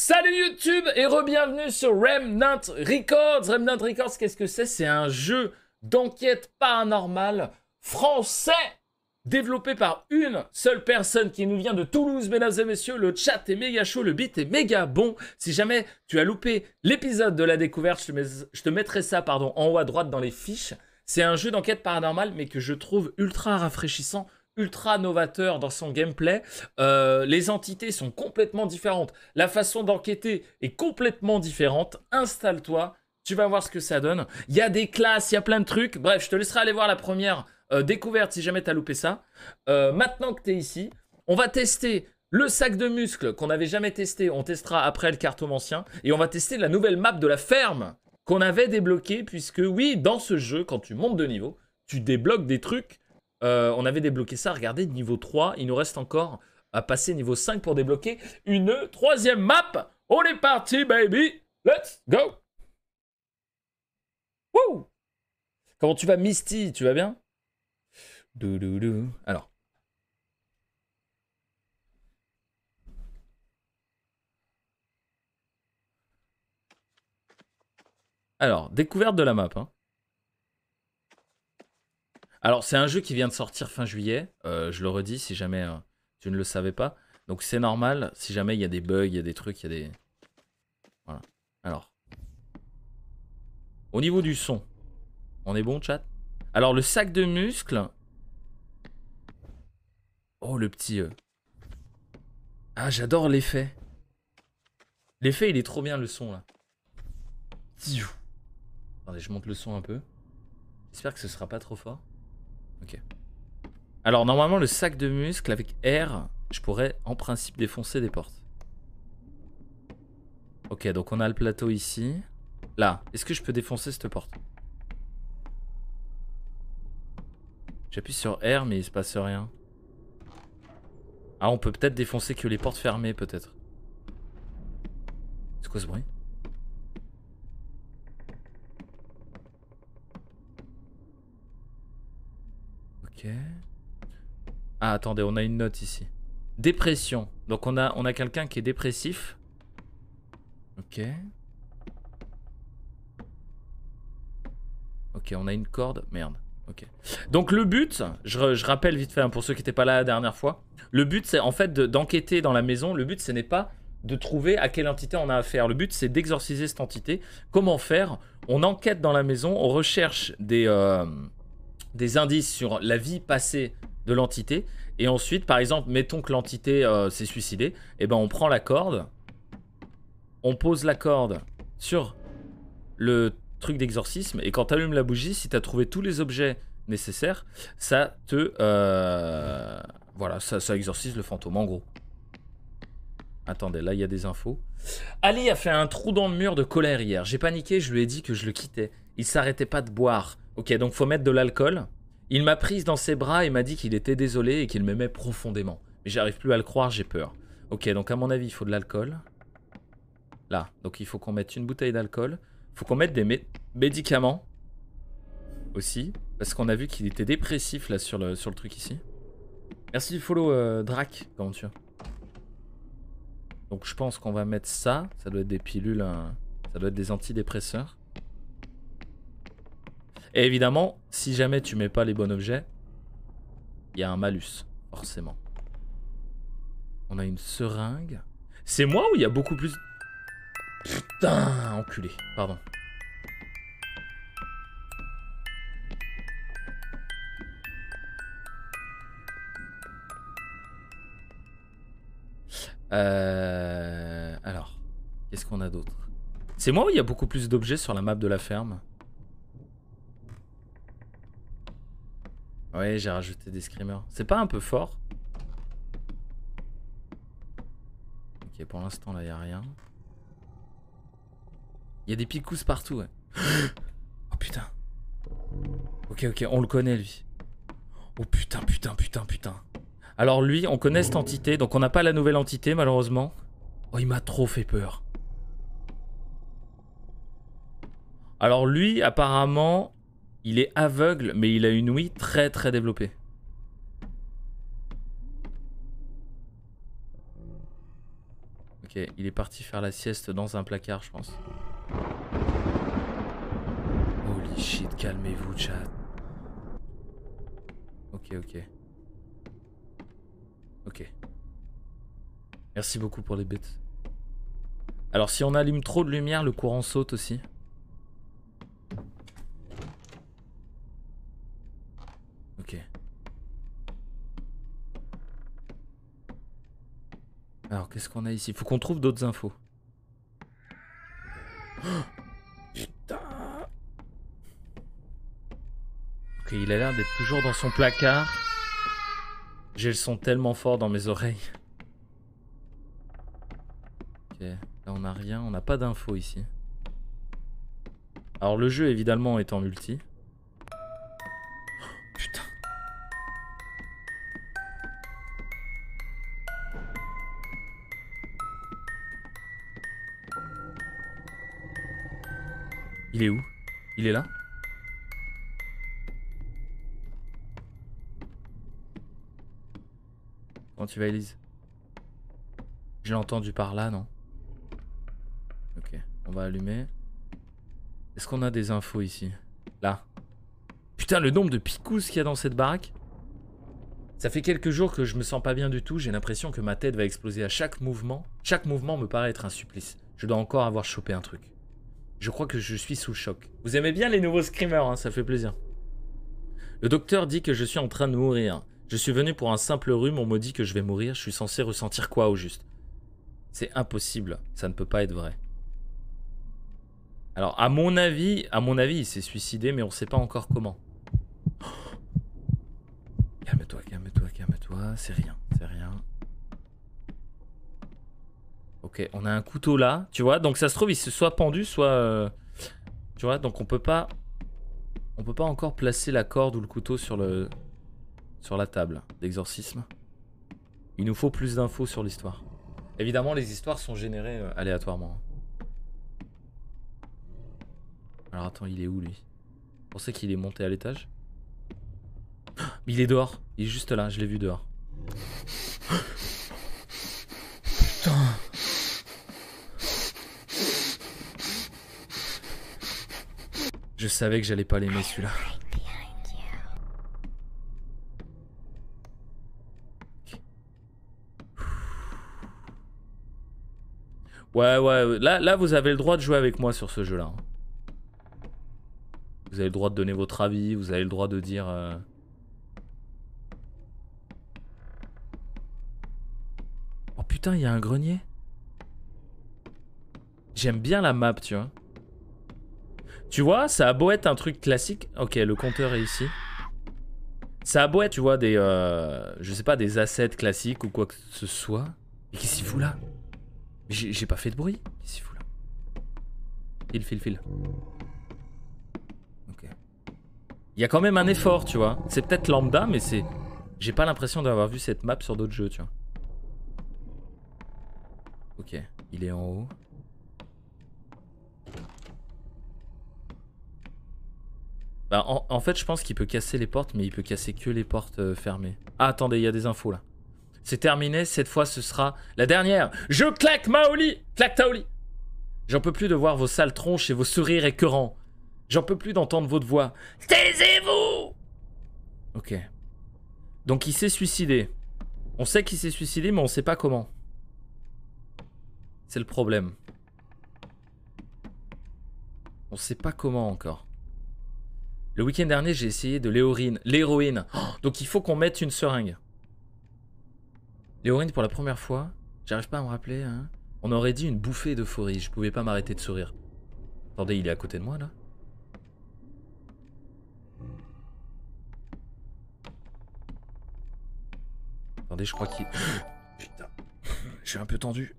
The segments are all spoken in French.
Salut YouTube et re-bienvenue sur Remnant Records. Remnant Records, qu'est-ce que c'est? C'est un jeu d'enquête paranormale français développé par une seule personne qui nous vient de Toulouse, mesdames et messieurs. Le chat est méga chaud, le beat est méga bon. Si jamais tu as loupé l'épisode de la découverte, je te mettrai ça en haut à droite dans les fiches. C'est un jeu d'enquête paranormale mais que je trouve ultra rafraîchissant, ultra novateur dans son gameplay. Les entités sont complètement différentes. La façon d'enquêter est complètement différente. Installe-toi, tu vas voir ce que ça donne. Il y a des classes, il y a plein de trucs. Bref, je te laisserai aller voir la première découverte si jamais tu as loupé ça. Maintenant que tu es ici, on va tester le sac de muscles qu'on n'avait jamais testé. On testera après le cartomancien. Et on va tester la nouvelle map de la ferme qu'on avait débloquée. Puisque oui, dans ce jeu, quand tu montes de niveau, tu débloques des trucs. On avait débloqué ça, regardez, niveau 3. Il nous reste encore à passer niveau 5 pour débloquer une troisième map. On est parti, baby. Let's go. Woo. Comment tu vas, Misty? Tu vas bien? Alors. Alors, découverte de la map, hein. Alors, c'est un jeu qui vient de sortir fin juillet. Je le redis si jamais tu ne le savais pas. Donc, c'est normal. Si jamais il y a des bugs, il y a des trucs, il y a des... Voilà. Alors. Au niveau du son. On est bon, chat? Alors, le sac de muscles. Oh, le petit... Ah, j'adore l'effet. L'effet, il est trop bien, le son, là. Attendez, je monte le son un peu. J'espère que ce sera pas trop fort. Ok. Alors, normalement, le sac de muscles, avec R, je pourrais, en principe, défoncer des portes. Ok, donc on a le plateau ici. Là, est-ce que je peux défoncer cette porte? J'appuie sur R, mais il se passe rien. Ah, on peut peut-être défoncer que les portes fermées, peut-être. C'est quoi ce bruit? Ok. Ah, attendez, on a une note ici. Dépression. Donc on a quelqu'un qui est dépressif. Ok. Ok, on a une corde. Merde. Ok. Donc le but, je rappelle vite fait, hein, pour ceux qui n'étaient pas là la dernière fois, le but c'est en fait d'enquêter dans la maison. Le but ce n'est pas de trouver à quelle entité on a affaire. Le but c'est d'exorciser cette entité. Comment faire? On enquête dans la maison, on recherche des indices sur la vie passée de l'entité. Et ensuite, par exemple, mettons que l'entité s'est suicidée. Et ben on prend la corde. On pose la corde sur le truc d'exorcisme. Et quand tu allumes la bougie, si tu as trouvé tous les objets nécessaires, ça te... voilà, ça exorcise le fantôme, en gros. Attendez, là, il y a des infos. Ali a fait un trou dans le mur de colère hier. J'ai paniqué, je lui ai dit que je le quittais. Il s'arrêtait pas de boire. Ok, donc faut mettre de l'alcool. Il m'a prise dans ses bras et m'a dit qu'il était désolé et qu'il m'aimait profondément. Mais j'arrive plus à le croire, j'ai peur. Ok, donc à mon avis, il faut de l'alcool. Là, donc il faut qu'on mette une bouteille d'alcool. Il faut qu'on mette des médicaments. Aussi. Parce qu'on a vu qu'il était dépressif là sur le truc ici. Merci du follow, Drac. Comment tu vas? Donc je pense qu'on va mettre ça. Ça doit être des pilules, hein. Ça doit être des antidépresseurs. Et évidemment, si jamais tu mets pas les bons objets, il y a un malus, forcément. On a une seringue. C'est moi ou il y a beaucoup plus... Putain, enculé, pardon. Alors, qu'est-ce qu'on a d'autre? C'est moi ou il y a beaucoup plus d'objets sur la map de la ferme? Ouais, j'ai rajouté des screamers. C'est pas un peu fort? Ok, pour l'instant, là, il n'y a rien. Il y a des picousses partout, ouais. Oh, putain. Ok, ok, on le connaît, lui. Oh, putain, putain, putain, putain. Alors, lui, on connaît cette entité, donc on n'a pas la nouvelle entité, malheureusement. Oh, il m'a trop fait peur. Alors, lui, apparemment... Il est aveugle, mais il a une ouïe très très développée. Ok, il est parti faire la sieste dans un placard, je pense. Holy shit, calmez-vous, chat. Ok, ok. Ok. Merci beaucoup pour les bits. Alors, si on allume trop de lumière, le courant saute aussi. Ok. Alors, qu'est-ce qu'on a ici? Faut qu'on trouve d'autres infos. Oh, putain. Ok, il a l'air d'être toujours dans son placard. J'ai le son tellement fort dans mes oreilles. Ok, là on a rien, on n'a pas d'infos ici. Alors le jeu évidemment est en multi. Oh, putain. Il est où? Il est là? Comment tu vas, Elise? J'ai entendu par là, non? Ok, on va allumer. Est-ce qu'on a des infos ici? Là. Putain, le nombre de picousses qu'il y a dans cette baraque. Ça fait quelques jours que je me sens pas bien du tout. J'ai l'impression que ma tête va exploser à chaque mouvement. Chaque mouvement me paraît être un supplice. Je dois encore avoir chopé un truc. Je crois que je suis sous le choc. Vous aimez bien les nouveaux screamers, hein, ça fait plaisir. Le docteur dit que je suis en train de mourir. Je suis venu pour un simple rhume, on me dit que je vais mourir. Je suis censé ressentir quoi au juste? C'est impossible, ça ne peut pas être vrai. Alors, à mon avis, il s'est suicidé, mais on sait pas encore comment. Oh, calme-toi, calme-toi, calme-toi. C'est rien, c'est rien. Ok, on a un couteau là, tu vois. Donc ça se trouve, il se soit pendu, soit... tu vois, donc on peut pas encore placer la corde ou le couteau sur la table d'exorcisme. Il nous faut plus d'infos sur l'histoire. Évidemment, les histoires sont générées aléatoirement. Alors attends, il est où lui? Vous pensez qu'il est monté à l'étage? Il est dehors. Il est juste là, je l'ai vu dehors. Putain. Je savais que j'allais pas l'aimer celui-là. Ouais, là vous avez le droit de jouer avec moi sur ce jeu-là. Vous avez le droit de donner votre avis, vous avez le droit de dire... Oh putain, il y a un grenier. J'aime bien la map, tu vois. Tu vois, ça a beau être un truc classique. Ok, le compteur est ici. Ça a beau être, tu vois, des... je sais pas, des assets classiques ou quoi que ce soit. Mais qu'est-ce qu'il fout là? J'ai pas fait de bruit. Qu'est-ce qu'il fout là? File. Ok. Il y a quand même un effort, tu vois. C'est peut-être lambda, mais c'est... J'ai pas l'impression d'avoir vu cette map sur d'autres jeux, tu vois. Ok, il est en haut. Bah, en fait, je pense qu'il peut casser les portes, mais il peut casser que les portes fermées. Ah, attendez, il y a des infos là. C'est terminé, cette fois ce sera la dernière. Je claque Maoli, claque Taoli. J'en peux plus de voir vos sales tronches et vos sourires écœurants. J'en peux plus d'entendre votre voix. Taisez-vous! Ok. Donc il s'est suicidé. On sait qu'il s'est suicidé, mais on sait pas comment. C'est le problème. On sait pas comment encore. Le week-end dernier, j'ai essayé de l'héroïne. Oh, donc il faut qu'on mette une seringue. L'héroïne pour la première fois. J'arrive pas à me rappeler. Hein. On aurait dit une bouffée d'euphorie. Je pouvais pas m'arrêter de sourire. Attendez, il est à côté de moi là. Attendez, je crois qu'il... Putain. Je suis un peu tendu.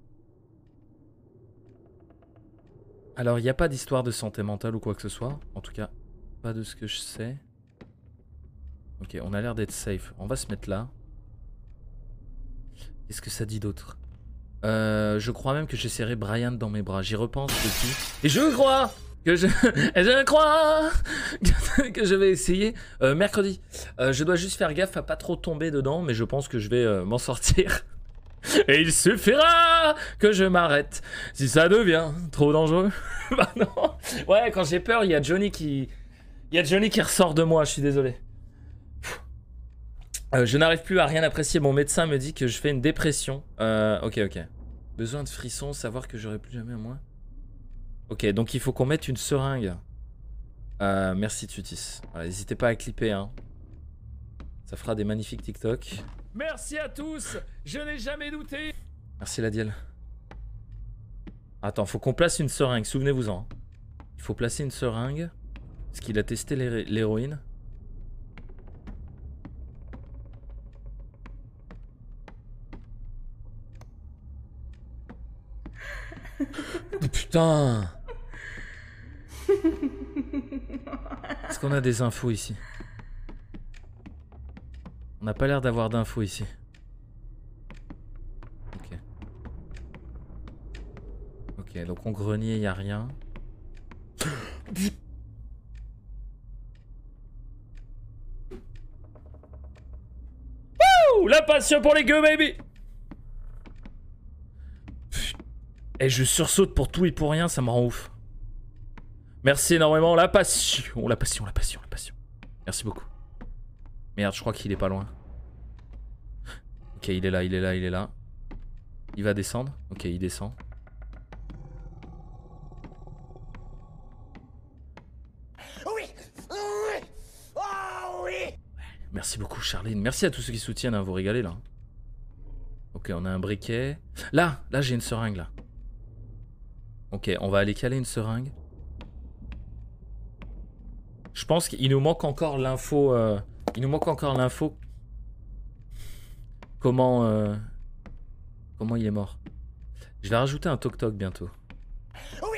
Alors, il n'y a pas d'histoire de santé mentale ou quoi que ce soit. En tout cas, pas de ce que je sais. Ok, on a l'air d'être safe. On va se mettre là. Qu'est-ce que ça dit d'autre? Je crois même que j'essaierai Brian dans mes bras. J'y repense depuis. Et je crois que je crois que je vais essayer mercredi. Je dois juste faire gaffe à pas trop tomber dedans, mais je pense que je vais m'en sortir. Et il suffira que je m'arrête si ça devient trop dangereux. Bah non. Ouais, quand j'ai peur, il y a Johnny qui ressort de moi, je suis désolé. Je n'arrive plus à rien apprécier. Mon médecin me dit que je fais une dépression. Ok. Besoin de frissons, savoir que j'aurai plus jamais moi. Ok, donc il faut qu'on mette une seringue. Merci Tutis. Voilà, n'hésitez pas à clipper, hein. Ça fera des magnifiques TikTok. Merci à tous. Je n'ai jamais douté. Merci Ladiel. Attends, faut qu'on place une seringue, souvenez-vous-en. Il faut placer une seringue. Est-ce qu'il a testé l'héroïne? Oh, putain. Est-ce qu'on a des infos ici? On n'a pas l'air d'avoir d'infos ici. Ok. Ok, donc on grenier, il n'y a rien. Wouh, la passion pour les gueux, baby! Et je sursaute pour tout et pour rien, ça me rend ouf. Merci énormément, la passion. La passion. Merci beaucoup. Merde, je crois qu'il est pas loin. Ok, il est là. Il va descendre. Ok, il descend. Oui. Oh, oui. Merci beaucoup, Charline. Merci à tous ceux qui soutiennent, hein, vous régalez là. Ok, on a un briquet. Là j'ai une seringue là. Ok, on va aller caler une seringue. Je pense qu'il nous manque encore l'info. Comment il est mort. Je vais rajouter un toc-toc bientôt. Oui.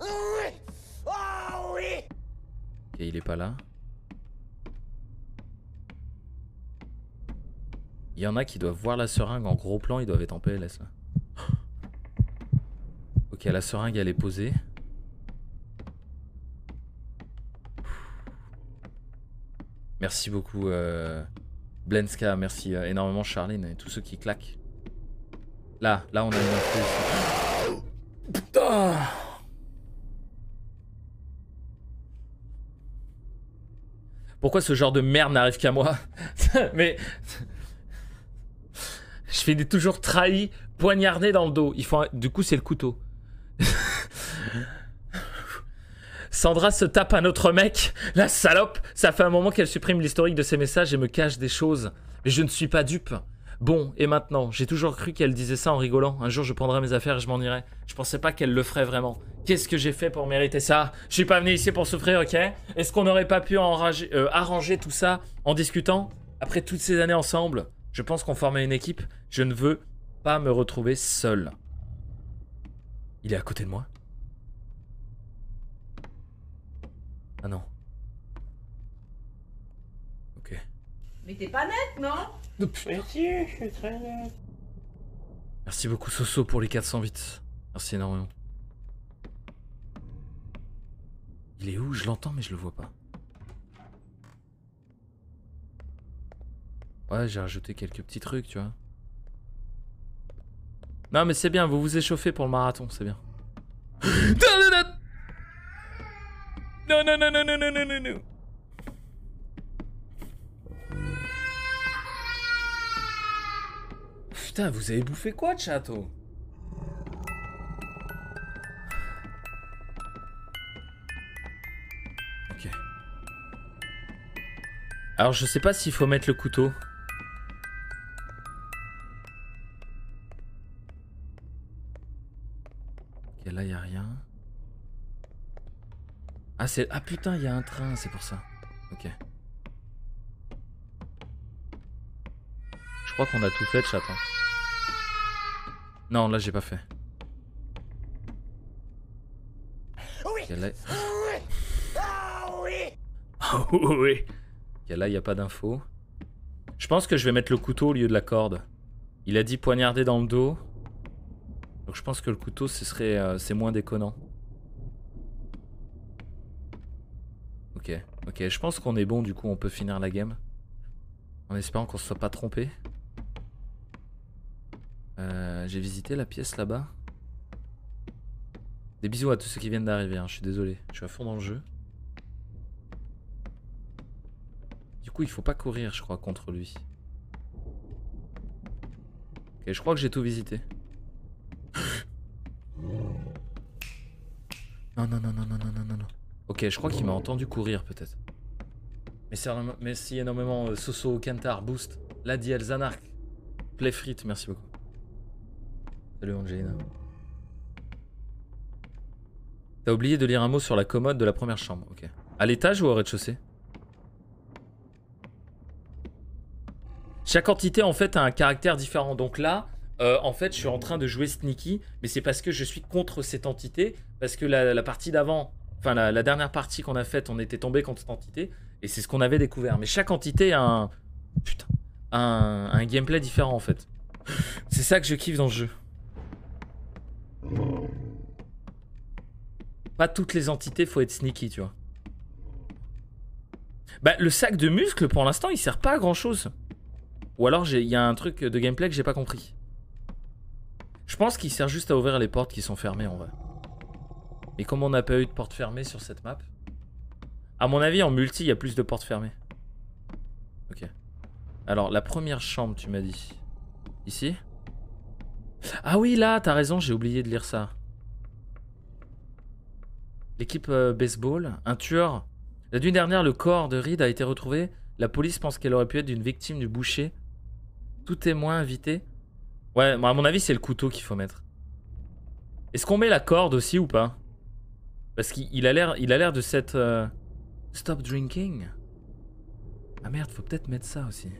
Oh, oui. Ok, il est pas là. Il y en a qui doivent voir la seringue en gros plan, ils doivent être en PLS là. Ok, la seringue elle est posée. Merci beaucoup Blenska, merci énormément Charline et tous ceux qui claquent. Là on a une info ici. Putain. Pourquoi ce genre de merde n'arrive qu'à moi? Mais je finis toujours trahi, poignardé dans le dos. Du coup c'est le couteau. Sandra se tape un autre mec, la salope. Ça fait un moment qu'elle supprime l'historique de ses messages et me cache des choses. Mais je ne suis pas dupe. Bon, et maintenant, j'ai toujours cru qu'elle disait ça en rigolant. Un jour, je prendrai mes affaires et je m'en irai. Je pensais pas qu'elle le ferait vraiment. Qu'est-ce que j'ai fait pour mériter ça? Je suis pas venu ici pour souffrir, ok? Est-ce qu'on n'aurait pas pu arranger tout ça en discutant? Après toutes ces années ensemble, je pense qu'on formait une équipe. Je ne veux pas me retrouver seul. Il est à côté de moi? Ah non. Ok. Mais t'es pas net, non? Mais si, je suis très net. Merci beaucoup Soso pour les 408. Merci énormément. Il est où? Je l'entends mais je le vois pas. Ouais, j'ai rajouté quelques petits trucs, tu vois. Non mais c'est bien, vous vous échauffez pour le marathon, c'est bien. Non. Putain, vous avez bouffé quoi, chato? Ok. Alors, je sais pas s'il faut mettre le couteau. Ok, là, y a rien. Ah, c'est... Ah, putain, il y a un train, c'est pour ça. Ok. Je crois qu'on a tout fait, chat. Hein. Non, là, j'ai pas fait. Okay, là... Oh, oui. Ok, là, il n'y a pas d'infos. Je pense que je vais mettre le couteau au lieu de la corde. Il a dit poignarder dans le dos. Donc je pense que le couteau, c'est moins déconnant. Ok, je pense qu'on est bon, du coup on peut finir la game. En espérant qu'on se soit pas trompé. J'ai visité la pièce là-bas. Des bisous à tous ceux qui viennent d'arriver, hein, je suis désolé. Je suis à fond dans le jeu. Du coup, il faut pas courir, je crois, contre lui. Ok, je crois que j'ai tout visité. Non, non, non, non, non, non, non, non. Ok, je crois qu'il m'a entendu courir, peut-être. Merci énormément, Soso, Kentar, Boost, Ladi, Elzanark, Playfrit, merci beaucoup. Salut Angelina. T'as oublié de lire un mot sur la commode de la première chambre, ok. À l'étage ou au rez-de-chaussée? Chaque entité en fait a un caractère différent. Donc là, en fait, je suis en train de jouer sneaky, mais c'est parce que je suis contre cette entité, parce que la partie d'avant, enfin la dernière partie qu'on a faite, on était tombé contre cette entité, et c'est ce qu'on avait découvert. Mais chaque entité a un, putain, un gameplay différent en fait. C'est ça que je kiffe dans le jeu. Pas toutes les entités, faut être sneaky, tu vois. Bah, le sac de muscles, pour l'instant, il sert pas à grand chose. Ou alors, il y a un truc de gameplay que j'ai pas compris. Je pense qu'il sert juste à ouvrir les portes qui sont fermées, en vrai. Mais comme on n'a pas eu de portes fermées sur cette map, à mon avis, en multi, il y a plus de portes fermées. Ok. Alors, la première chambre, tu m'as dit. Ici? Ah oui, là, t'as raison, j'ai oublié de lire ça. L'équipe baseball, un tueur. La nuit dernière, le corps de Reed a été retrouvé. La police pense qu'elle aurait pu être une victime du boucher. Tout témoin invité. Ouais, à mon avis, c'est le couteau qu'il faut mettre. Est-ce qu'on met la corde aussi ou pas? Parce qu'il a l'air de cette... Stop drinking. Ah merde, faut peut-être mettre ça aussi.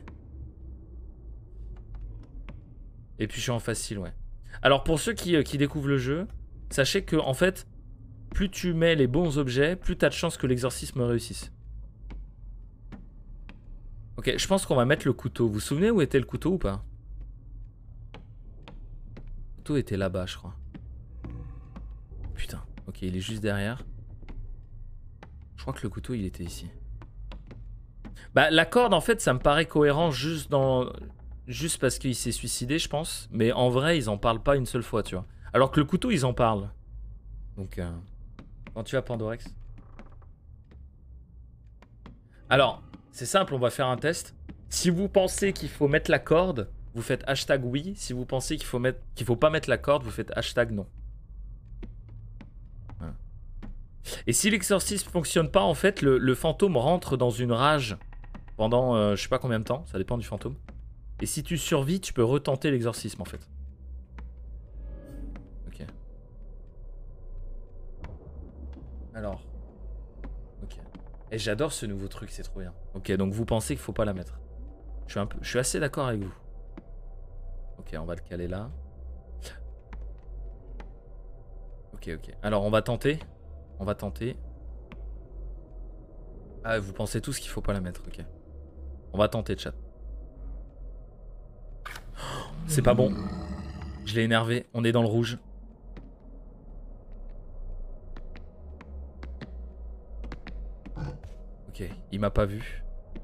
Et puis je suis en facile, ouais. Alors pour ceux qui découvrent le jeu, sachez que en fait, plus tu mets les bons objets, plus t'as de chances que l'exorcisme réussisse. Ok, je pense qu'on va mettre le couteau. Vous vous souvenez où était le couteau ou pas? Le couteau était là-bas, je crois. Putain, ok, il est juste derrière. Je crois que le couteau, il était ici. Bah, la corde, en fait, ça me paraît cohérent juste parce qu'il s'est suicidé, je pense. Mais en vrai, ils en parlent pas une seule fois, tu vois. Alors que le couteau, ils en parlent. Donc, quand tu vas Pandorex. Alors, c'est simple, on va faire un test. Si vous pensez qu'il faut mettre la corde, vous faites hashtag oui. Si vous pensez qu'il faut pas mettre la corde, vous faites hashtag non. Voilà. Et si l'exorcisme fonctionne pas, en fait, le fantôme rentre dans une rage pendant je sais pas combien de temps, ça dépend du fantôme. Et si tu survis, tu peux retenter l'exorcisme en fait. Ok. Alors. Ok. Et j'adore ce nouveau truc, c'est trop bien. Ok, donc vous pensez qu'il faut pas la mettre. Je suis assez d'accord avec vous. Ok, on va le caler là. Ok, ok. Alors on va tenter. On va tenter. Ah, vous pensez tous qu'il faut pas la mettre, ok. On va tenter, chat. C'est pas bon. Je l'ai énervé. On est dans le rouge. Ok, il m'a pas vu.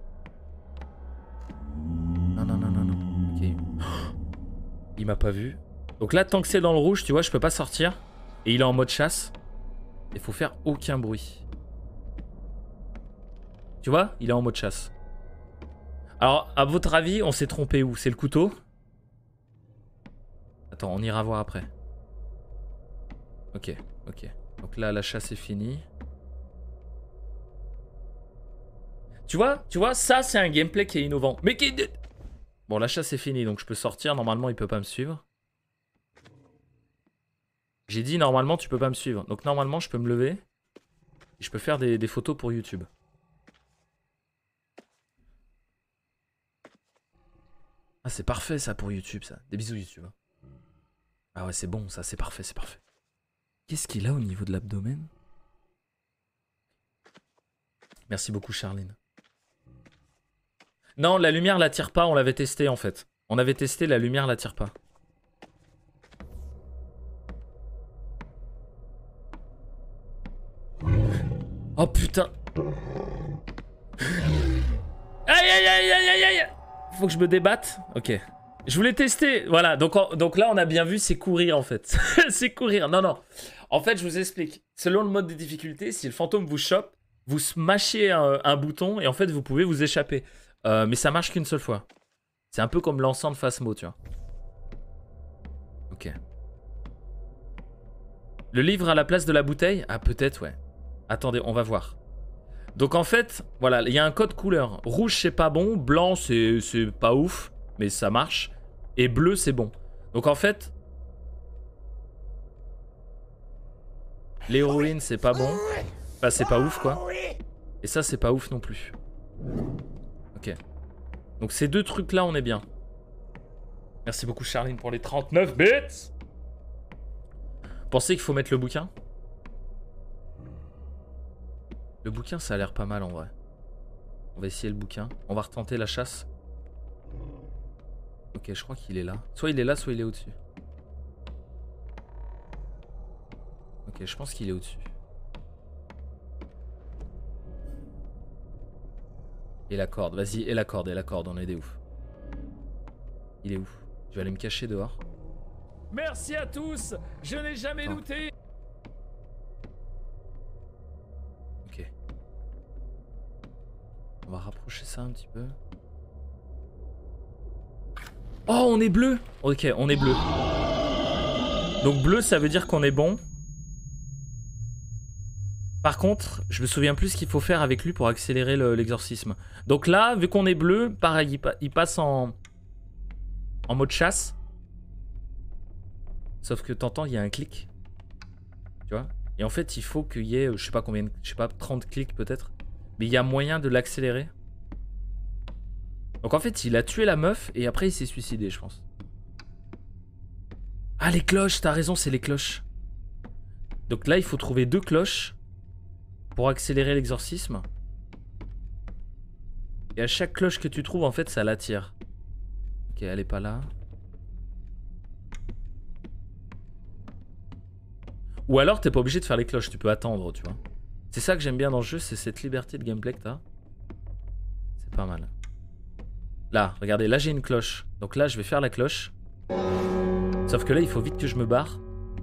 Non, non, non, non, non. Ok. Il m'a pas vu. Donc là, tant que c'est dans le rouge, tu vois, je peux pas sortir. Et il est en mode chasse. Il faut faire aucun bruit. Tu vois, il est en mode chasse. Alors, à votre avis, on s'est trompé où? C'est le couteau? Attends, on ira voir après. Ok, ok. Donc là, la chasse est finie. Tu vois, ça, c'est un gameplay qui est innovant. Mais qui... Bon, la chasse est finie, donc je peux sortir. Normalement, il peut pas me suivre. J'ai dit, normalement, tu peux pas me suivre. Donc, normalement, je peux me lever. Et je peux faire des photos pour YouTube. Ah, c'est parfait, ça, pour YouTube, ça. Des bisous, YouTube. Ah ouais, c'est bon, ça, c'est parfait, c'est parfait. Qu'est-ce qu'il a au niveau de l'abdomen? Merci beaucoup, Charline. Non, la lumière l'attire pas, on l'avait testé, en fait. On avait testé, la lumière l'attire pas. Oh, putain. Aïe, aïe, aïe, aïe, aïe, aïe. Faut que je me débatte? Ok. Je voulais tester. Voilà, donc là, on a bien vu, c'est courir en fait. C'est courir. Non, non. En fait, je vous explique. Selon le mode de difficulté, si le fantôme vous chope, vous smashez un bouton et en fait, vous pouvez vous échapper. Mais ça marche qu'une seule fois. C'est un peu comme l'encens de Phasmo, tu vois. Ok. Le livre à la place de la bouteille? Ah, peut-être, ouais. Attendez, on va voir. Donc en fait, voilà, il y a un code couleur. Rouge, c'est pas bon. Blanc, c'est pas ouf, mais ça marche. Et bleu, c'est bon. Donc en fait... L'héroïne, c'est pas bon. Enfin, c'est pas ouf, quoi. Et ça, c'est pas ouf non plus. Ok. Donc ces deux trucs-là, on est bien. Merci beaucoup, Charline, pour les 39 bits. Pensez qu'il faut mettre le bouquin? Le bouquin, ça a l'air pas mal, en vrai. On va essayer le bouquin. On va retenter la chasse. Ok, je crois qu'il est là. Soit il est là, soit il est au-dessus. Ok, je pense qu'il est au-dessus. Et la corde, vas-y, et la corde, on est des ouf. Il est où? Je vais aller me cacher dehors. Merci à tous. Je n'ai jamais looté. Ok. On va rapprocher ça un petit peu. Oh, on est bleu. Ok, on est bleu. Donc bleu, ça veut dire qu'on est bon. Par contre, je me souviens plus ce qu'il faut faire avec lui pour accélérer l'exorcisme. Donc là, vu qu'on est bleu, pareil, il passe en mode chasse. Sauf que t'entends, il y a un clic. Tu vois? Et en fait, il faut qu'il y ait, je sais pas combien, je sais pas, 30 clics peut-être. Mais il y a moyen de l'accélérer. Donc en fait, il a tué la meuf et après il s'est suicidé, je pense. Ah, les cloches, t'as raison, c'est les cloches. Donc là, il faut trouver 2 cloches pour accélérer l'exorcisme. Et à chaque cloche que tu trouves, en fait, ça l'attire. Ok, elle est pas là. Ou alors, t'es pas obligé de faire les cloches, tu peux attendre, tu vois. C'est ça que j'aime bien dans le jeu, c'est cette liberté de gameplay que t'as. C'est pas mal. Là, regardez, là j'ai une cloche. Donc là, je vais faire la cloche. Sauf que là, il faut vite que je me barre.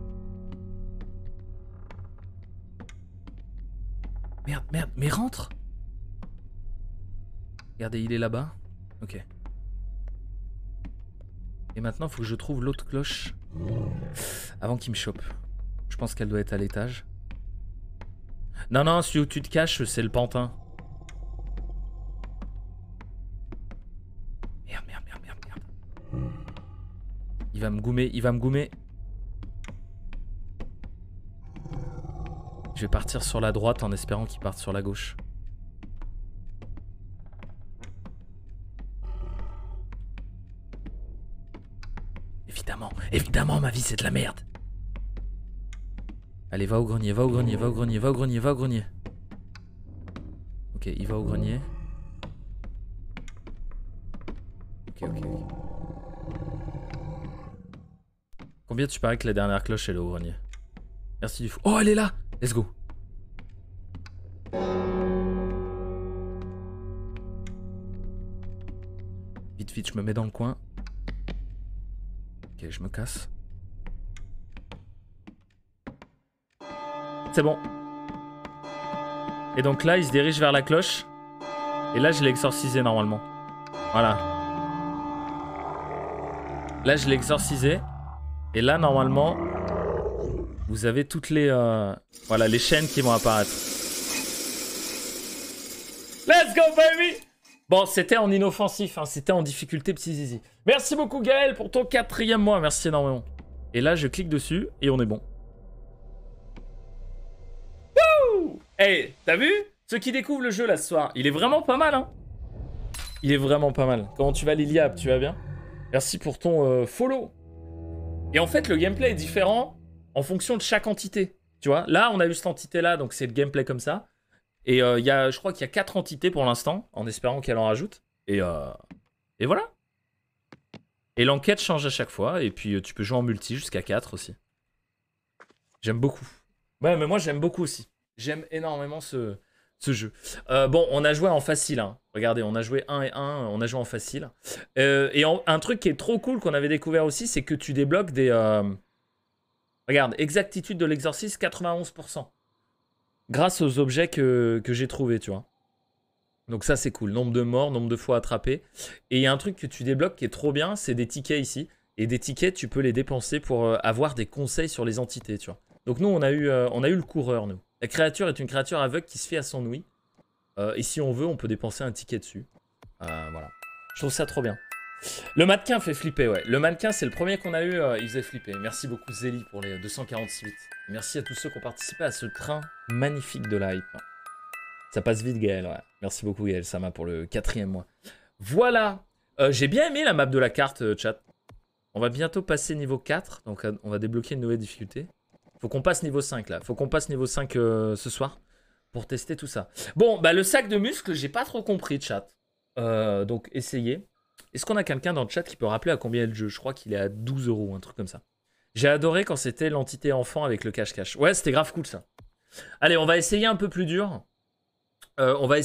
Merde, merde, mais rentre! Regardez, il est là-bas. Ok. Et maintenant, il faut que je trouve l'autre cloche. Avant qu'il me chope. Je pense qu'elle doit être à l'étage. Non, non, celui où tu te caches, c'est le pantin. Merde, merde, merde, merde, merde. Il va me goumer, il va me goumer. Je vais partir sur la droite en espérant qu'il parte sur la gauche. Évidemment, évidemment, ma vie c'est de la merde. Allez, va au grenier, va au grenier, va au grenier, va au grenier, va au grenier. Ok, il va au grenier. Ok, ok, ok. Combien tu parais que la dernière cloche elle est au grenier? Merci du fou. Oh, elle est là! Let's go. Vite, vite, je me mets dans le coin. Ok, je me casse. C'est bon. Et donc là, il se dirige vers la cloche. Et là, je l'ai exorcisé normalement. Voilà. Là, je l'ai exorcisé. Et là, normalement, vous avez toutes les, voilà, les chaînes qui vont apparaître. Let's go, baby! Bon, c'était en inoffensif, hein, c'était en difficulté Psy Zizi. Merci beaucoup, Gaël, pour ton 4e mois. Merci énormément. Et là, je clique dessus et on est bon. Hey, t'as vu? Ceux qui découvrent le jeu là ce soir, il est vraiment pas mal, hein? Il est vraiment pas mal. Comment tu vas, Liliab? Tu vas bien? Merci pour ton follow. Et en fait, le gameplay est différent en fonction de chaque entité. Tu vois, là, on a eu cette entité-là, donc c'est le gameplay comme ça. Et je crois qu'il y a 4 entités pour l'instant, en espérant qu'elle en rajoute. Et voilà. Et l'enquête change à chaque fois, et puis tu peux jouer en multi jusqu'à 4 aussi. J'aime beaucoup. Ouais, mais moi, j'aime beaucoup aussi. J'aime énormément ce ce jeu. Bon, on a joué en facile. Hein. Regardez, on a joué 1 et 1, on a joué en facile. Un truc qui est trop cool qu'on avait découvert aussi, c'est que tu débloques des... Regarde, exactitude de l'exorcisme, 91%. Grâce aux objets que j'ai trouvés, tu vois. Donc ça, c'est cool. Nombre de morts, nombre de fois attrapés. Et il y a un truc que tu débloques qui est trop bien, c'est des tickets ici. Et des tickets, tu peux les dépenser pour avoir des conseils sur les entités, tu vois. Donc nous, on a eu le coureur, nous. La créature est une créature aveugle qui se fie à son ouïe. Et si on veut, on peut dépenser un ticket dessus. Voilà. Je trouve ça trop bien. Le mannequin fait flipper, ouais. Le mannequin, c'est le premier qu'on a eu, il faisait flipper. Merci beaucoup Zélie pour les 248. Merci à tous ceux qui ont participé à ce train magnifique de la hype. Ça passe vite, Gaël, ouais. Merci beaucoup, Gaël Sama, pour le 4e mois. Voilà. J'ai bien aimé la map de la carte, chat. On va bientôt passer niveau 4, donc on va débloquer une nouvelle difficulté. Faut qu'on passe niveau 5, là. Faut qu'on passe niveau 5 ce soir pour tester tout ça. Bon, bah le sac de muscles, j'ai pas trop compris, chat. Donc, essayez. Est-ce qu'on a quelqu'un dans le chat qui peut rappeler à combien est le jeu? Je crois qu'il est à 12 €, un truc comme ça. J'ai adoré quand c'était l'entité enfant avec le cache-cache. Ouais, c'était grave cool, ça. Allez, on va essayer un peu plus dur. On va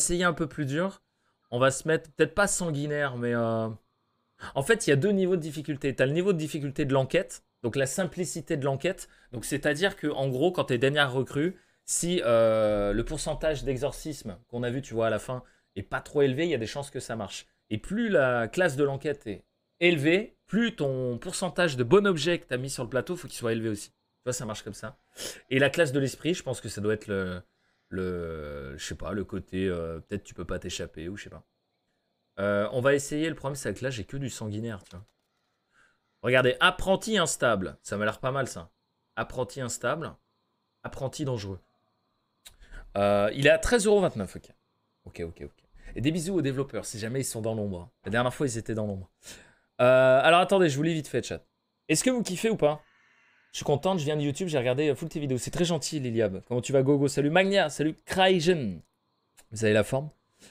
se mettre, peut-être pas sanguinaire, mais... En fait, il y a 2 niveaux de difficulté. Tu as le niveau de difficulté de l'enquête, donc la simplicité de l'enquête. Donc, c'est-à-dire que, en gros, quand tu es dernière recrue, si le pourcentage d'exorcisme qu'on a vu, tu vois, à la fin, est pas trop élevé, il y a des chances que ça marche. Et plus la classe de l'enquête est élevée, plus ton pourcentage de bon objet que tu as mis sur le plateau, faut qu'il soit élevé aussi. Tu vois, ça marche comme ça. Et la classe de l'esprit, je pense que ça doit être je sais pas, le côté, peut-être tu peux pas t'échapper, ou je sais pas. On va essayer, le problème c'est que là j'ai que du sanguinaire, tu vois. Regardez, apprenti instable, ça m'a l'air pas mal ça. Apprenti instable, apprenti dangereux. Il est à 13,29 €, ok. Ok. Et des bisous aux développeurs, si jamais ils sont dans l'ombre. La dernière fois ils étaient dans l'ombre. Alors attendez, je vous lis vite fait, chat. Est-ce que vous kiffez ou pas? Je suis contente, je viens de YouTube, j'ai regardé full tes vidéos. C'est très gentil, Liliab. Comment tu vas, Gogo? Salut Magnia, salut Kraïgen. Vous avez la forme?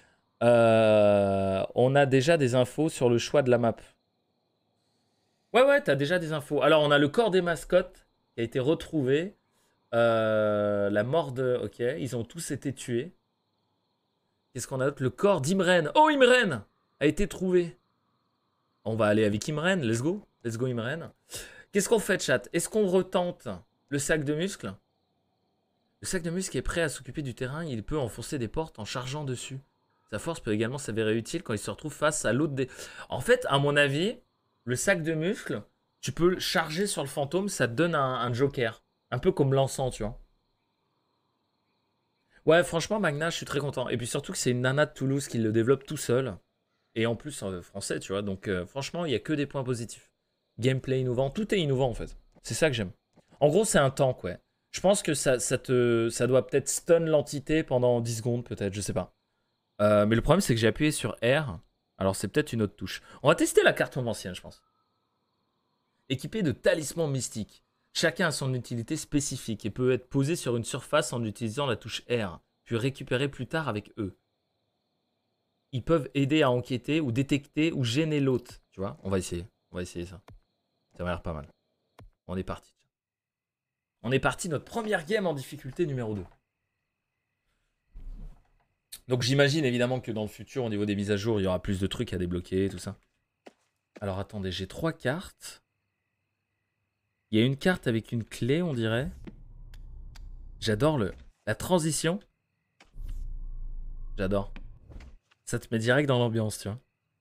On a déjà des infos sur le choix de la map. Ouais, t'as déjà des infos. Alors, on a le corps des mascottes qui a été retrouvé. La mort de... Ok, ils ont tous été tués. Qu'est-ce qu'on a d'autre? Le corps d'Imren. Oh, Imren a été trouvé. On va aller avec Imren, let's go. Let's go, Imren. Qu'est-ce qu'on fait, chat? Est-ce qu'on retente le sac de muscles? Le sac de muscles est prêt à s'occuper du terrain. Il peut enfoncer des portes en chargeant dessus. Sa force peut également s'avérer utile quand il se retrouve face à l'autre des... En fait, à mon avis, le sac de muscles, tu peux le charger sur le fantôme, ça te donne un joker. Un peu comme l'encens, tu vois. Ouais, franchement, Magna, je suis très content. Et puis surtout que c'est une nana de Toulouse qui le développe tout seul. Et en plus, français, tu vois. Donc, franchement, il n'y a que des points positifs. Gameplay innovant, tout est innovant, en fait. C'est ça que j'aime. En gros, c'est un tank, ouais. Je pense que ça doit peut-être stun l'entité pendant 10 secondes, peut-être, je sais pas. Mais le problème, c'est que j'ai appuyé sur R. Alors, c'est peut-être une autre touche. On va tester la carte ancienne, je pense. Équipée de talismans mystiques. Chacun a son utilité spécifique et peut être posé sur une surface en utilisant la touche R, puis récupéré plus tard avec E. Ils peuvent aider à enquêter ou détecter ou gêner l'hôte. Tu vois, on va essayer. On va essayer ça. Ça m'a l'air pas mal. On est parti. On est parti, notre première game en difficulté numéro 2. Donc j'imagine évidemment que dans le futur, au niveau des mises à jour, il y aura plus de trucs à débloquer, tout ça. Alors attendez, j'ai 3 cartes. Il y a une carte avec une clé, on dirait. J'adore la transition. J'adore. Ça te met direct dans l'ambiance, tu vois.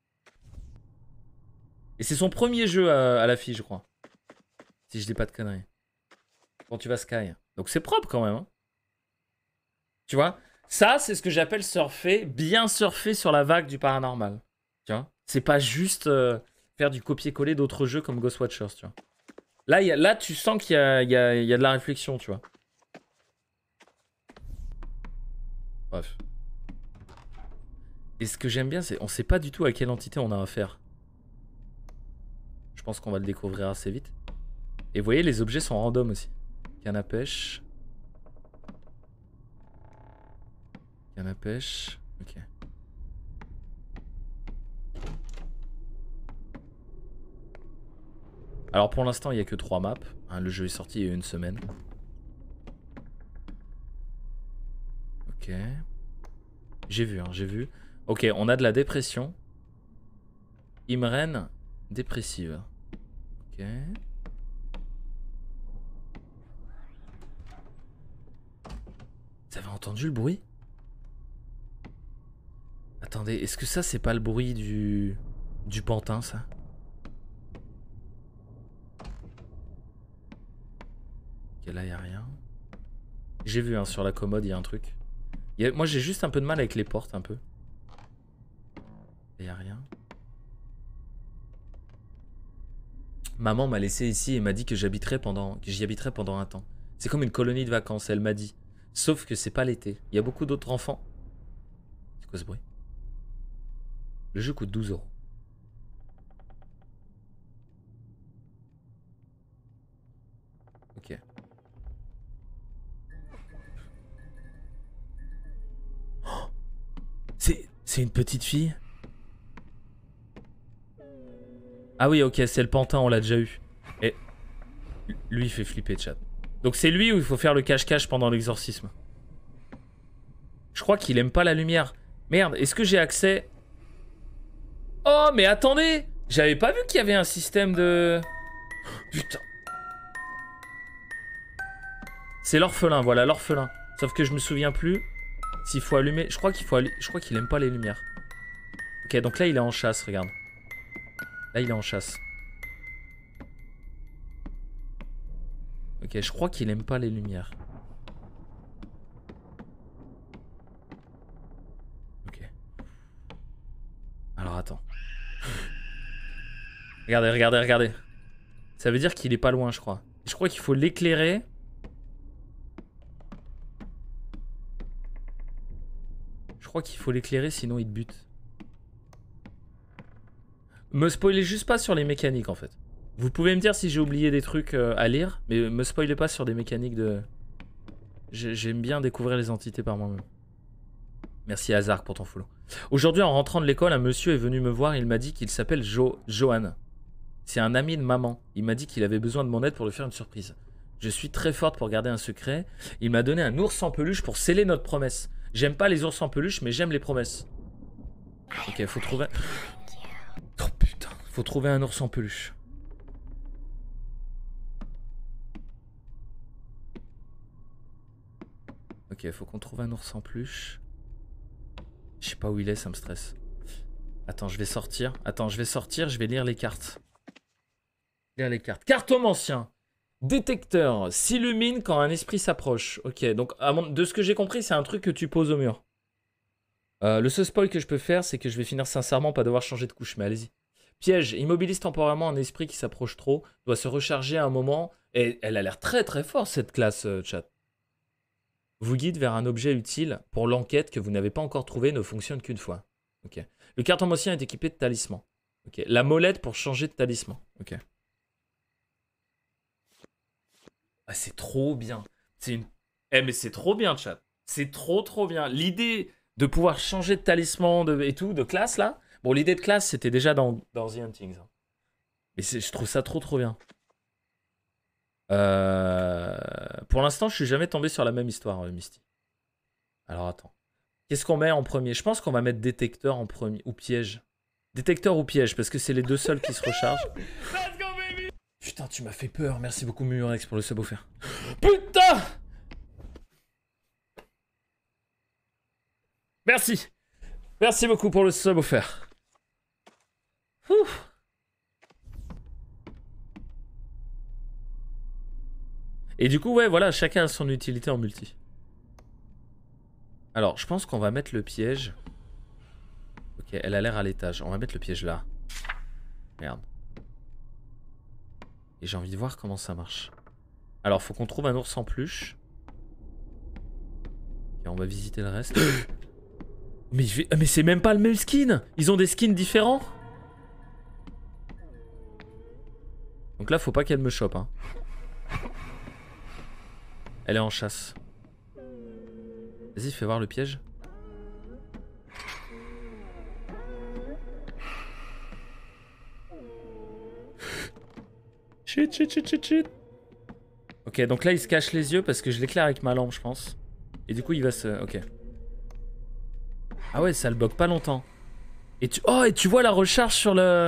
Et c'est son premier jeu à la fille, je crois. Si je dis pas de conneries. Quand tu vas Sky. Donc c'est propre quand même. Hein. Tu vois, ça, c'est ce que j'appelle surfer, bien surfer sur la vague du paranormal. Tu vois, c'est pas juste faire du copier-coller d'autres jeux comme Ghostwatchers, tu vois. Là, tu sens qu'il y a de la réflexion, tu vois. Bref. Et ce que j'aime bien, c'est on sait pas du tout à quelle entité on a affaire. Je pense qu'on va le découvrir assez vite. Et vous voyez, les objets sont random aussi. Canne à pêche. Canne à pêche. Ok. Alors pour l'instant, il n'y a que 3 maps. Hein, le jeu est sorti il y a 1 semaine. Ok. J'ai vu, hein, j'ai vu. Ok, on a de la dépression. Imren, dépressive. Ok. Vous avez entendu le bruit? Attendez, est-ce que ça c'est pas le bruit du pantin ça? Ok, là y a rien. J'ai vu hein, sur la commode il y a un truc. Moi j'ai juste un peu de mal avec les portes un peu. Il y a rien. Maman m'a laissé ici et m'a dit que j'y habiterais pendant un temps. C'est comme une colonie de vacances, elle m'a dit. Sauf que c'est pas l'été. Il y a beaucoup d'autres enfants. C'est quoi ce bruit? Le jeu coûte 12 €. Ok. Oh, c'est une petite fille? Ah oui, ok, c'est le pantin, on l'a déjà eu. Et lui, il fait flipper, chat. Donc c'est lui où il faut faire le cache-cache pendant l'exorcisme. Je crois qu'il aime pas la lumière. Merde, est-ce que j'ai accès... Oh, mais attendez! J'avais pas vu qu'il y avait un système de... Putain. C'est l'orphelin, voilà, l'orphelin. Sauf que je me souviens plus s'il faut allumer... Je crois qu'il aime pas les lumières. Ok, donc là, il est en chasse, regarde. Là, il est en chasse. Ok, je crois qu'il aime pas les lumières. Ok. Alors, attends. Regardez, regardez, regardez. Ça veut dire qu'il est pas loin, je crois. Je crois qu'il faut l'éclairer. Je crois qu'il faut l'éclairer, sinon il te bute. Me spoilez juste pas sur les mécaniques, en fait. Vous pouvez me dire si j'ai oublié des trucs à lire, mais me spoilez pas sur des mécaniques de... J'aime bien découvrir les entités par moi-même. Merci Hazard pour ton follow. Aujourd'hui, en rentrant de l'école, un monsieur est venu me voir et il m'a dit qu'il s'appelle Johan. C'est un ami de maman. Il m'a dit qu'il avait besoin de mon aide pour lui faire une surprise. Je suis très forte pour garder un secret. Il m'a donné un ours en peluche pour sceller notre promesse. J'aime pas les ours en peluche, mais j'aime les promesses. Ok, faut trouver... Oh putain, faut trouver un ours en peluche. Ok, faut qu'on trouve un ours en peluche. Je sais pas où il est, ça me stresse. Attends, je vais sortir. Je vais lire les cartes. Lire les cartes. Cartomancien. Détecteur. S'illumine quand un esprit s'approche. Ok, donc de ce que j'ai compris, c'est un truc que tu poses au mur. Le seul spoil que je peux faire, c'est que je vais finir sincèrement pas devoir changer de couche, mais allez-y. Piège. Immobilise temporairement un esprit qui s'approche trop. Doit se recharger à un moment. Et elle a l'air très très forte cette classe, chat. Vous guide vers un objet utile pour l'enquête que vous n'avez pas encore trouvé ne fonctionne qu'une fois. Ok. Le cartomancien est équipé de talisman. Ok. La molette pour changer de talisman. Ok. Ah, c'est trop bien. C'est une... Eh mais c'est trop bien, chat. C'est trop bien. L'idée de pouvoir changer de talisman et tout, de classe là. Bon, l'idée de classe, c'était déjà dans The Huntings. Hein. Mais je trouve ça trop bien. Pour l'instant, je suis jamais tombé sur la même histoire, Misty. Alors attends. Qu'est-ce qu'on met en premier? Je pense qu'on va mettre détecteur en premier. Ou piège. Détecteur ou piège, parce que c'est les deux seuls qui se rechargent. Let's go, baby! Putain, tu m'as fait peur. Merci beaucoup, Murex, pour le sub offert. Putain! Merci. Merci beaucoup pour le sub offert. Ouf. Et du coup, ouais, voilà, chacun a son utilité en multi. Alors, je pense qu'on va mettre le piège. Ok, elle a l'air à l'étage. On va mettre le piège là. Merde. Et j'ai envie de voir comment ça marche. Alors, faut qu'on trouve un ours en peluche. Et on va visiter le reste. Mais c'est même pas le même skin. Ils ont des skins différents. Donc là, faut pas qu'elle me chope, hein. Elle est en chasse. Vas-y, fais voir le piège. Shit. Ok, donc là, il se cache les yeux parce que je l'éclaire avec ma lampe, je pense. Et du coup, il va se... Ok. Ah ouais, ça le bloque pas longtemps. Et tu... Oh, et tu vois la recharge sur le...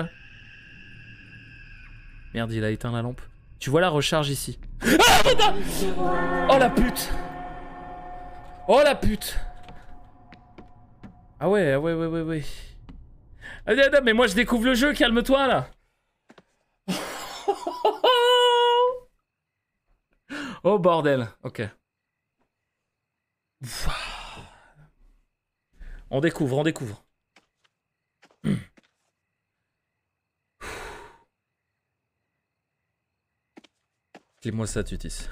Merde, il a éteint la lampe. Tu vois la recharge ici. Ah putain! Oh la pute! Oh la pute! Ah ouais, ouais. Attends, mais moi je découvre le jeu, calme-toi là! Oh bordel, ok. On découvre. Clé-moi ça, Tutis.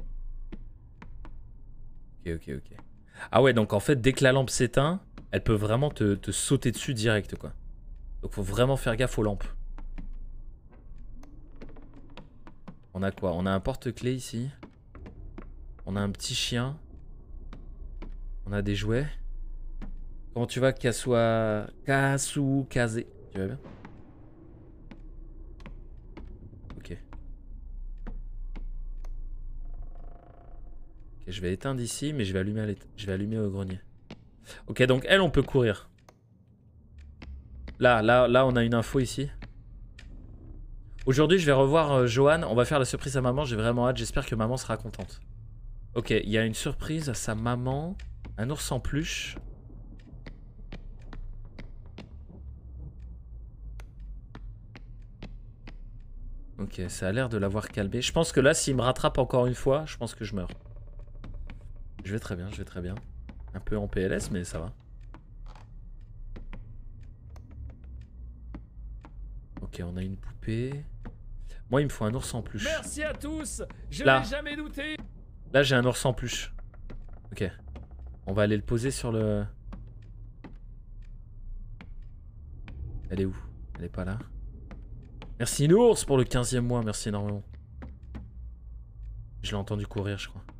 Ok. Ah ouais, donc en fait, dès que la lampe s'éteint, elle peut vraiment te sauter dessus direct, quoi. Donc faut vraiment faire gaffe aux lampes. On a quoi? On a un porte-clés ici. On a un petit chien. On a des jouets. Comment tu vas, Kasua... Kaze? Tu vas bien? Ok, je vais éteindre ici, mais je vais allumer au grenier. Ok, donc elle, on peut courir. Là, on a une info ici. Aujourd'hui, je vais revoir Johan. On va faire la surprise à maman. J'ai vraiment hâte. J'espère que maman sera contente. Ok, il y a une surprise à sa maman. Un ours en peluche. Ok, ça a l'air de l'avoir calmé. Je pense que là, s'il me rattrape encore une fois, je pense que je meurs. Je vais très bien. Un peu en PLS, mais ça va. Ok, on a une poupée. Moi, il me faut un ours en peluche. Merci à tous. Je n'ai jamais douté. Là, j'ai un ours en peluche. Ok. On va aller le poser sur le... Elle est où? Elle est pas là. Merci l'ours pour le 15e mois. Merci énormément. Je l'ai entendu courir, je crois.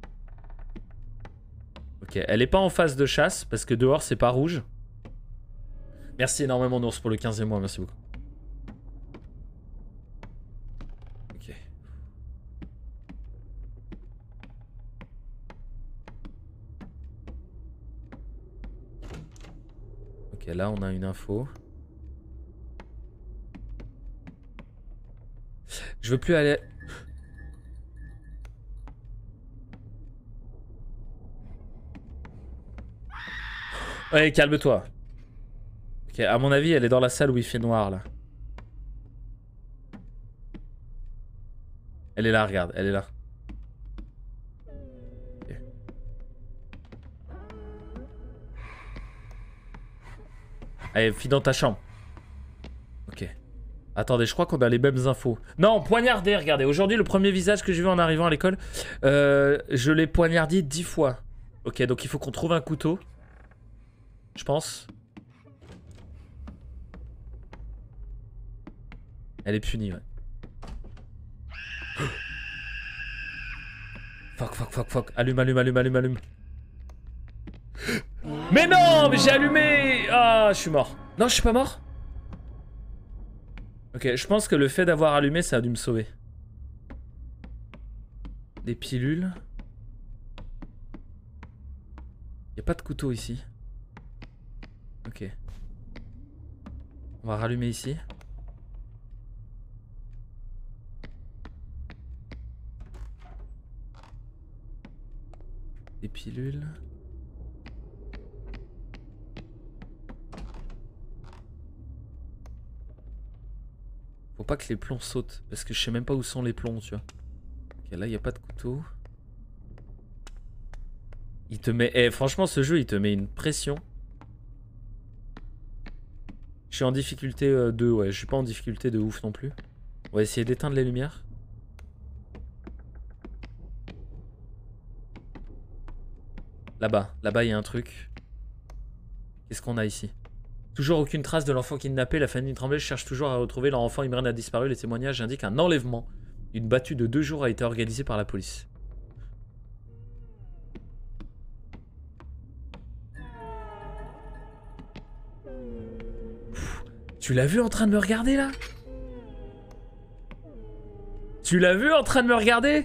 Ok, elle est pas en phase de chasse parce que dehors, c'est pas rouge. Merci énormément l'ours pour le 15e mois. Merci beaucoup. Ok, là on a une info. Je veux plus aller... Ouais, calme-toi. Ok, à mon avis, elle est dans la salle où il fait noir, là. Elle est là, regarde, elle est là. Okay. Allez, file dans ta chambre. Ok. Attendez, je crois qu'on a les mêmes infos. Non, poignardé, regardez. Aujourd'hui, le premier visage que j'ai vu en arrivant à l'école, je l'ai poignardé 10 fois. Ok, donc il faut qu'on trouve un couteau. Je pense. Elle est punie, ouais. Fuck. Allume. Mais non, mais j'ai allumé. Ah, je suis mort. Non, je suis pas mort. Ok, je pense que le fait d'avoir allumé, ça a dû me sauver. Des pilules. Y a pas de couteau ici. Ok. On va rallumer ici. Des pilules. Faut pas que les plombs sautent. Parce que je sais même pas où sont les plombs, tu vois. Ok, là, il n'y a pas de couteau. Il te met... Eh, franchement, ce jeu, il te met une pression. Je suis en difficulté 2, ouais. Je suis pas en difficulté de ouf non plus. On va essayer d'éteindre les lumières. Là-bas, il y a un truc. Qu'est-ce qu'on a ici? Toujours aucune trace de l'enfant kidnappé. La famille Tremblay cherche toujours à retrouver leur enfant. Imran a disparu. Les témoignages indiquent un enlèvement. Une battue de 2 jours a été organisée par la police. Pff, tu l'as vu en train de me regarder là? Tu l'as vu en train de me regarder?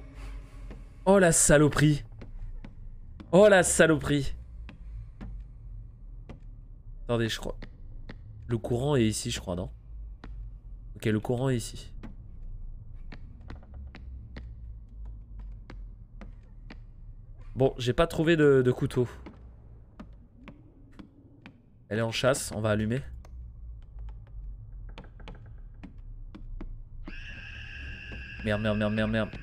Oh la saloperie. Oh la saloperie. Attendez, je crois. Le courant est ici, je crois, non? Ok, le courant est ici. Bon, j'ai pas trouvé de couteau. Elle est en chasse, on va allumer. Merde, merde, merde, merde, merde.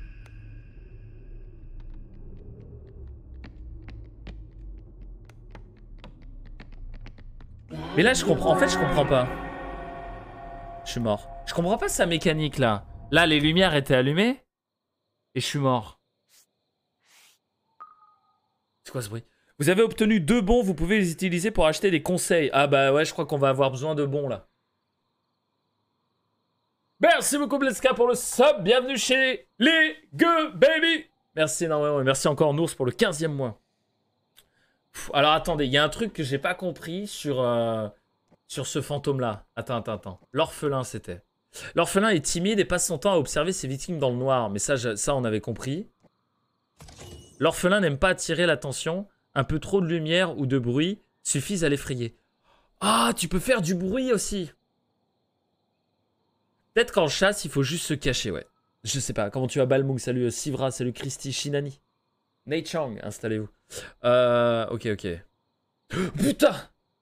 Mais là, je comprends. En fait, je comprends pas. Je suis mort. Je comprends pas sa mécanique là. Là, les lumières étaient allumées. Et je suis mort. C'est quoi ce bruit? Vous avez obtenu 2 bons, vous pouvez les utiliser pour acheter des conseils. Ah bah ouais, je crois qu'on va avoir besoin de bons là. Merci beaucoup Bleska pour le sub. Bienvenue chez les gueux baby. Merci énormément et merci encore Nours pour le 15e mois. Alors attendez, il y a un truc que j'ai pas compris sur ce fantôme-là. Attends. L'orphelin, c'était. L'orphelin est timide et passe son temps à observer ses victimes dans le noir. Mais ça on avait compris. L'orphelin n'aime pas attirer l'attention. Un peu trop de lumière ou de bruit suffisent à l'effrayer. Ah, tu peux faire du bruit aussi. Peut-être qu'en chasse, il faut juste se cacher, ouais. Je sais pas. Comment tu vas, Balmoug? Salut Sivra, salut Christy, Shinani. Nate Chang, installez-vous. Ok. Putain!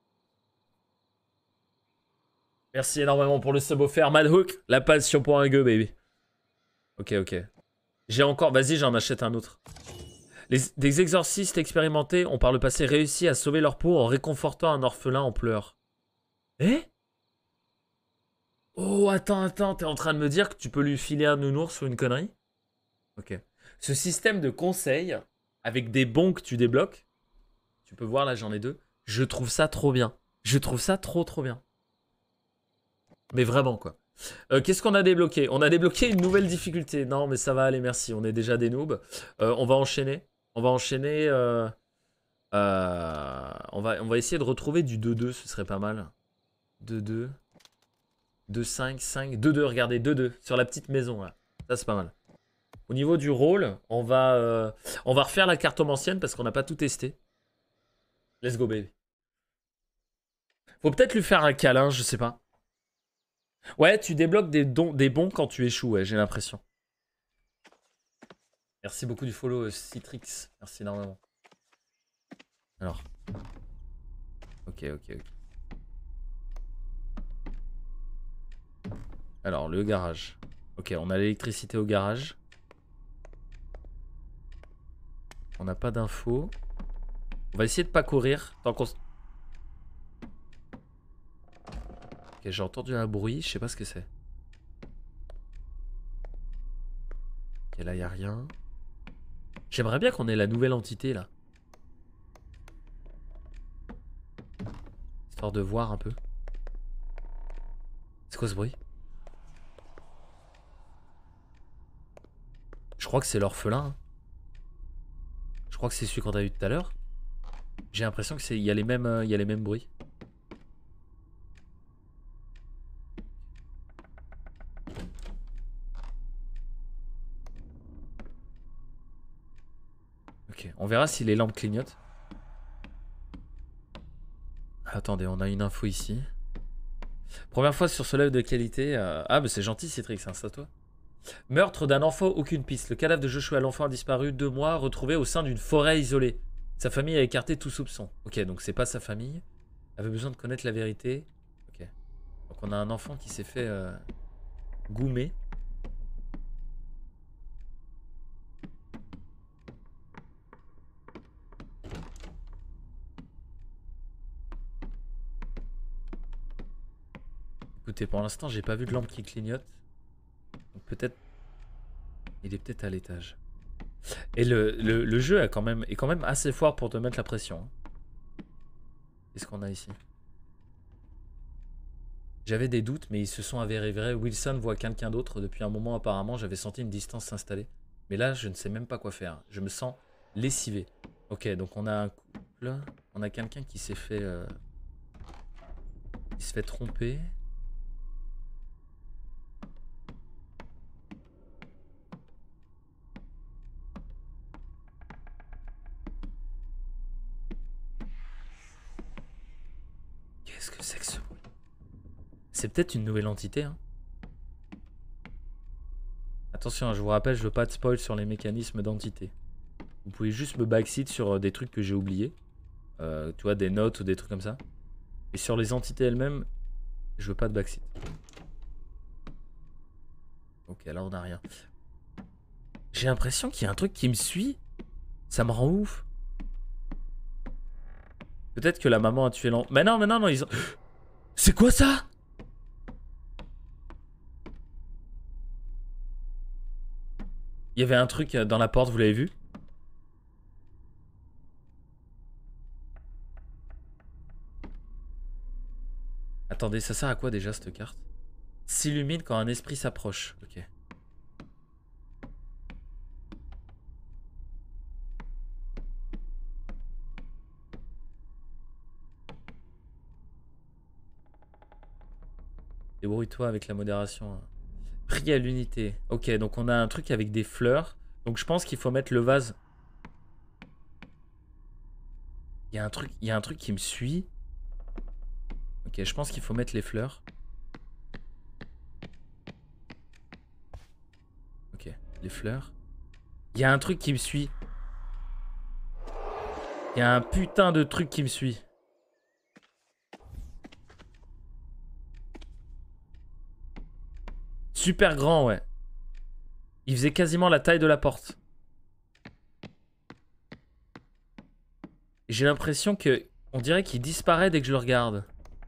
Merci énormément pour le sub offert, Madhook. La passion pour un gueux, baby. Ok. J'ai encore... Vas-y, j'en achète un autre. Des exorcistes expérimentés ont par le passé réussi à sauver leur peau en réconfortant un orphelin en pleurs. Eh? Oh, attends. T'es en train de me dire que tu peux lui filer un nounours ou une connerie? Ok. Ce système de conseil, avec des bons que tu débloques, tu peux voir là, j'en ai 2. Je trouve ça trop bien. Je trouve ça trop bien. Mais vraiment, quoi. Qu'est-ce qu'on a débloqué? On a débloqué une nouvelle difficulté. Non, mais ça va aller, merci. On est déjà des noobs. On va enchaîner. On va essayer de retrouver du 2-2, ce serait pas mal. 2-2. 2-5, 2-2, regardez, 2-2. Sur la petite maison, là. Ça, c'est pas mal. Au niveau du rôle, on va refaire la cartomancienne parce qu'on n'a pas tout testé. Let's go, baby. Faut peut-être lui faire un câlin, je sais pas. Ouais, tu débloques des bons quand tu échoues, ouais, j'ai l'impression. Merci beaucoup du follow, Citrix. Merci énormément. Alors. Ok. Alors, le garage. Ok, on a l'électricité au garage. On n'a pas d'infos. On va essayer de pas courir tant qu'on... Ok, j'ai entendu un bruit, je sais pas ce que c'est. Ok, là, y a rien. J'aimerais bien qu'on ait la nouvelle entité, là. Histoire de voir un peu. C'est quoi ce bruit? Je crois que c'est l'orphelin. Hein. Je crois que c'est celui qu'on a eu tout à l'heure. J'ai l'impression que il y a les mêmes bruits. Ok, on verra si les lampes clignotent. Attendez, on a une info ici. Première fois sur ce live de qualité. Ah, bah c'est gentil, Citrix, hein, c'est à toi. Meurtre d'un enfant, aucune piste. Le cadavre de Joshua, l'enfant a disparu 2 mois, retrouvé au sein d'une forêt isolée. Sa famille a écarté tout soupçon. Ok, donc c'est pas sa famille. Elle avait besoin de connaître la vérité. Ok. Donc on a un enfant qui s'est fait goumer. Écoutez, pour l'instant, j'ai pas vu de lampe qui clignote. Donc peut-être... Il est peut-être à l'étage. Et le jeu est quand même assez fort pour te mettre la pression. Qu'est-ce qu'on a ici? J'avais des doutes, mais ils se sont avérés vrais. Wilson voit quelqu'un d'autre. Depuis un moment, apparemment, j'avais senti une distance s'installer. Mais là, je ne sais même pas quoi faire. Je me sens lessivé. Ok, donc on a un couple. On a quelqu'un qui s'est fait... Il se fait tromper. Qu'est-ce que c'est que ce bruit? C'est peut-être une nouvelle entité, hein. Attention, je vous rappelle, je veux pas de spoil sur les mécanismes d'entité. Vous pouvez juste me backseat sur des trucs que j'ai oubliés. Tu vois, des notes ou des trucs comme ça. Et sur les entités elles-mêmes, je veux pas de backseat. Ok, là on a rien. J'ai l'impression qu'il y a un truc qui me suit. Ça me rend ouf. Peut-être que la maman a tué l'enfant. Mais non, ils ont... C'est quoi ça? Il y avait un truc dans la porte, vous l'avez vu? Attendez, ça sert à quoi déjà cette carte? S'illumine quand un esprit s'approche. Ok. Débrouille-toi avec la modération. Prie à l'unité. Ok, donc on a un truc avec des fleurs. Donc je pense qu'il faut mettre le vase. Il y a un truc qui me suit. Ok, je pense qu'il faut mettre les fleurs. Ok, les fleurs. Il y a un truc qui me suit. Il y a un putain de truc qui me suit. Super grand, ouais. Il faisait quasiment la taille de la porte. J'ai l'impression que... On dirait qu'il disparaît dès que je le regarde.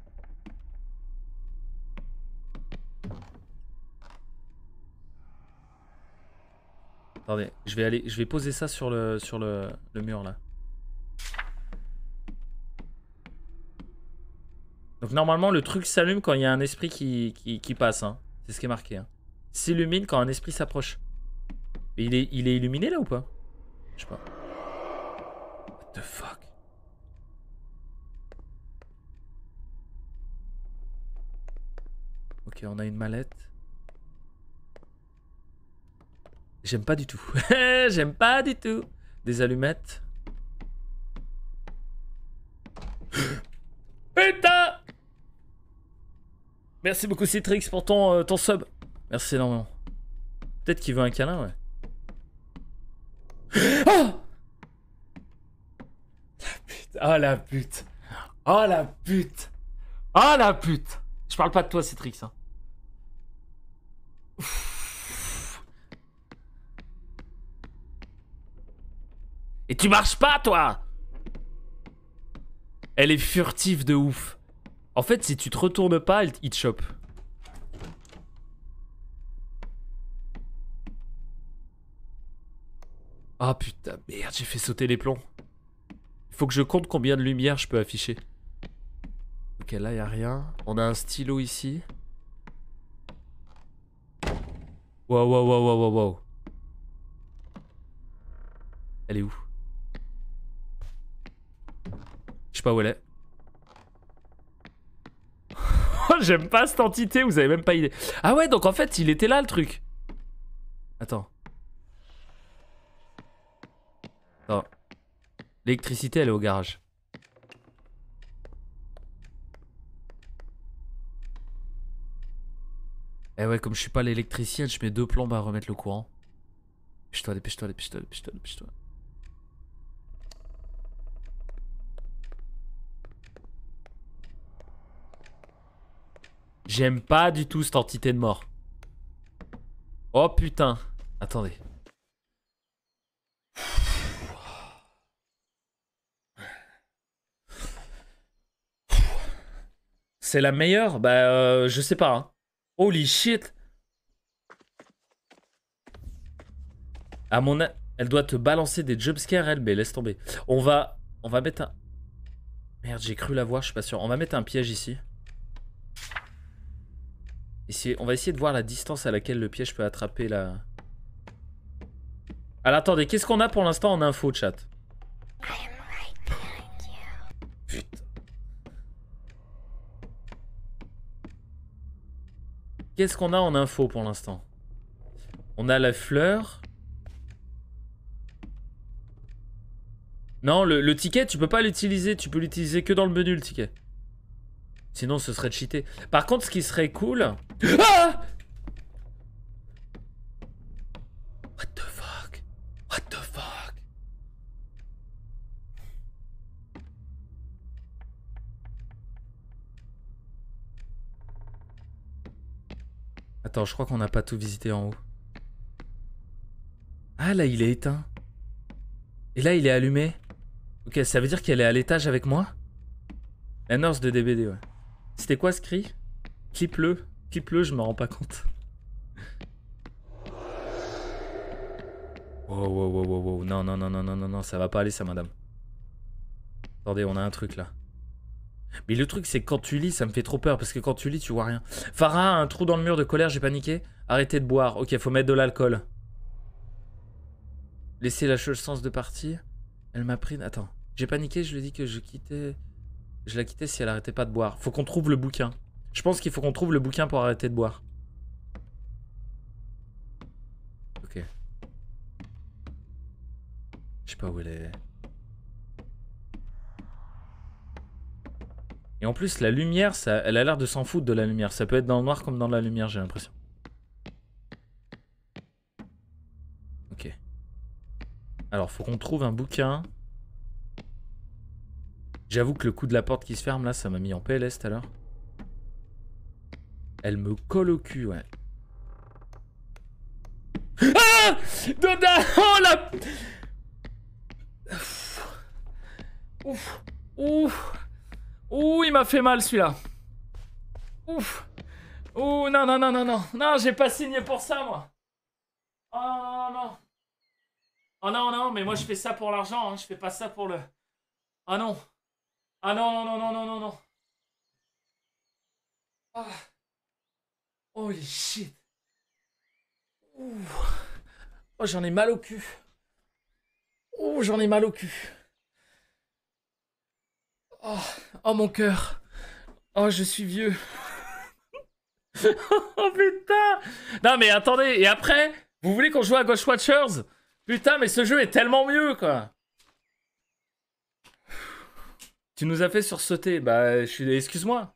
Attendez, je vais poser ça sur le mur là. Donc normalement le truc s'allume quand il y a un esprit qui passe. Hein. C'est ce qui est marqué. Hein. S'illumine quand un esprit s'approche. Il est illuminé là ou pas? Je sais pas. What the fuck? Ok, on a une mallette. J'aime pas du tout. J'aime pas du tout. Des allumettes. Putain! Merci beaucoup Citrix pour ton sub. Merci énormément. Peut-être qu'il veut un câlin, ouais. Oh! Oh la pute. Oh la pute. Oh la pute. Je parle pas de toi Citrix. Hein. Et tu marches pas, toi! Elle est furtive de ouf. En fait, si tu te retournes pas, il te chope. Ah putain, merde, j'ai fait sauter les plombs. Il faut que je compte combien de lumière je peux afficher. Ok, là, y a rien. On a un stylo ici. Wow, wow, wow, wow, wow, wow. Elle est où? Je sais pas où elle est. J'aime pas cette entité, vous avez même pas idée. Ah ouais, donc en fait, il était là le truc. Attends. Attends. L'électricité, elle est au garage. Eh ouais, comme je suis pas l'électricien, je mets 2 plombes à remettre le courant. Dépêche-toi, dépêche-toi, dépêche-toi, dépêche-toi, dépêche-toi. J'aime pas du tout cette entité de mort. Oh putain. Attendez. C'est la meilleure? Bah je sais pas. Hein. Holy shit. À mon elle doit te balancer des jumpscares elle, mais laisse tomber. On va mettre un... Merde, j'ai cru la voir, je suis pas sûr. On va mettre un piège ici. On va essayer de voir la distance à laquelle le piège peut attraper la... Alors attendez, qu'est-ce qu'on a pour l'instant en info, chat? Putain. Qu'est-ce qu'on a en info pour l'instant? On a la fleur. Non, le ticket, tu peux pas l'utiliser. Tu peux l'utiliser que dans le menu, le ticket. Sinon, ce serait cheaté. Par contre, ce qui serait cool... Ah! What the fuck? What the fuck? Attends, je crois qu'on n'a pas tout visité en haut. Ah, là, il est éteint. Et là, il est allumé. Ok, ça veut dire qu'elle est à l'étage avec moi? La nurse de DBD, ouais. C'était quoi ce cri? Clip-le. Clip-le, je me rends pas compte. Wow, wow, wow, wow, wow. Non, non, non, non, non, non, non, ça va pas aller ça, madame. Attendez, on a un truc là. Mais le truc, c'est que quand tu lis, ça me fait trop peur parce que quand tu lis, tu vois rien. Farah, un trou dans le mur de colère, j'ai paniqué. Arrêtez de boire. Ok, faut mettre de l'alcool. Laissez la sens de partie. Elle m'a pris. Attends, j'ai paniqué, je lui ai dit que je quittais. Je la quittais si elle arrêtait pas de boire. Faut qu'on trouve le bouquin. Je pense qu'il faut qu'on trouve le bouquin pour arrêter de boire. Ok. Je sais pas où elle est. Et en plus, la lumière, ça, elle a l'air de s'en foutre de la lumière. Ça peut être dans le noir comme dans la lumière, j'ai l'impression. Ok. Alors, faut qu'on trouve un bouquin. J'avoue que le coup de la porte qui se ferme, là, ça m'a mis en PLS tout à l'heure. Elle me colle au cul, ouais. Ah! Doda! Oh la... Ouf. Ouf. Ouh, il m'a fait mal celui-là. Ouf. Ouh, non, non, non, non, non. Non, j'ai pas signé pour ça, moi. Oh non. Oh non, non, mais moi je fais ça pour l'argent, hein. Je fais pas ça pour le... Ah non. Ah non, non, non, non, non, non, non. Ah. Holy shit. Ouh. Oh, j'en ai mal au cul. Oh, j'en ai mal au cul. Oh, oh mon cœur. Oh, je suis vieux. Oh putain. Non mais attendez, et après, vous voulez qu'on joue à Ghost Watchers? Putain, mais ce jeu est tellement mieux, quoi. Tu nous as fait sursauter. Bah, je suis... Excuse-moi.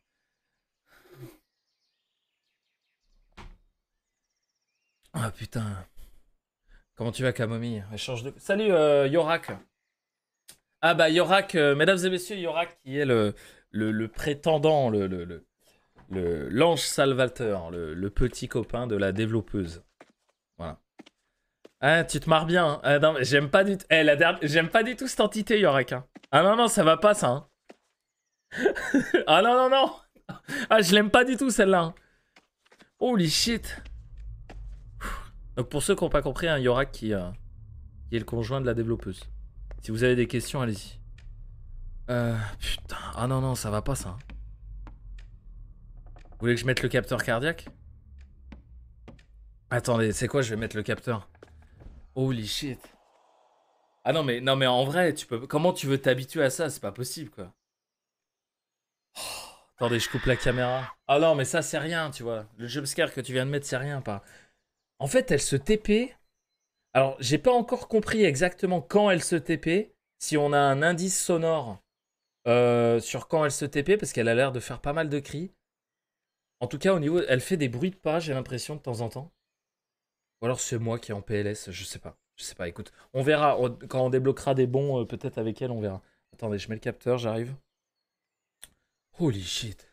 Ah putain. Comment tu vas, Camomille? Elle change de... Salut, Yorak. Ah bah, Yorak, mesdames et messieurs, Yorak qui est le prétendant, l'ange salvateur, le petit copain de la développeuse. Voilà. Ah, tu te marres bien. Hein. Ah, non, mais j'aime pas du tout. J'aime pas du tout cette entité, Yorak. Hein. Ah non, non, ça va pas, ça. Hein. Ah non, non, non. Ah, je l'aime pas du tout, celle-là. Hein. Holy shit. Donc, pour ceux qui n'ont pas compris, un Yorak qui est le conjoint de la développeuse. Si vous avez des questions, allez-y. Putain. Ah non, non, ça va pas, ça. Hein. Vous voulez que je mette le capteur cardiaque? Attendez, c'est quoi? Je vais mettre le capteur. Holy shit. Ah non mais en vrai, comment tu veux t'habituer à ça? C'est pas possible, quoi. Oh, attendez, je coupe la caméra. Ah non, mais ça c'est rien, tu vois. Le jumpscare que tu viens de mettre, c'est rien, pas. En fait, elle se TP. Alors, j'ai pas encore compris exactement quand elle se TP. Si on a un indice sonore sur quand elle se TP, parce qu'elle a l'air de faire pas mal de cris. En tout cas, au niveau, elle fait des bruits de pas, j'ai l'impression, de temps en temps. Ou alors c'est moi qui est en PLS, je sais pas. Je sais pas, écoute. On verra. Quand on débloquera des bons, peut-être avec elle, on verra. Attendez, je mets le capteur, j'arrive. Holy shit.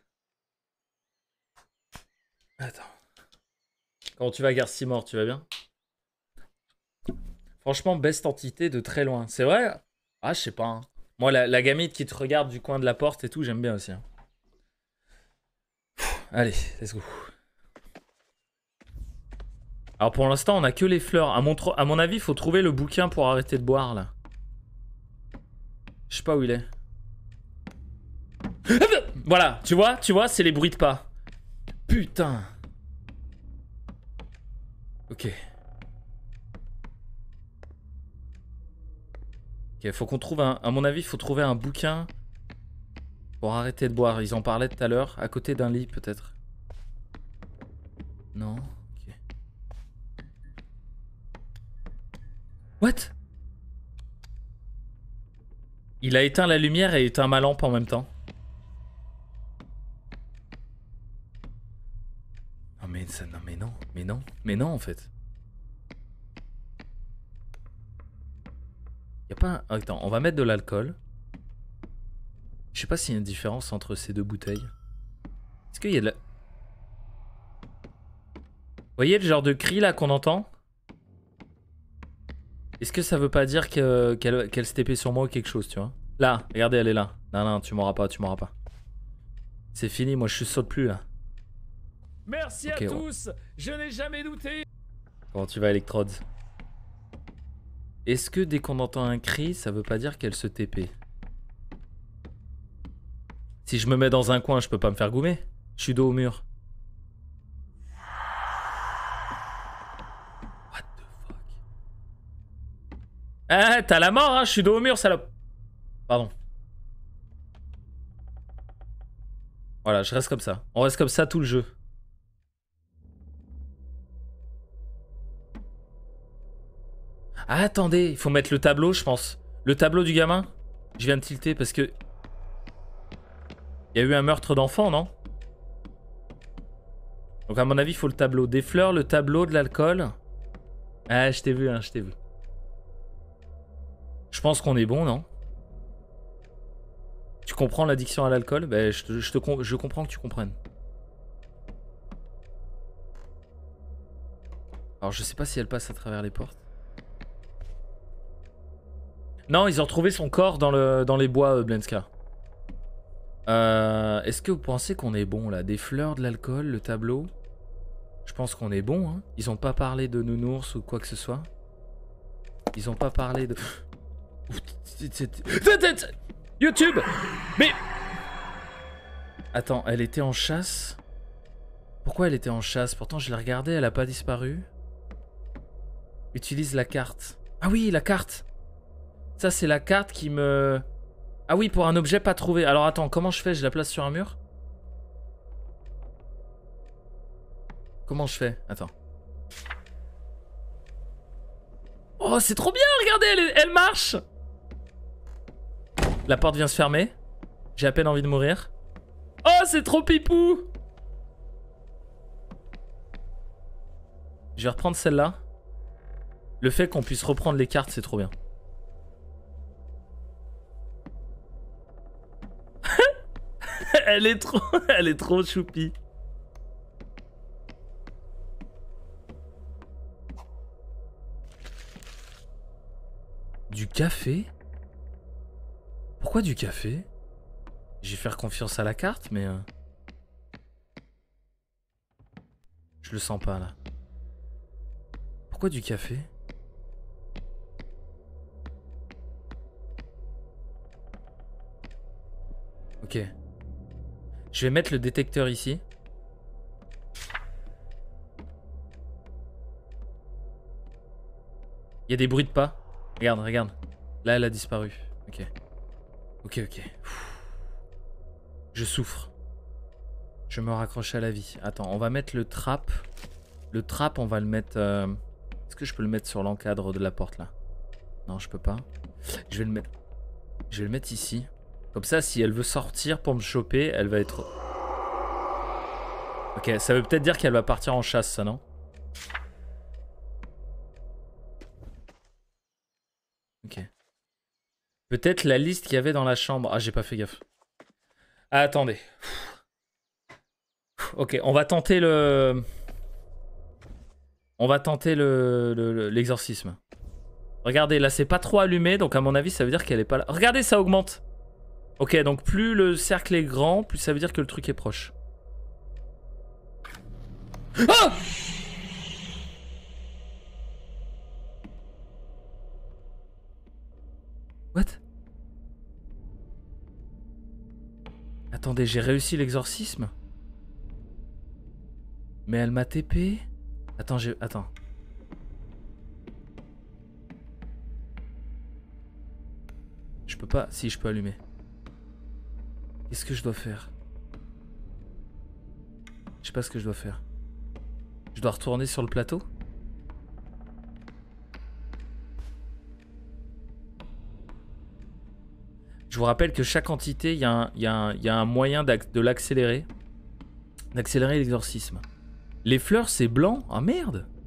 Attends. Comment tu vas, Garcimore? Tu vas bien? Franchement, best entité de très loin. C'est vrai? Ah, je sais pas. Hein. Moi, la gamine qui te regarde du coin de la porte et tout, j'aime bien aussi. Hein. Allez, let's go. Alors pour l'instant, on a que les fleurs. À mon avis, il faut trouver le bouquin pour arrêter de boire, là. Je sais pas où il est. Voilà, tu vois, c'est les bruits de pas. Putain. Ok. Ok, faut qu'on trouve un... À mon avis, il faut trouver un bouquin pour arrêter de boire. Ils en parlaient tout à l'heure, à côté d'un lit, peut-être. Non. Ok. What? Il a éteint la lumière et éteint ma lampe en même temps. Mais non, en fait. Y a pas un... Attends, on va mettre de l'alcool. Je sais pas s'il y a une différence entre ces deux bouteilles. Est-ce qu'il y a de la... Vous voyez le genre de cri là qu'on entend? Est-ce que ça veut pas dire qu'elle se TP sur moi ou quelque chose, tu vois? Là, regardez, elle est là. Non, non, tu m'auras pas, tu m'auras pas. C'est fini, moi je saute plus là. Merci à tous, je n'ai jamais douté. Comment tu vas, Electrodes? Est-ce que dès qu'on entend un cri, ça veut pas dire qu'elle se TP? Si je me mets dans un coin, je peux pas me faire goumer. Je suis dos au mur. What the fuck? Ah, t'as la mort, hein, je suis dos au mur, salope. Pardon. Voilà, je reste comme ça. On reste comme ça tout le jeu. Ah, attendez, il faut mettre le tableau, je pense. Le tableau du gamin. Je viens de tilter parce que... Il y a eu un meurtre d'enfant, non? Donc à mon avis, il faut le tableau. Des fleurs, le tableau, de l'alcool. Ah, je t'ai vu, hein, je t'ai vu. Je pense qu'on est bon, non? Tu comprends l'addiction à l'alcool? Ben, je comprends que tu comprennes. Alors, je sais pas si elle passe à travers les portes. Non, ils ont retrouvé son corps dans les bois, Blenska. Est-ce que vous pensez qu'on est bon, là? Des fleurs, de l'alcool, le tableau? Je pense qu'on est bon, hein. Ils ont pas parlé de nounours ou quoi que ce soit. Ils ont pas parlé de... YouTube! Mais... Attends, elle était en chasse? Pourquoi elle était en chasse? Pourtant je l'ai regardée, elle a pas disparu. Utilise la carte. Ah oui, la carte! Ça c'est la carte qui me... Ah oui, pour un objet pas trouvé. Alors attends, comment je fais? Je la place sur un mur? Comment je fais? Attends. Oh, c'est trop bien, regardez, elle marche! La porte vient se fermer. J'ai à peine envie de mourir. Oh, c'est trop pipou! Je vais reprendre celle-là. Le fait qu'on puisse reprendre les cartes, c'est trop bien. Elle est trop choupie. Du café? Pourquoi du café? Je vais faire confiance à la carte, mais... Je le sens pas, là. Pourquoi du café? Ok. Je vais mettre le détecteur ici. Il y a des bruits de pas. Regarde, regarde. Là, elle a disparu. Ok. Ok, ok. Je souffre. Je me raccroche à la vie. Attends, on va mettre le trap. Le trap, on va le mettre... Est-ce que je peux le mettre sur l'encadre de la porte, là? Non, je peux pas. Je vais le mettre... Je vais le mettre ici. Comme ça, si elle veut sortir pour me choper, elle va être... Ok, ça veut peut-être dire qu'elle va partir en chasse, ça, non? Ok. Peut-être la liste qu'il y avait dans la chambre. Ah, j'ai pas fait gaffe. Ah, attendez. Ok, on va tenter le... On va tenter l'exorcisme. Regardez, là, c'est pas trop allumé, donc à mon avis, ça veut dire qu'elle est pas là. Regardez, ça augmente. Ok, donc plus le cercle est grand, plus ça veut dire que le truc est proche. Ah! What? Attendez, j'ai réussi l'exorcisme? Mais elle m'a TP? Attends, Attends. Je peux pas... Si, je peux allumer. Qu'est-ce que je dois faire? Je sais pas ce que je dois faire. Je dois retourner sur le plateau? Je vous rappelle que chaque entité, il y a un moyen de l'accélérer. D'accélérer l'exorcisme. Les fleurs, c'est blanc? Ah merde!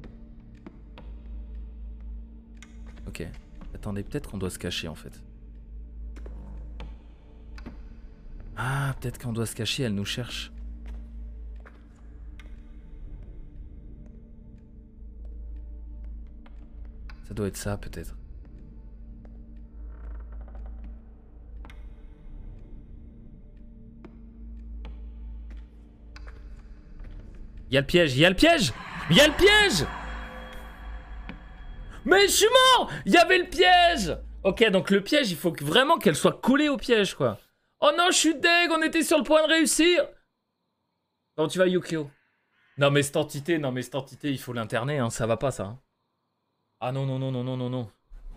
Ok. Attendez, peut-être qu'on doit se cacher en fait. Ah, peut-être qu'on doit se cacher, elle nous cherche. Ça doit être ça, peut-être. Il y a le piège, il y a le piège! Il y a le piège! Mais je suis mort! Il y avait le piège! Ok, donc le piège, il faut vraiment qu'elle soit collée au piège, quoi. Oh non, je suis deg, on était sur le point de réussir! Comment tu vas, Yukio? Non mais cette entité, il faut l'interner, hein, ça va pas, ça. Hein. Ah non, non, non, non, non, non, non.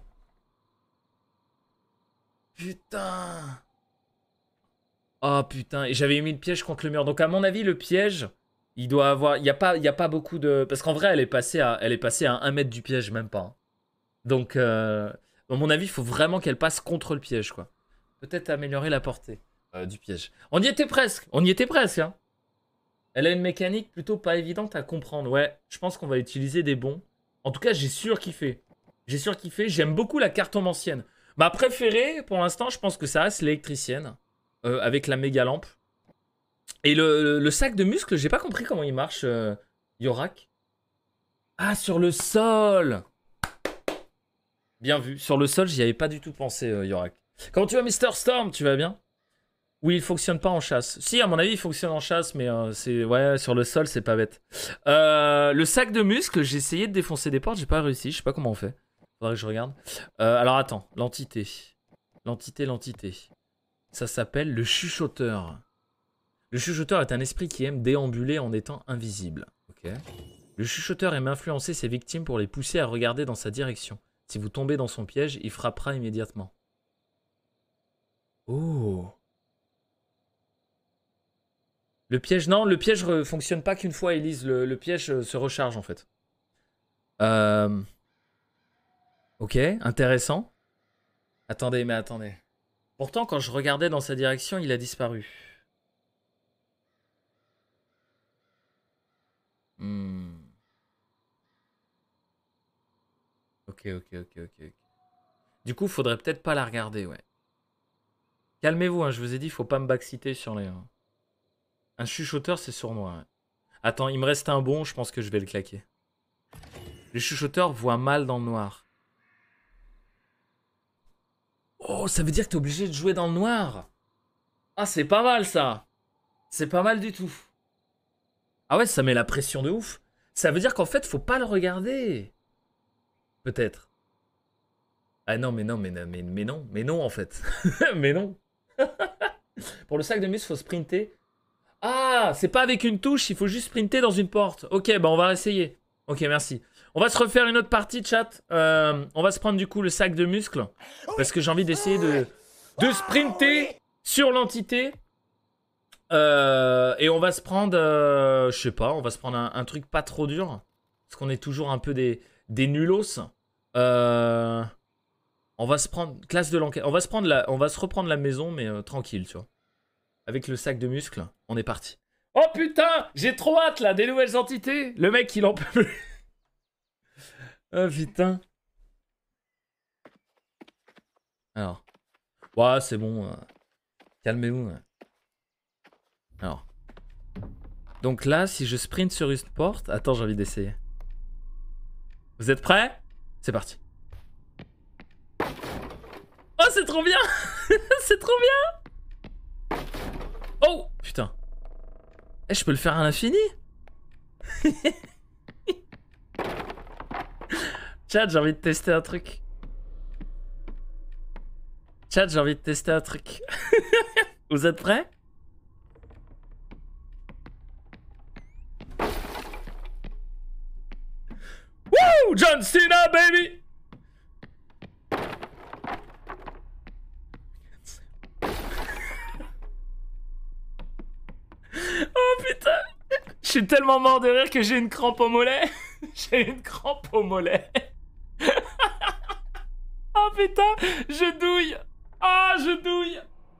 Putain! Oh putain, et j'avais mis le piège contre le mur. Donc à mon avis, le piège... Il doit avoir... Il y a pas beaucoup de... Parce qu'en vrai, elle est passée à 1 mètre du piège, même pas. Hein. Donc, à mon avis, il faut vraiment qu'elle passe contre le piège, quoi. Peut-être améliorer la portée du piège. On y était presque. On y était presque, hein. Elle a une mécanique plutôt pas évidente à comprendre. Ouais, je pense qu'on va utiliser des bons. En tout cas, j'ai surkiffé. J'ai surkiffé. J'aime beaucoup la cartomancienne. Ma préférée, pour l'instant, je pense que ça reste l'électricienne. Avec la méga lampe. Et le sac de muscles, j'ai pas compris comment il marche, Yorak. Ah, sur le sol! Bien vu. Sur le sol, j'y avais pas du tout pensé, Yorak. Comment tu vas, Mister Storm? Tu vas bien? Oui, il fonctionne pas en chasse. Si, à mon avis, il fonctionne en chasse, mais c'est... Ouais, sur le sol, c'est pas bête. Le sac de muscles, j'ai essayé de défoncer des portes, j'ai pas réussi. Je sais pas comment on fait. Faudrait que je regarde. Alors, attends. L'entité. L'entité. Ça s'appelle le chuchoteur. Le chuchoteur est un esprit qui aime déambuler en étant invisible. Ok. Le chuchoteur aime influencer ses victimes pour les pousser à regarder dans sa direction. Si vous tombez dans son piège, il frappera immédiatement. Oh. Le piège, non, le piège ne fonctionne pas qu'une fois, Elise. Le piège se recharge en fait. Ok, intéressant. Attendez, mais attendez. Pourtant, quand je regardais dans sa direction, il a disparu. Ok. Du coup, faudrait peut-être pas la regarder, ouais. Calmez-vous, hein, je vous ai dit, faut pas me backciter sur les... Un chuchoteur, c'est sournois. Ouais. Attends, il me reste un bon, je pense que je vais le claquer. Le chuchoteur voit mal dans le noir. Oh, ça veut dire que t'es obligé de jouer dans le noir. Ah, c'est pas mal, ça. C'est pas mal du tout. Ah ouais, ça met la pression de ouf. Ça veut dire qu'en fait, faut pas le regarder. Peut-être. Ah non, mais non, mais non, en fait. Mais non. Pour le sac de muscles, faut sprinter. Ah, c'est pas avec une touche, il faut juste sprinter dans une porte. Ok, bah on va essayer. Ok, merci. On va se refaire une autre partie, chat. On va se prendre du coup le sac de muscles. Parce que j'ai envie d'essayer de sprinter sur l'entité. Et on va se prendre, je sais pas, on va se prendre un truc pas trop dur. Parce qu'on est toujours un peu des nulos. On va se prendre classe de l'enquête. On va se reprendre la maison, mais tranquille, tu vois. Avec le sac de muscles, on est parti. Oh putain, j'ai trop hâte là, des nouvelles entités. Le mec, il en peut plus. Oh putain. Alors. Ouais, c'est bon. Calmez-vous. Alors. Donc là, si je sprint sur une porte... Attends, j'ai envie d'essayer. Vous êtes prêts? C'est parti. Oh, c'est trop bien. C'est trop bien. Oh, putain. Eh, je peux le faire à l'infini. Chat, j'ai envie de tester un truc. Chat, j'ai envie de tester un truc. Vous êtes prêts? Woo! John Cena, baby! Oh putain! Je suis tellement mort de rire que j'ai une crampe au mollet. J'ai une crampe au mollet. Oh putain! Je douille! Ah, je douille!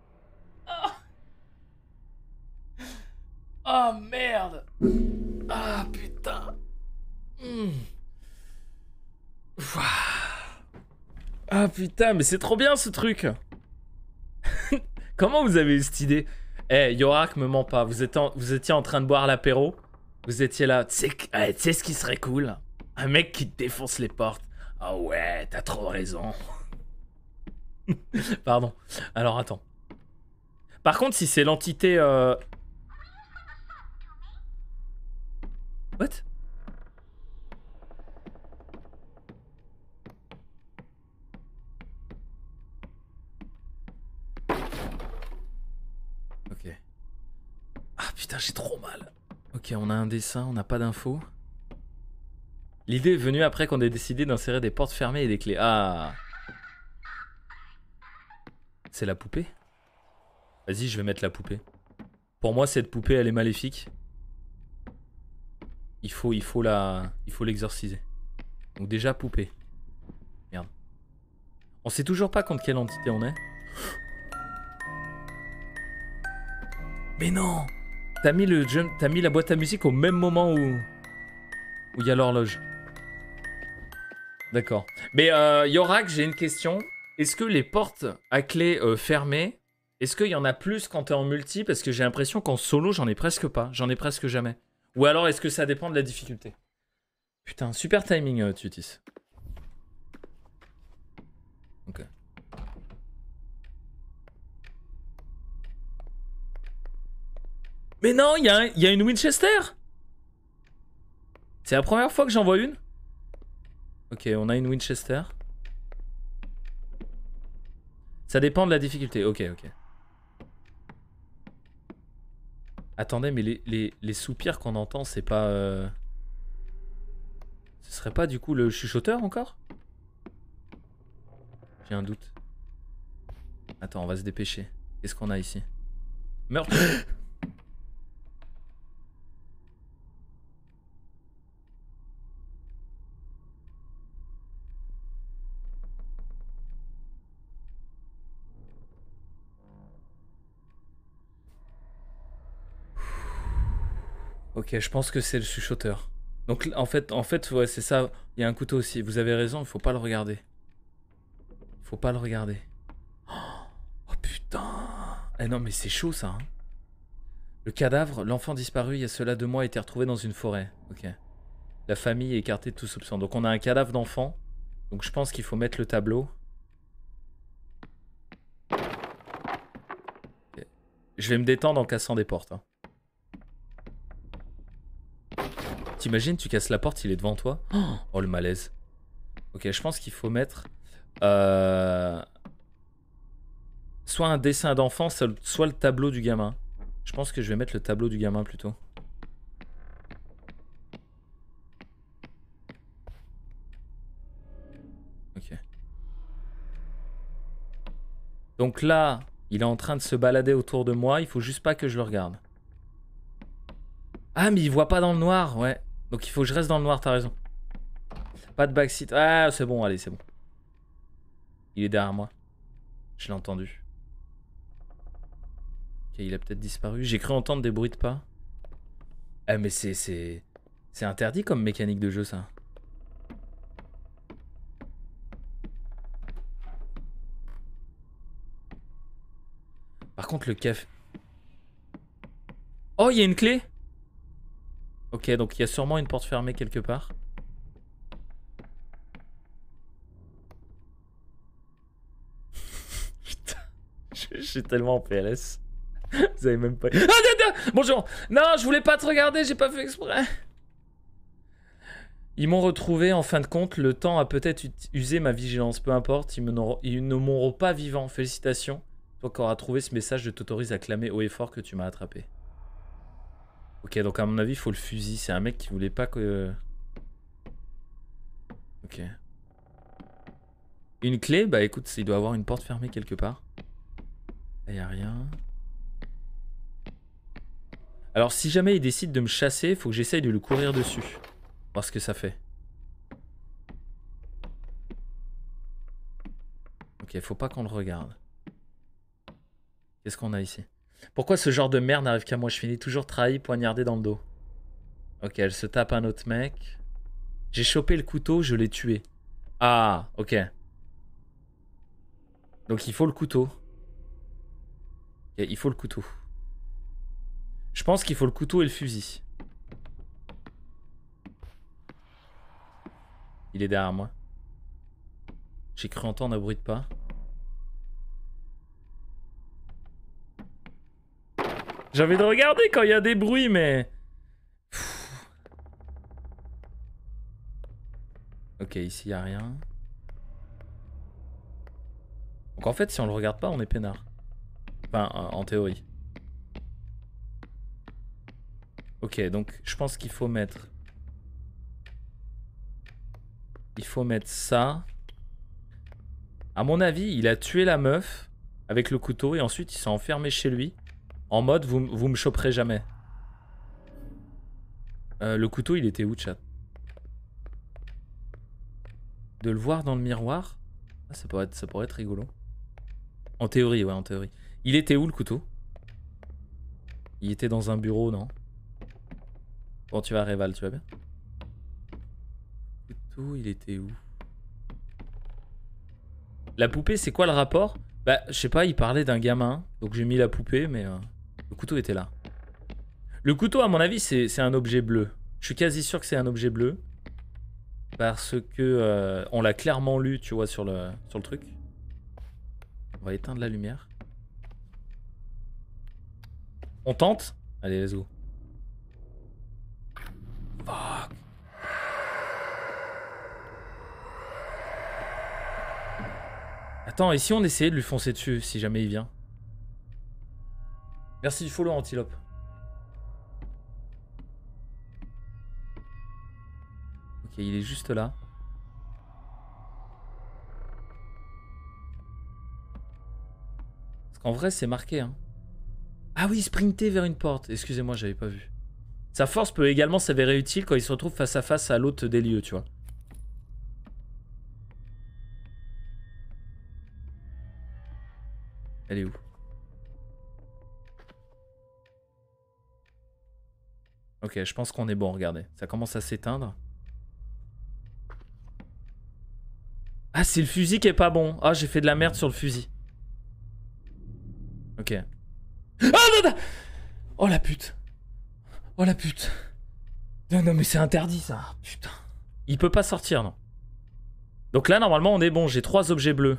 Oh merde! Ah putain! Ah putain, mais c'est trop bien ce truc. Comment vous avez eu cette idée? Eh, Yorak me ment pas. Vous étiez en train de boire l'apéro. Vous étiez là. Tu sais ce qui serait cool? Un mec qui te défonce les portes. Ah ouais, t'as trop raison. Pardon. Alors attends. Par contre, si c'est l'entité... What? Ok. Ah putain, j'ai trop mal. Ok, on a un dessin, on n'a pas d'infos. L'idée est venue après qu'on ait décidé d'insérer des portes fermées et des clés. Ah. C'est la poupée? Vas-y, je vais mettre la poupée. Pour moi, cette poupée, elle est maléfique. Il faut l'exorciser. Donc déjà, poupée. Merde. On sait toujours pas contre quelle entité on est. Mais non! T'as mis la boîte à musique au même moment où il y a l'horloge. D'accord. Mais Yorak, j'ai une question. Est-ce que les portes à clé fermées, est-ce qu'il y en a plus quand t'es en multi? Parce que j'ai l'impression qu'en solo, j'en ai presque pas. J'en ai presque jamais. Ou alors, est-ce que ça dépend de la difficulté? Putain, super timing, Tutis. Ok. Mais non, il y a une Winchester. C'est la première fois que j'en vois une. Ok, on a une Winchester. Ça dépend de la difficulté. Ok, ok. Attendez, mais les soupirs qu'on entend, c'est pas... Ce serait pas du coup le chuchoteur encore? J'ai un doute. Attends, on va se dépêcher. Qu'est-ce qu'on a ici? Meurtre. Ok, je pense que c'est le chuchoteur. Donc en fait ouais, c'est ça. Il y a un couteau aussi. Vous avez raison, il faut pas le regarder. Faut pas le regarder. Oh putain. Eh non, mais c'est chaud ça. Hein. Le cadavre, l'enfant disparu il y a cela 2 mois, a été retrouvé dans une forêt. Ok. La famille est écartée de tout soupçon. Donc on a un cadavre d'enfant. Donc je pense qu'il faut mettre le tableau. Okay. Je vais me détendre en cassant des portes. Hein. T'imagines, tu casses la porte, il est devant toi. Oh le malaise. Ok, je pense qu'il faut mettre... soit un dessin d'enfant, soit le tableau du gamin. Je pense que je vais mettre le tableau du gamin plutôt. Ok. Donc là, il est en train de se balader autour de moi. Il faut juste pas que je le regarde. Ah, mais il voit pas dans le noir, ouais. Donc il faut que je reste dans le noir, t'as raison. Pas de backseat. Ah, c'est bon, allez, c'est bon. Il est derrière moi. Je l'ai entendu. Ok, il a peut-être disparu. J'ai cru entendre des bruits de pas. Ah, mais c'est interdit comme mécanique de jeu, ça. Par contre, le café... Oh, il y a une clé. Ok, donc il y a sûrement une porte fermée quelque part. Putain, je suis tellement en PLS. Vous avez même pas... Ah, non, bonjour. Non, je voulais pas te regarder, j'ai pas fait exprès. Ils m'ont retrouvé, en fin de compte, le temps a peut-être usé ma vigilance. Peu importe, ils ne m'auront pas vivant. Félicitations. Toi qui auras trouvé ce message, je t'autorise à clamer haut et fort que tu m'as attrapé. Ok, donc à mon avis, il faut le fusil. C'est un mec qui voulait pas que... Ok. Une clé? Bah écoute, il doit avoir une porte fermée quelque part. Là, y a rien. Alors si jamais il décide de me chasser, il faut que j'essaye de lui courir dessus. Voir ce que ça fait. Ok, faut pas qu'on le regarde. Qu'est-ce qu'on a ici? Pourquoi ce genre de merde n'arrive qu'à moi? Je finis toujours trahi, poignardé dans le dos. Ok, elle se tape un autre mec. J'ai chopé le couteau, je l'ai tué. Ah, ok. Donc il faut le couteau. Ok, il faut le couteau. Je pense qu'il faut le couteau et le fusil. Il est derrière moi. J'ai cru entendre un bruit de pas. J'ai envie de regarder quand il y a des bruits, mais... Ok, ici il n'y a rien. Donc en fait, si on le regarde pas, on est peinard. Enfin, en théorie. Ok, donc je pense qu'il faut mettre... Il faut mettre ça. À mon avis, il a tué la meuf avec le couteau et ensuite il s'est enfermé chez lui. En mode, vous me choperez jamais. Le couteau, il était où, chat? De le voir dans le miroir? Ah, ça pourrait être rigolo. En théorie, ouais, en théorie. Il était où, le couteau? Il était dans un bureau, non? Bon, tu vas, Réval, tu vas bien? Le couteau, il était où? La poupée, c'est quoi le rapport? Bah, je sais pas, il parlait d'un gamin. Donc j'ai mis la poupée, mais le couteau était là. Le couteau, à mon avis, c'est un objet bleu. Je suis quasi sûr que c'est un objet bleu. Parce que on l'a clairement lu, tu vois, sur le truc. On va éteindre la lumière. On tente? Allez, let's go. Fuck. Attends, et si on essayait de lui foncer dessus, si jamais il vient? Merci du follow, Antilope. Ok, il est juste là. Parce qu'en vrai, c'est marqué, hein. Ah oui, sprinter vers une porte. Excusez-moi, j'avais pas vu. Sa force peut également s'avérer utile quand il se retrouve face à face à l'hôte des lieux, tu vois. Elle est où? Ok, je pense qu'on est bon, regardez. Ça commence à s'éteindre. Ah, c'est le fusil qui est pas bon. Ah, j'ai fait de la merde sur le fusil. Ok. Ah, non, non. Oh la pute. Oh la pute. Non, non, mais c'est interdit, ça. Putain. Il peut pas sortir, non. Donc là, normalement, on est bon. J'ai 3 objets bleus.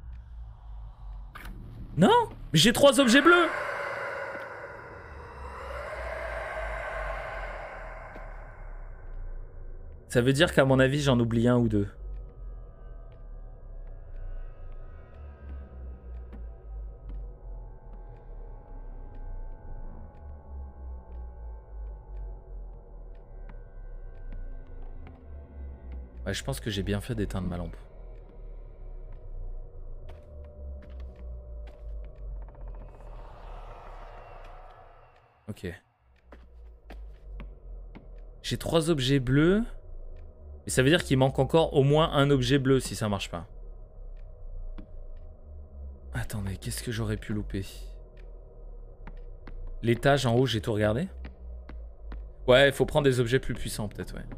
Non, mais j'ai 3 objets bleus. Ça veut dire qu'à mon avis, j'en oublie un ou deux. Ouais, je pense que j'ai bien fait d'éteindre ma lampe. Ok. J'ai 3 objets bleus. Et ça veut dire qu'il manque encore au moins un objet bleu si ça marche pas. Attendez, qu'est-ce que j'aurais pu louper? L'étage en haut, j'ai tout regardé? Ouais, il faut prendre des objets plus puissants peut-être, ouais.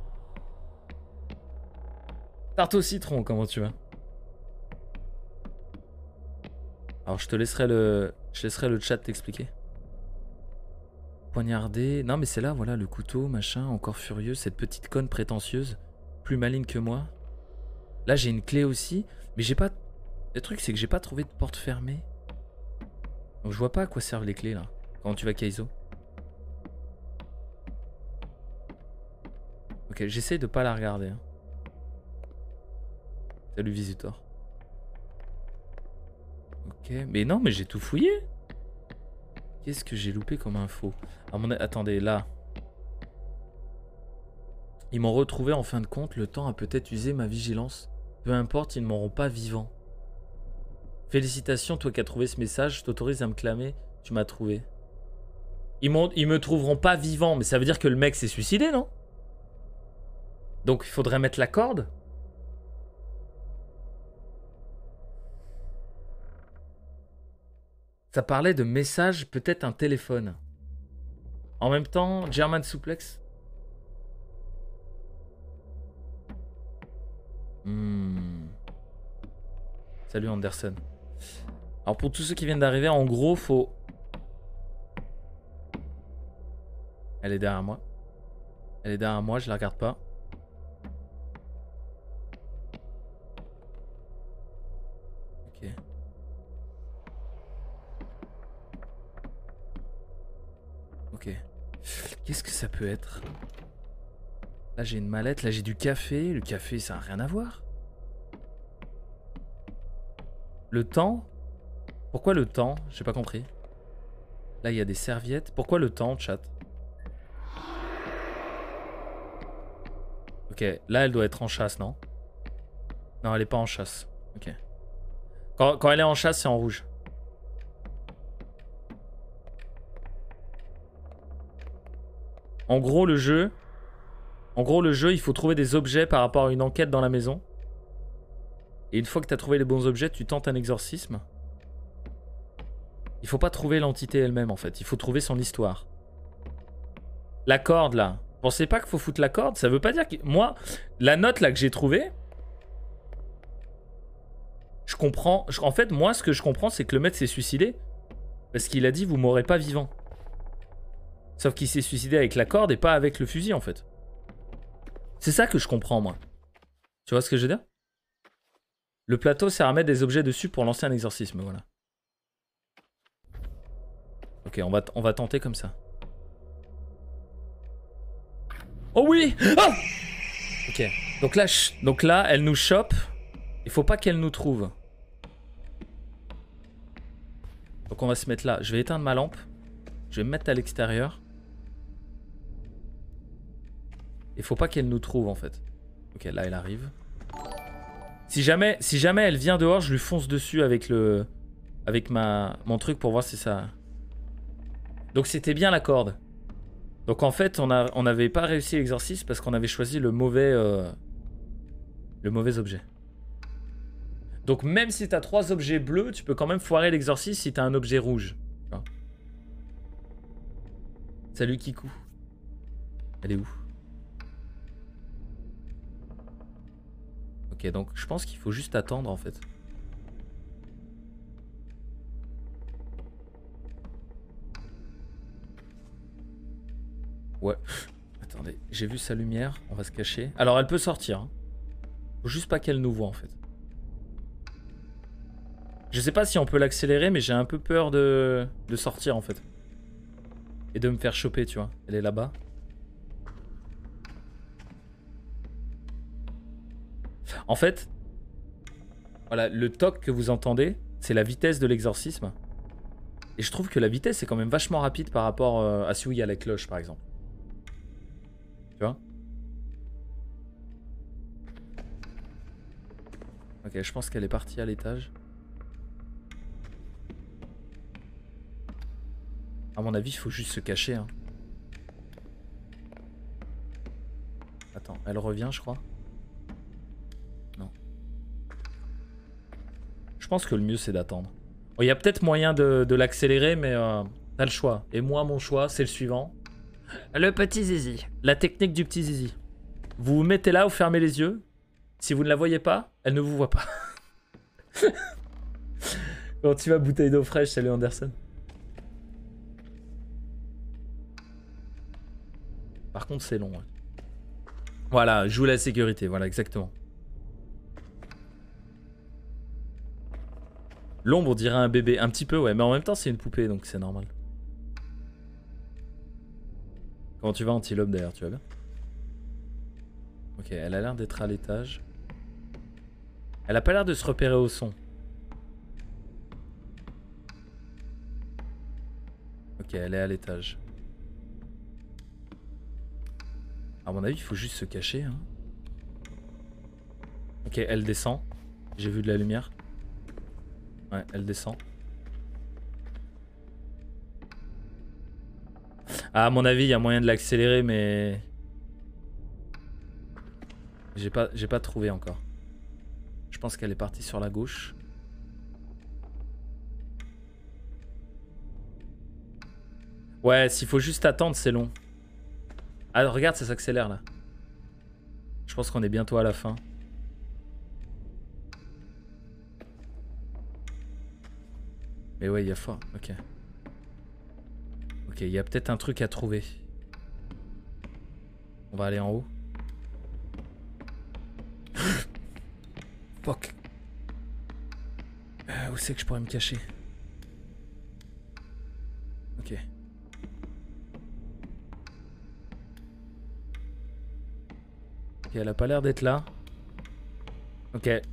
Tarte au citron, comment tu vas? Alors je laisserai le chat t'expliquer. Poignardé. Non mais c'est là, voilà, le couteau, machin, encore furieux, cette petite conne prétentieuse, plus maligne que moi. Là j'ai une clé aussi, mais j'ai pas... Le truc c'est que j'ai pas trouvé de porte fermée. Donc je vois pas à quoi servent les clés là, quand tu vas Kaizo. Ok, j'essaye de pas la regarder. Hein. Salut Visitor. Ok, mais non, mais j'ai tout fouillé. Qu'est-ce que j'ai loupé comme info? Attendez, là. Ils m'ont retrouvé en fin de compte. Le temps a peut-être usé ma vigilance. Peu importe, ils ne m'auront pas vivant. Félicitations, toi qui as trouvé ce message. Je t'autorise à me clamer. Tu m'as trouvé. Ils me trouveront pas vivant, mais ça veut dire que le mec s'est suicidé, non? Donc il faudrait mettre la corde? Ça parlait de message, peut-être un téléphone. En même temps, German Suplex. Salut Anderson. Alors pour tous ceux qui viennent d'arriver, en gros, faut... Elle est derrière moi. Elle est derrière moi, je la regarde pas. Ok. Ok. Qu'est-ce que ça peut être? Là j'ai une mallette, là j'ai du café. Le café ça n'a rien à voir. Le temps? Pourquoi le temps? J'ai pas compris. Là il y a des serviettes. Pourquoi le temps, chat? Ok, là elle doit être en chasse, non? Non, elle est pas en chasse. Ok. Quand elle est en chasse, c'est en rouge. En gros, le jeu, il faut trouver des objets par rapport à une enquête dans la maison. Et une fois que tu as trouvé les bons objets, tu tentes un exorcisme. Il faut pas trouver l'entité elle-même, en fait. Il faut trouver son histoire. La corde, là. Pensez pas qu'il faut foutre la corde? Ça veut pas dire que... Moi, la note, là, que j'ai trouvée... Je comprends... En fait, moi, ce que je comprends, c'est que le mec s'est suicidé. Parce qu'il a dit, vous m'aurez pas vivant. Sauf qu'il s'est suicidé avec la corde et pas avec le fusil, en fait. C'est ça que je comprends, moi. Tu vois ce que je veux dire? Le plateau sert à mettre des objets dessus pour lancer un exorcisme, voilà. Ok, on va tenter comme ça. Oh oui! Oh! Ok, donc là, elle nous chope. Il faut pas qu'elle nous trouve. Donc on va se mettre là. Je vais éteindre ma lampe. Je vais me mettre à l'extérieur. Il faut pas qu'elle nous trouve en fait. Ok, là elle arrive. Si jamais elle vient dehors, je lui fonce dessus avec mon truc pour voir si ça... Donc c'était bien la corde. Donc en fait, on n'avait pas réussi l'exorcisme parce qu'on avait choisi le mauvais objet. Donc même si t'as 3 objets bleus, tu peux quand même foirer l'exorcisme si t'as un objet rouge. Salut Kikou. Elle est où? Ok, donc je pense qu'il faut juste attendre en fait. Ouais. Attendez, j'ai vu sa lumière, on va se cacher. Alors elle peut sortir. Hein. Faut juste pas qu'elle nous voit en fait. Je sais pas si on peut l'accélérer, mais j'ai un peu peur de sortir en fait. Et de me faire choper, tu vois. Elle est là-bas. En fait, voilà, le toc que vous entendez, c'est la vitesse de l'exorcisme. Et je trouve que la vitesse est quand même vachement rapide par rapport à celui où il y a la cloche, par exemple. Tu vois? Ok, je pense qu'elle est partie à l'étage. À mon avis, il faut juste se cacher. Hein. Attends, elle revient, je crois. Non. Je pense que le mieux, c'est d'attendre. Bon, il y a peut-être moyen de l'accélérer, mais t'as le choix. Et moi, mon choix, c'est le suivant. Le petit zizi. La technique du petit zizi. Vous vous mettez là, vous fermez les yeux. Si vous ne la voyez pas, elle ne vous voit pas. Quand tu vas bouteille d'eau fraîche, salut Anderson. Par contre, c'est long. Ouais. Voilà, joue la sécurité. Voilà, exactement. L'ombre, on dirait un bébé. Un petit peu, ouais. Mais en même temps, c'est une poupée, donc c'est normal. Comment tu vas, Antilope, d'ailleurs? Tu vas bien? Ok, elle a l'air d'être à l'étage. Elle a pas l'air de se repérer au son. Ok, elle est à l'étage. À mon avis, il faut juste se cacher. Hein. Ok, elle descend. J'ai vu de la lumière. Ouais, elle descend. Ah, à mon avis, il y a moyen de l'accélérer, mais... J'ai pas trouvé encore. Je pense qu'elle est partie sur la gauche. Ouais, s'il faut juste attendre, c'est long. Ah, regarde, ça s'accélère là. Je pense qu'on est bientôt à la fin. Mais ouais, il y a fort. Ok. Ok, il y a peut-être un truc à trouver. On va aller en haut. Fuck. Où c'est que je pourrais me cacher? Ok. Ok, elle a pas l'air d'être là. Ok. Vous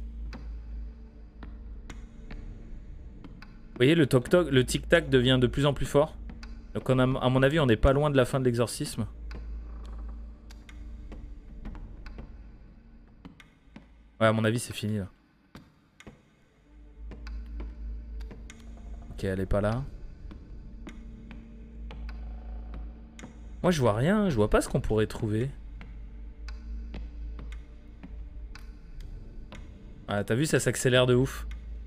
voyez, le toc-toc, le tic-tac devient de plus en plus fort. Donc à mon avis, on n'est pas loin de la fin de l'exorcisme. Ouais, à mon avis, c'est fini là. Ok, elle est pas là. Moi, je vois rien. Je vois pas ce qu'on pourrait trouver. Ah, t'as vu, ça s'accélère de ouf.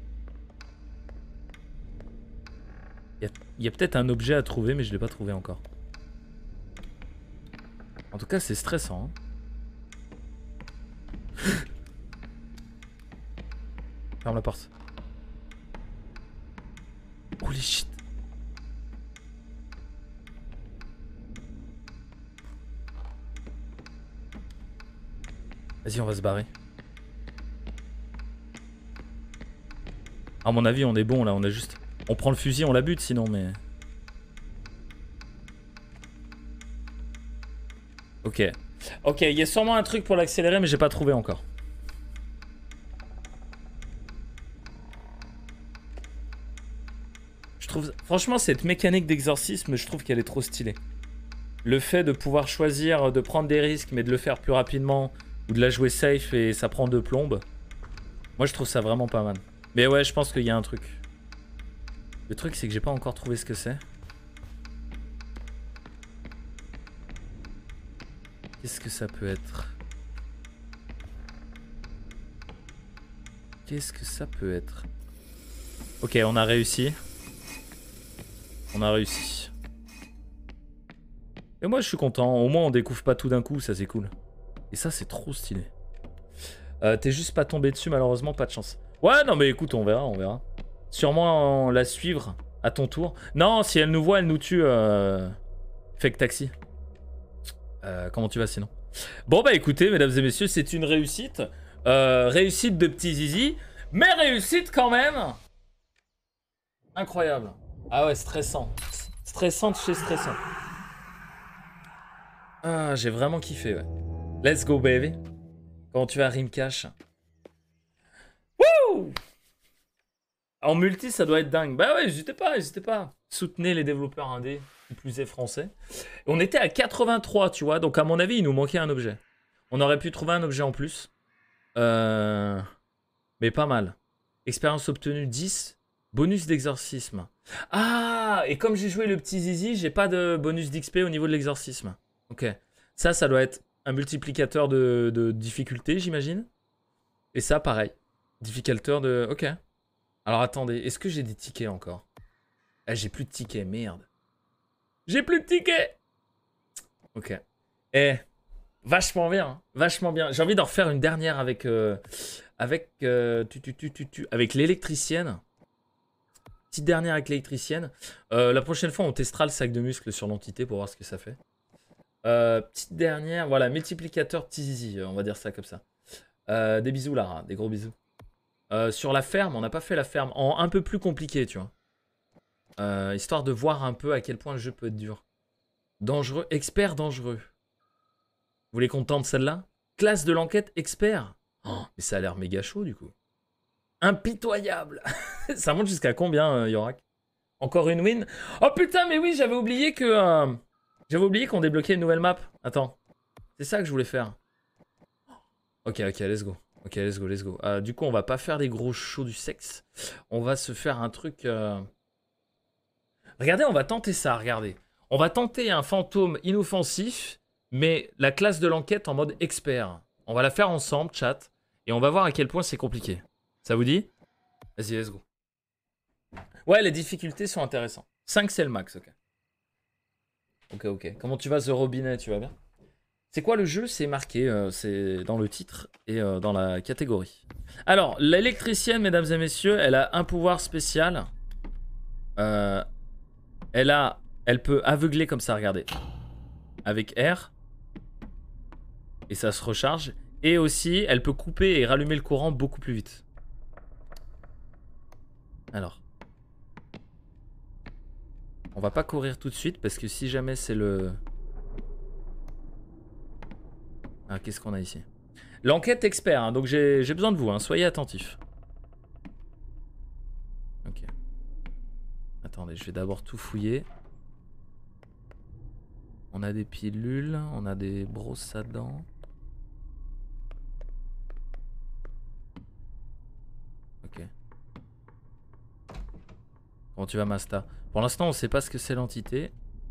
Il y a peut-être un objet à trouver, mais je l'ai pas trouvé encore. En tout cas, c'est stressant. Hein. Ferme la porte. Holy shit. Vas-y, on va se barrer. À mon avis, on est bon là, on a juste... On prend le fusil, on la bute sinon, mais... Ok. Ok, il y a sûrement un truc pour l'accélérer, mais j'ai pas trouvé encore. Je trouve... Franchement, cette mécanique d'exorcisme, je trouve qu'elle est trop stylée. Le fait de pouvoir choisir de prendre des risques, mais de le faire plus rapidement, ou de la jouer safe et ça prend de plombe. Moi, je trouve ça vraiment pas mal. Mais ouais, je pense qu'il y a un truc. Le truc, c'est que j'ai pas encore trouvé ce que c'est. Qu'est-ce que ça peut être? Qu'est-ce que ça peut être? Ok, on a réussi. On a réussi. Et moi, je suis content. Au moins, on découvre pas tout d'un coup. Ça, c'est cool. Et ça, c'est trop stylé. T'es juste pas tombé dessus, malheureusement. Pas de chance. Ouais, non, mais écoute, on verra, on verra. Sûrement la suivre à ton tour. Non, si elle nous voit, elle nous tue. Fake taxi. Comment tu vas sinon? Bon bah écoutez, mesdames et messieurs, c'est une réussite. Réussite de petit zizi. Mais réussite quand même. Incroyable. Ah ouais, stressant. Stressant de chez stressant. Ah, j'ai vraiment kiffé, ouais. Let's go, baby. Comment tu vas, Rimcash? Wouh! En multi, ça doit être dingue. Bah ouais, n'hésitez pas, n'hésitez pas. Soutenez les développeurs indés, qui plus est français. Et on était à 83, tu vois. Donc à mon avis, il nous manquait un objet. On aurait pu trouver un objet en plus. Mais pas mal. Expérience obtenue 10. Bonus d'exorcisme. Ah! Et comme j'ai joué le petit zizi, j'ai pas de bonus d'XP au niveau de l'exorcisme. Ok. Ça doit être un multiplicateur de difficulté, j'imagine. Et ça, pareil. Difficulteur de... Ok. Alors attendez, est-ce que j'ai des tickets encore? Ah, j'ai plus de tickets, merde. J'ai plus de tickets! Ok. Eh, vachement bien, hein, vachement bien. J'ai envie d'en refaire une dernière avec... avec l'électricienne. Petite dernière avec l'électricienne. La prochaine fois, on testera le sac de muscles sur l'entité pour voir ce que ça fait. Petite dernière, voilà, multiplicateur petit zizi, on va dire ça comme ça. Des bisous Lara, des gros bisous. Sur la ferme, on n'a pas fait la ferme en un peu plus compliqué, tu vois. Histoire de voir un peu à quel point le jeu peut être dur. Dangereux, expert dangereux. Vous voulez qu'on tente celle-là? Classe de l'enquête expert. Oh, mais ça a l'air méga chaud du coup. Impitoyable. Ça monte jusqu'à combien, Yorak? Encore une win? Oh putain, mais oui, j'avais oublié que... J'avais oublié qu'on débloquait une nouvelle map. Attends. C'est ça que je voulais faire. Ok, let's go. Ok, let's go. Du coup, on va pas faire des gros shows du sexe. On va se faire un truc... Regardez, on va tenter ça, regardez. On va tenter un fantôme inoffensif, mais la classe de l'enquête en mode expert. On va la faire ensemble, chat, et on va voir à quel point c'est compliqué. Ça vous dit? Vas-y, let's go. Ouais, les difficultés sont intéressantes. 5, c'est le max, ok. Ok. Comment tu vas, The Robinet? Tu vas bien? C'est quoi le jeu? C'est marqué, c'est dans le titre et dans la catégorie. Alors, l'électricienne, mesdames et messieurs, elle a un pouvoir spécial. Elle peut aveugler comme ça, regardez. Avec R. Et ça se recharge. Et aussi, elle peut couper et rallumer le courant beaucoup plus vite. Alors. On va pas courir tout de suite parce que si jamais c'est le... Ah, qu'est-ce qu'on a ici? L'enquête expert, hein, donc j'ai besoin de vous, hein, soyez attentifs. Ok. Attendez, je vais d'abord tout fouiller. On a des pilules, on a des brosses à dents. Ok. Comment tu vas, Masta? Pour l'instant, on sait pas ce que c'est l'entité.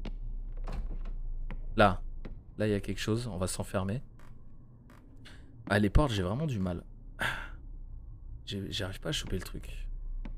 Là. Là, il y a quelque chose, on va s'enfermer. Ah, les portes, j'ai vraiment du mal. J'arrive pas à choper le truc.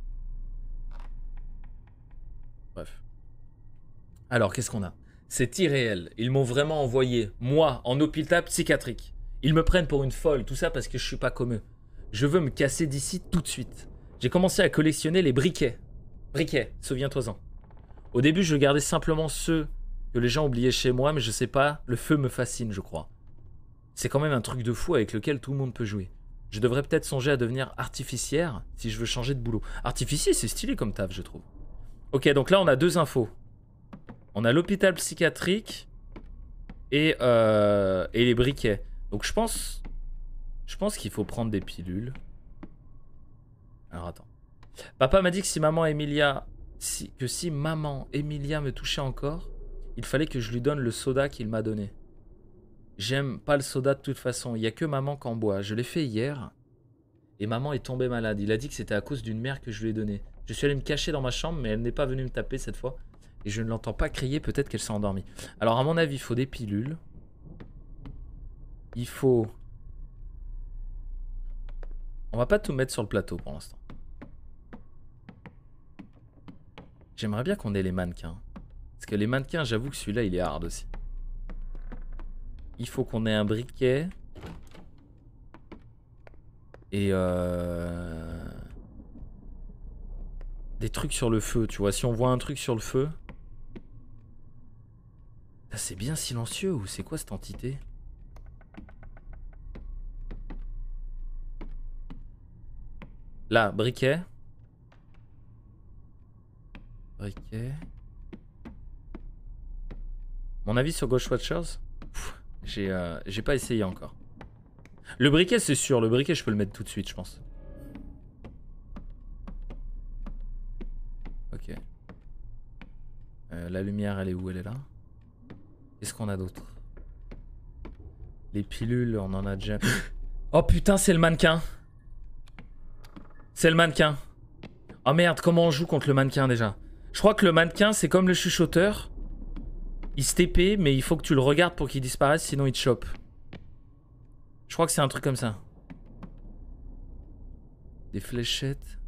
Bref. Alors, qu'est-ce qu'on a? C'est irréel. Ils m'ont vraiment envoyé, moi, en hôpital psychiatrique. Ils me prennent pour une folle, tout ça parce que je suis pas comme eux. Je veux me casser d'ici tout de suite. J'ai commencé à collectionner les briquets. Briquets, souviens-toi-en. Au début, je gardais simplement ceux que les gens oubliaient chez moi, mais je sais pas, le feu me fascine, je crois. C'est quand même un truc de fou avec lequel tout le monde peut jouer. Je devrais peut-être songer à devenir artificière si je veux changer de boulot. Artificier, c'est stylé comme taf, je trouve. Ok, donc là, on a deux infos. On a l'hôpital psychiatrique et les briquets. Donc je pense qu'il faut prendre des pilules. Alors attends. Papa m'a dit que si maman Emilia me touchait encore, il fallait que je lui donne le soda qu'il m'a donné. J'aime pas le soda de toute façon, il y a que maman qui en boit. Je l'ai fait hier et maman est tombée malade. Il a dit que c'était à cause d'une mère que je lui ai donnée. Je suis allé me cacher dans ma chambre mais elle n'est pas venue me taper cette fois. Et je ne l'entends pas crier, peut-être qu'elle s'est endormie. Alors à mon avis, il faut des pilules. Il faut... On va pas tout mettre sur le plateau pour l'instant. J'aimerais bien qu'on ait les mannequins. Parce que les mannequins, j'avoue que celui-là, il est hard aussi. Il faut qu'on ait un briquet. Et des trucs sur le feu, tu vois. Si on voit un truc sur le feu... C'est bien silencieux ou c'est quoi cette entité? Là, briquet. Briquet. Mon avis sur Ghost Watchers, j'ai pas essayé encore. Le briquet, c'est sûr. Le briquet, je peux le mettre tout de suite, je pense. Ok. La lumière, elle est où? Elle est là. Qu'est-ce qu'on a d'autre? Les pilules, on en a déjà... Oh putain, c'est le mannequin. C'est le mannequin. Oh merde, comment on joue contre le mannequin déjà? Je crois que le mannequin, c'est comme le chuchoteur. Il se TP, mais il faut que tu le regardes pour qu'il disparaisse, sinon il te chope. Je crois que c'est un truc comme ça. Des fléchettes.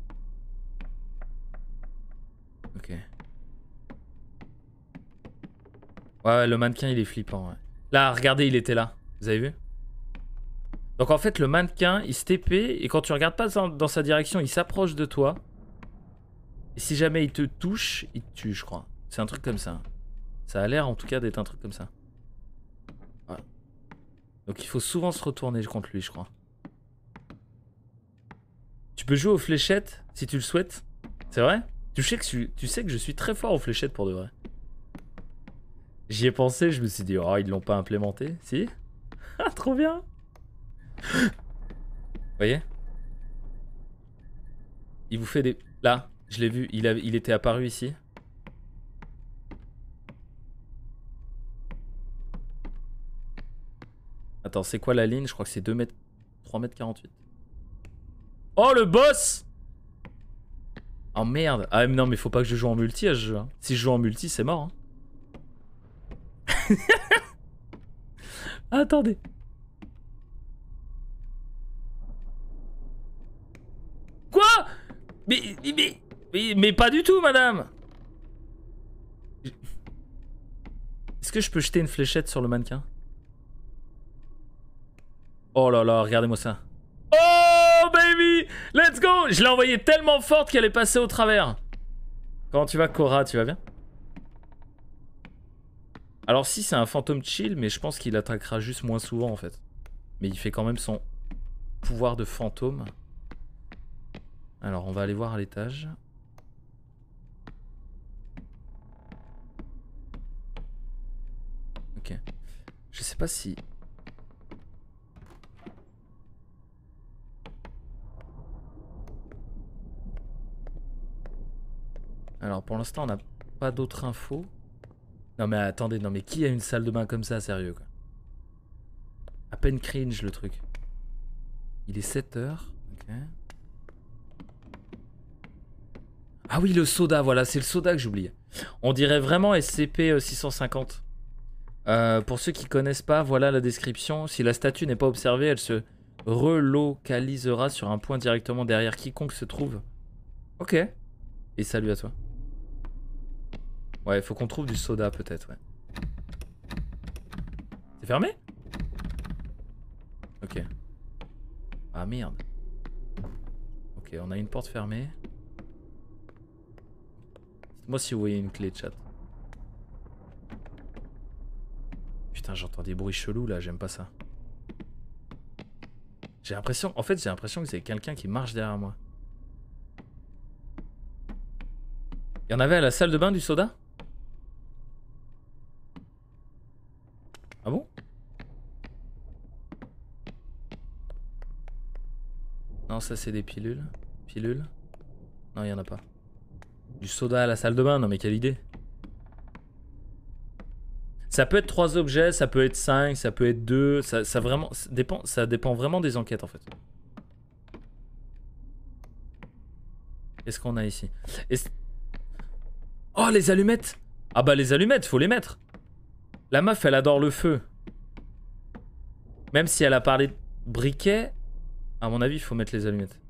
Ok. Ouais, le mannequin, il est flippant. Ouais. Là, regardez, il était là. Vous avez vu? Donc en fait, le mannequin, il se TP, et quand tu regardes pas dans sa direction, il s'approche de toi. Et si jamais il te touche, il te tue, je crois. C'est un truc comme ça. Ça a l'air en tout cas d'être un truc comme ça. Voilà. Donc il faut souvent se retourner contre lui, je crois. Tu peux jouer aux fléchettes si tu le souhaites. C'est vrai? Tu sais que je suis très fort aux fléchettes pour de vrai. J'y ai pensé, je me suis dit, oh, ils l'ont pas implémenté. Si? Ah, trop bien! Vous voyez? Il vous fait des... Là, je l'ai vu, il était apparu ici. Attends, c'est quoi la ligne? Je crois que c'est 2 mètres... 3 mètres 48. Oh, le boss! Oh merde. Ah non, mais faut pas que je joue en multi à ce jeu. Hein. Si je joue en multi, c'est mort. Hein. Attendez. Quoi? Mais pas du tout, madame. Est-ce que je peux jeter une fléchette sur le mannequin? Oh là là, regardez-moi ça. Oh baby, let's go. Je l'ai envoyée tellement forte qu'elle est passée au travers. Comment tu vas, Cora? Tu vas bien? Alors si c'est un fantôme chill, mais je pense qu'il attaquera juste moins souvent en fait. Mais il fait quand même son pouvoir de fantôme. Alors on va aller voir à l'étage. Ok. Je sais pas si... Alors pour l'instant on n'a pas d'autres infos. Non mais attendez, non mais qui a une salle de bain comme ça, sérieux quoi? À peine cringe le truc. Il est 7h. Ok. Ah oui, le soda, voilà, c'est le soda que j'oubliais. On dirait vraiment SCP-650. Pour ceux qui connaissent pas, voilà la description. Si la statue n'est pas observée, elle se relocalisera sur un point directement derrière quiconque se trouve. Ok. Et salut à toi. Ouais, faut qu'on trouve du soda peut-être, ouais. C'est fermé? Ok. Ah merde. Ok, on a une porte fermée. Dites-moi si vous voyez une clé de chat. Putain, j'entends des bruits chelous là, j'aime pas ça. J'ai l'impression, en fait, j'ai l'impression que c'est quelqu'un qui marche derrière moi. Il y en avait à la salle de bain du soda? Ah bon? Non, ça c'est des pilules. Pilules? Non, il y en a pas. Du soda à la salle de bain? Non mais quelle idée. Ça peut être 3 objets, ça peut être 5, ça peut être 2. Ça dépend vraiment des enquêtes en fait. Qu'est-ce qu'on a ici? Oh, les allumettes! Ah bah les allumettes, faut les mettre. La meuf, elle adore le feu. Même si elle a parlé de briquet, à mon avis, il faut mettre les allumettes.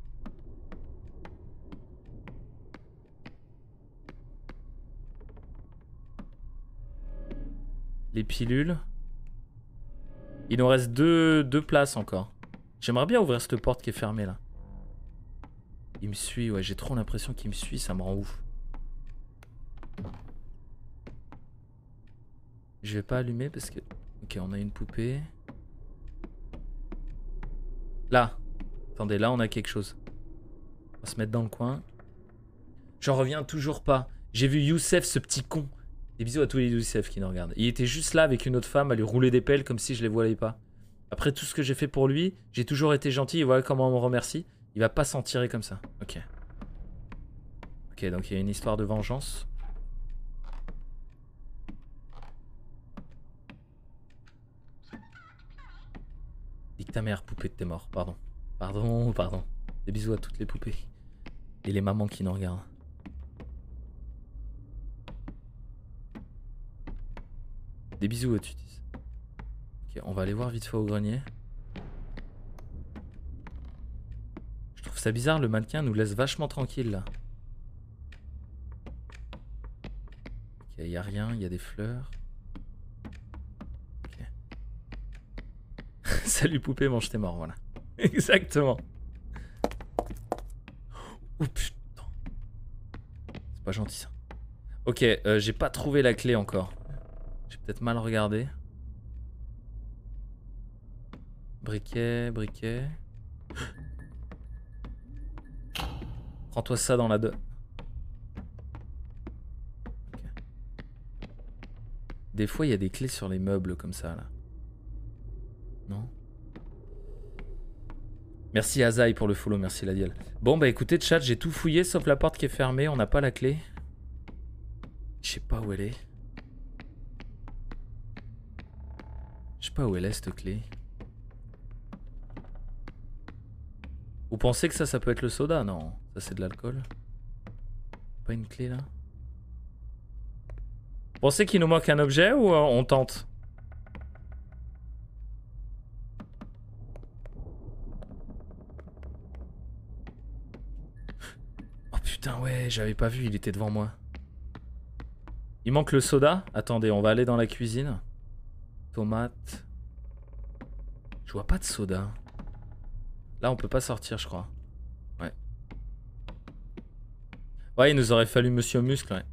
Les pilules. Il nous reste deux places encore. J'aimerais bien ouvrir cette porte qui est fermée là. Il me suit, ouais, j'ai trop l'impression qu'il me suit, ça me rend ouf. Je vais pas allumer parce que... Ok, on a une poupée. Là. Attendez, là on a quelque chose. On va se mettre dans le coin. J'en reviens toujours pas. J'ai vu Youssef, ce petit con. Des bisous à tous les Youssef qui nous regardent. Il était juste là avec une autre femme à lui rouler des pelles comme si je les voyais pas. Après tout ce que j'ai fait pour lui, j'ai toujours été gentil et voilà comment on me remercie. Il va pas s'en tirer comme ça. Ok. Ok, donc il y a une histoire de vengeance. Nique ta mère, poupée de tes morts. Pardon. Pardon. Des bisous à toutes les poupées. Et les mamans qui nous regardent. Des bisous à Tutis. Ok, on va aller voir vite fait au grenier. Je trouve ça bizarre, le mannequin nous laisse vachement tranquille là. Ok, y a rien, il y a des fleurs. Ok. Salut poupée, mange tes morts, voilà. Exactement. Oh putain. C'est pas gentil ça. Ok, j'ai pas trouvé la clé encore. J'ai peut-être mal regardé. Briquet. Prends-toi ça dans la deux. Okay. Des fois, il y a des clés sur les meubles comme ça, là. Non? Merci Azaï pour le follow, merci Ladiel. Bon, bah écoutez, chat, j'ai tout fouillé sauf la porte qui est fermée. On n'a pas la clé. Je sais pas où elle est. Je sais pas où elle est cette clé. Vous pensez que ça peut être le soda? Non, ça c'est de l'alcool. Pas une clé là? Vous pensez qu'il nous manque un objet ou on tente? Oh putain ouais, j'avais pas vu, il était devant moi. Il manque le soda? Attendez, on va aller dans la cuisine. Tomate. Je vois pas de soda. Là, on peut pas sortir, je crois. Ouais. Ouais, il nous aurait fallu Monsieur Muscle, ouais.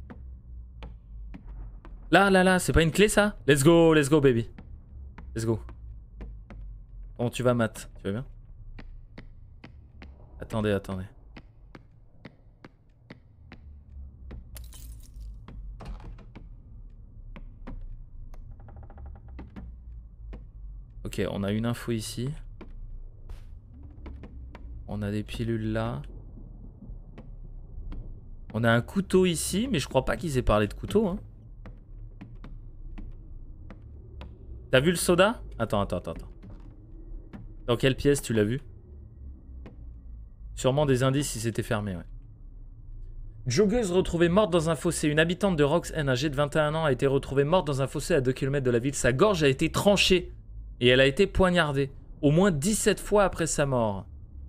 Là, c'est pas une clé ça? Let's go, baby. Let's go. Comment tu vas, Matt? Tu vas bien? Attendez. Ok, on a une info ici. On a des pilules là. On a un couteau ici, mais je crois pas qu'ils aient parlé de couteau, hein. T'as vu le soda? Attends. Dans quelle pièce tu l'as vu? Sûrement des indices si c'était fermé, ouais. Joggeuse retrouvée morte dans un fossé. Une habitante de Rox End, âgée de 21 ans, a été retrouvée morte dans un fossé à 2 km de la ville. Sa gorge a été tranchée et elle a été poignardée. Au moins 17 fois après sa mort.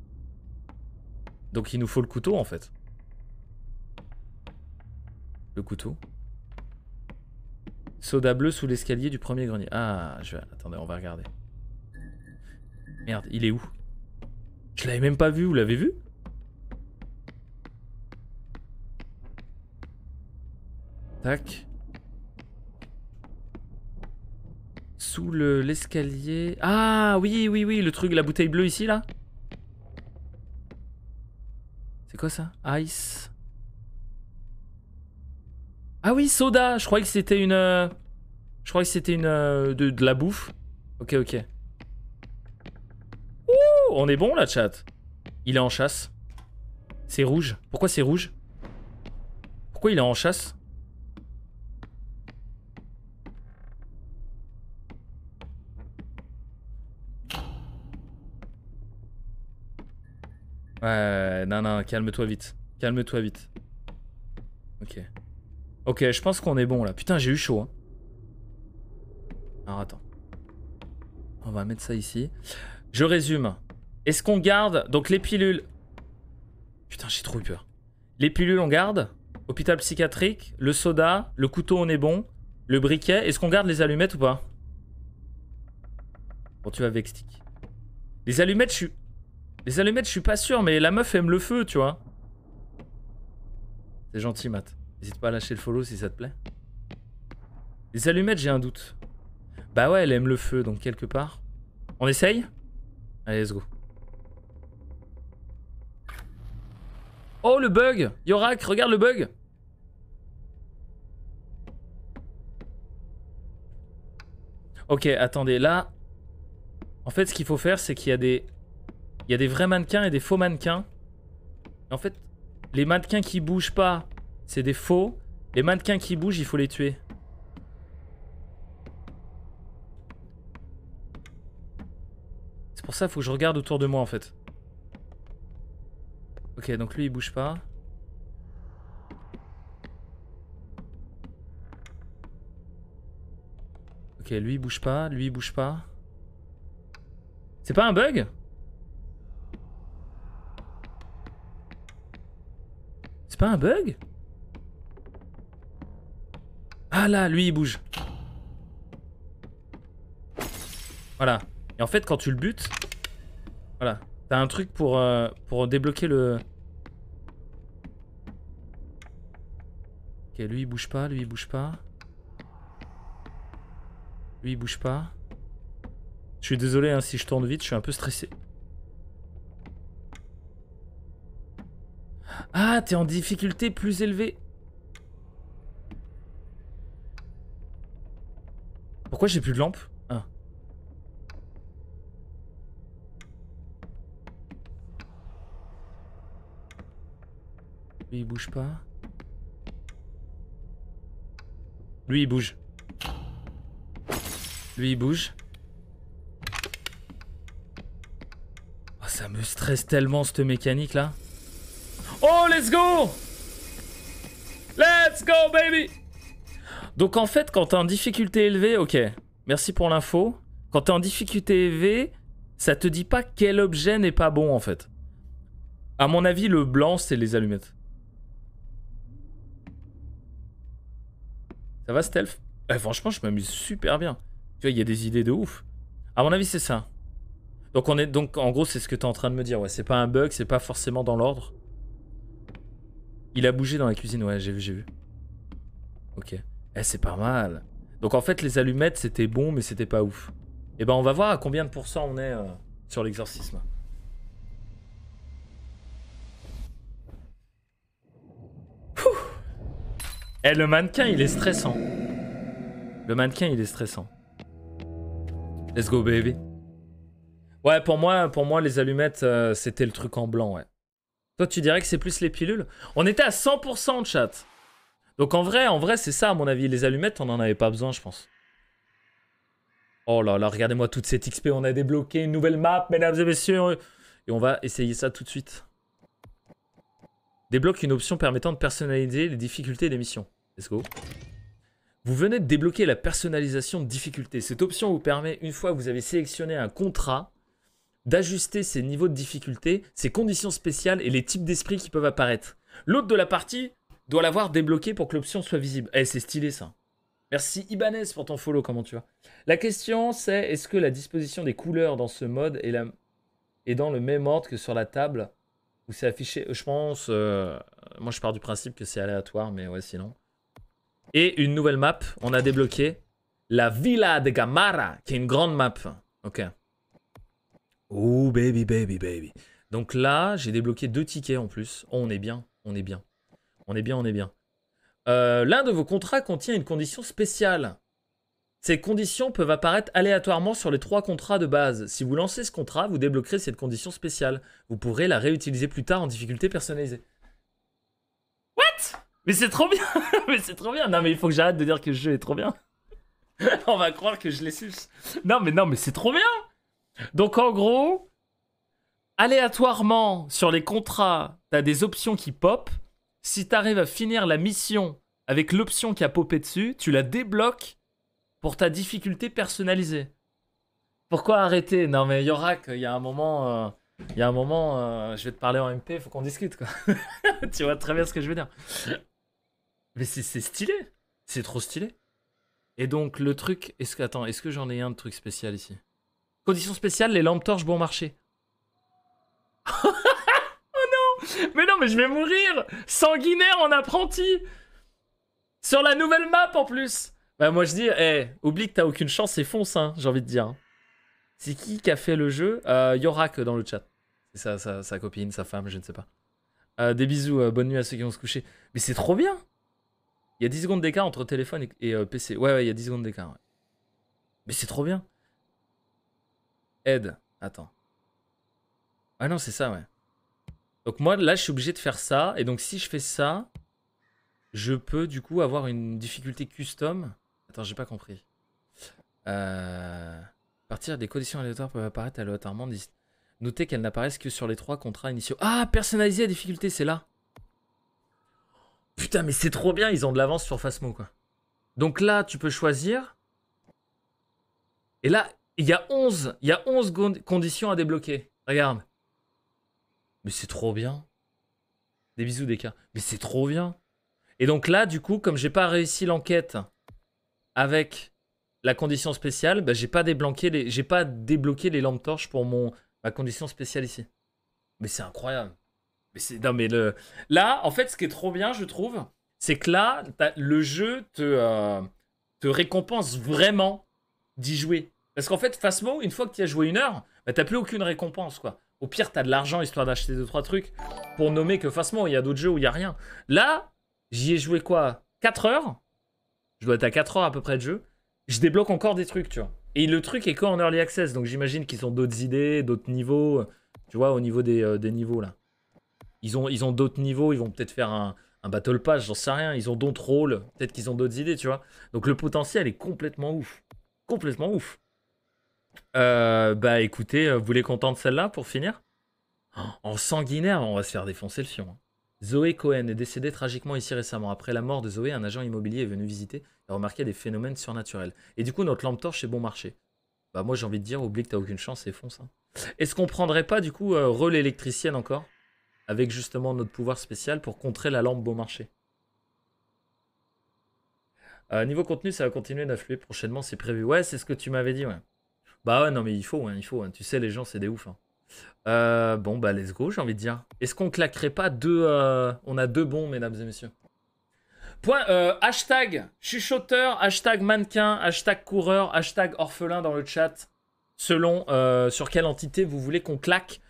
Donc il nous faut le couteau en fait. Le couteau. Soda bleu sous l'escalier du premier grenier. Ah, attendez, on va regarder. Merde, il est où? Je l'avais même pas vu, vous l'avez vu? Tac. Sous l'escalier. Ah oui, le truc, la bouteille bleue ici là. C'est quoi ça? Ice. Ah oui, soda. Je croyais que c'était une... Je croyais que c'était une... de la bouffe. Ok. Ouh, on est bon là, chat. Il est en chasse. C'est rouge. Pourquoi c'est rouge? Pourquoi il est en chasse? Ouais, non, calme-toi vite. Ok, je pense qu'on est bon là. Putain, j'ai eu chaud. Hein. Alors attends. On va mettre ça ici. Je résume. Est-ce qu'on garde... Donc les pilules... Putain, j'ai trop eu peur. Les pilules, on garde. Hôpital psychiatrique. Le soda. Le couteau, on est bon. Le briquet. Est-ce qu'on garde les allumettes ou pas? Bon, tu vas avec stick. Les allumettes, je suis pas sûr, mais la meuf aime le feu, tu vois. C'est gentil, Matt. N'hésite pas à lâcher le follow si ça te plaît. Les allumettes, j'ai un doute. Bah ouais, elle aime le feu, donc quelque part. On essaye? Allez, let's go. Oh, le bug! Yorak, regarde le bug! Ok, attendez, là... En fait, ce qu'il faut faire, c'est qu'il y a des... Il y a des vrais mannequins et des faux mannequins. En fait, les mannequins qui bougent pas, c'est des faux. Les mannequins qui bougent, il faut les tuer. C'est pour ça qu'il faut que je regarde autour de moi, en fait. Ok, donc lui, il bouge pas. Ok, lui, il bouge pas. C'est pas un bug? C'est pas un bug? Ah là, lui il bouge. Voilà. Et en fait quand tu le butes, voilà, t'as un truc pour débloquer le... Ok, lui il bouge pas. Lui il bouge pas. Je suis désolé hein, si je tourne vite, je suis un peu stressé. Ah, t'es en difficulté plus élevée. Pourquoi j'ai plus de lampe? Ah. Lui il bouge pas. Lui il bouge. Oh, ça me stresse tellement cette mécanique là. Oh, let's go! Let's go, baby! Donc en fait, quand t'es en difficulté élevée, ok, merci pour l'info. Quand t'es en difficulté élevée, ça te dit pas quel objet n'est pas bon en fait. À mon avis, le blanc, c'est les allumettes. Ça va, Stealth? Franchement, je m'amuse super bien. Tu vois, il y a des idées de ouf. À mon avis, c'est ça. Donc en gros, c'est ce que t'es en train de me dire. Ouais, c'est pas un bug, c'est pas forcément dans l'ordre. Il a bougé dans la cuisine, ouais, j'ai vu. Ok. Eh, c'est pas mal. Donc en fait, les allumettes, c'était bon, mais c'était pas ouf. Et ben, on va voir à combien de pourcents on est sur l'exorcisme. Eh, le mannequin, il est stressant. Le mannequin, il est stressant. Let's go, baby. Ouais, pour moi les allumettes, c'était le truc en blanc, ouais. Toi, tu dirais que c'est plus les pilules? On était à 100% de chat. Donc en vrai, c'est ça, à mon avis. Les allumettes, on n'en avait pas besoin, je pense. Oh là là, regardez-moi toute cette XP. On a débloqué une nouvelle map, mesdames et messieurs. Et on va essayer ça tout de suite. Débloque une option permettant de personnaliser les difficultés des missions. Let's go. Vous venez de débloquer la personnalisation de difficulté. Cette option vous permet, une fois que vous avez sélectionné un contrat, d'ajuster ses niveaux de difficulté, ses conditions spéciales et les types d'esprit qui peuvent apparaître. L'hôte de la partie doit l'avoir débloqué pour que l'option soit visible. Eh, c'est stylé ça. Merci Ibanez pour ton follow, comment tu vas? La question c'est, est-ce que la disposition des couleurs dans ce mode est dans le même ordre que sur la table où c'est affiché? Je pense, moi je pars du principe que c'est aléatoire, mais ouais sinon. Et une nouvelle map, on a débloqué la Villa de Gamara, qui est une grande map. Ok. Oh baby, baby, baby. Donc là, j'ai débloqué 2 tickets en plus. Oh, on est bien, on est bien. On est bien, on est bien. L'un de vos contrats contient une condition spéciale. Ces conditions peuvent apparaître aléatoirement sur les 3 contrats de base. Si vous lancez ce contrat, vous débloquerez cette condition spéciale. Vous pourrez la réutiliser plus tard en difficulté personnalisée. What? Mais c'est trop bien. Mais c'est trop bien. Non mais il faut que j'arrête de dire que le jeu est trop bien. On va croire que je l'ai suce. Non mais c'est trop bien. Donc en gros, aléatoirement sur les contrats, t'as des options qui pop. Si t'arrives à finir la mission avec l'option qui a popé dessus, tu la débloques pour ta difficulté personnalisée. Pourquoi arrêter? Non mais Yorak, il y a un moment, je vais te parler en MP, faut qu'on discute quoi. Tu vois très bien ce que je veux dire. Mais c'est stylé, c'est trop stylé. Et donc le truc, est-ce que j'en ai un de truc spécial ici? Condition spéciale, les lampes torches bon marché. Oh non! Mais non, mais je vais mourir! Sanguinaire en apprenti! Sur la nouvelle map en plus! Bah moi je dis, oublie que t'as aucune chance et fonce, hein, j'ai envie de dire. C'est qui a fait le jeu? Yorak dans le chat. C'est sa copine, sa femme, je ne sais pas. Des bisous, bonne nuit à ceux qui vont se coucher. Mais c'est trop bien! Il y a 10 secondes d'écart entre téléphone et PC. Ouais, il y a 10 secondes d'écart. Ouais. Mais c'est trop bien! Aide. Attends. Ah non, c'est ça, ouais. Donc moi, là, je suis obligé de faire ça. Et donc, si je fais ça, je peux, du coup, avoir une difficulté custom. Attends, j'ai pas compris. À partir des conditions aléatoires peuvent apparaître aléatoirement. Notez qu'elles n'apparaissent que sur les 3 contrats initiaux. Ah, personnaliser la difficulté, c'est là. Putain, mais c'est trop bien. Ils ont de l'avance sur Phasmo, quoi. Donc là, tu peux choisir. Et là... Il y a 11 conditions à débloquer. Regarde. Mais c'est trop bien. Des bisous, des cas. Mais c'est trop bien. Et donc là, du coup, comme j'ai pas réussi l'enquête avec la condition spéciale, bah, j'ai pas débloqué les lampes torches pour ma condition spéciale ici. Mais c'est incroyable. Là, en fait, ce qui est trop bien, je trouve, c'est que là, le jeu te récompense vraiment d'y jouer. Parce qu'en fait, Phasmo, une fois que tu as joué 1 heure, bah, t'as plus aucune récompense, quoi. Au pire, t'as de l'argent histoire d'acheter 2-3 trucs pour nommer que Phasmo. Il y a d'autres jeux où il n'y a rien. Là, j'y ai joué quoi? 4 heures? Je dois être à 4 heures à peu près de jeu. Je débloque encore des trucs, tu vois. Et le truc est qu'en early access, donc j'imagine qu'ils ont d'autres idées, d'autres niveaux. Tu vois, au niveau des niveaux, là. Ils ont d'autres niveaux, ils vont peut-être faire un Battle Pass, j'en sais rien. Ils ont d'autres rôles, peut-être qu'ils ont d'autres idées, tu vois. Donc le potentiel est complètement ouf. Complètement ouf. Bah écoutez, vous voulez qu'on tente celle-là pour finir? En sanguinaire, on va se faire défoncer le fion. Zoé Cohen est décédée tragiquement ici récemment. Après la mort de Zoé, un agent immobilier est venu visiter et remarquer des phénomènes surnaturels. Et du coup, notre lampe torche est bon marché. Bah moi j'ai envie de dire, oublie que t'as aucune chance et fonce. Hein. Est-ce qu'on prendrait pas du coup rôle électricienne encore? Avec justement notre pouvoir spécial pour contrer la lampe bon marché. Niveau contenu, ça va continuer d'affluer prochainement, c'est prévu. Ouais, c'est ce que tu m'avais dit, ouais. Bah ouais, non mais il faut, hein. Tu sais, les gens, c'est des ouf. Hein. Bon, bah, let's go, j'ai envie de dire. Est-ce qu'on claquerait pas deux... On a deux bons, mesdames et messieurs. Hashtag chuchoteur, hashtag mannequin, hashtag coureur, hashtag orphelin dans le chat. Selon sur quelle entité vous voulez qu'on claque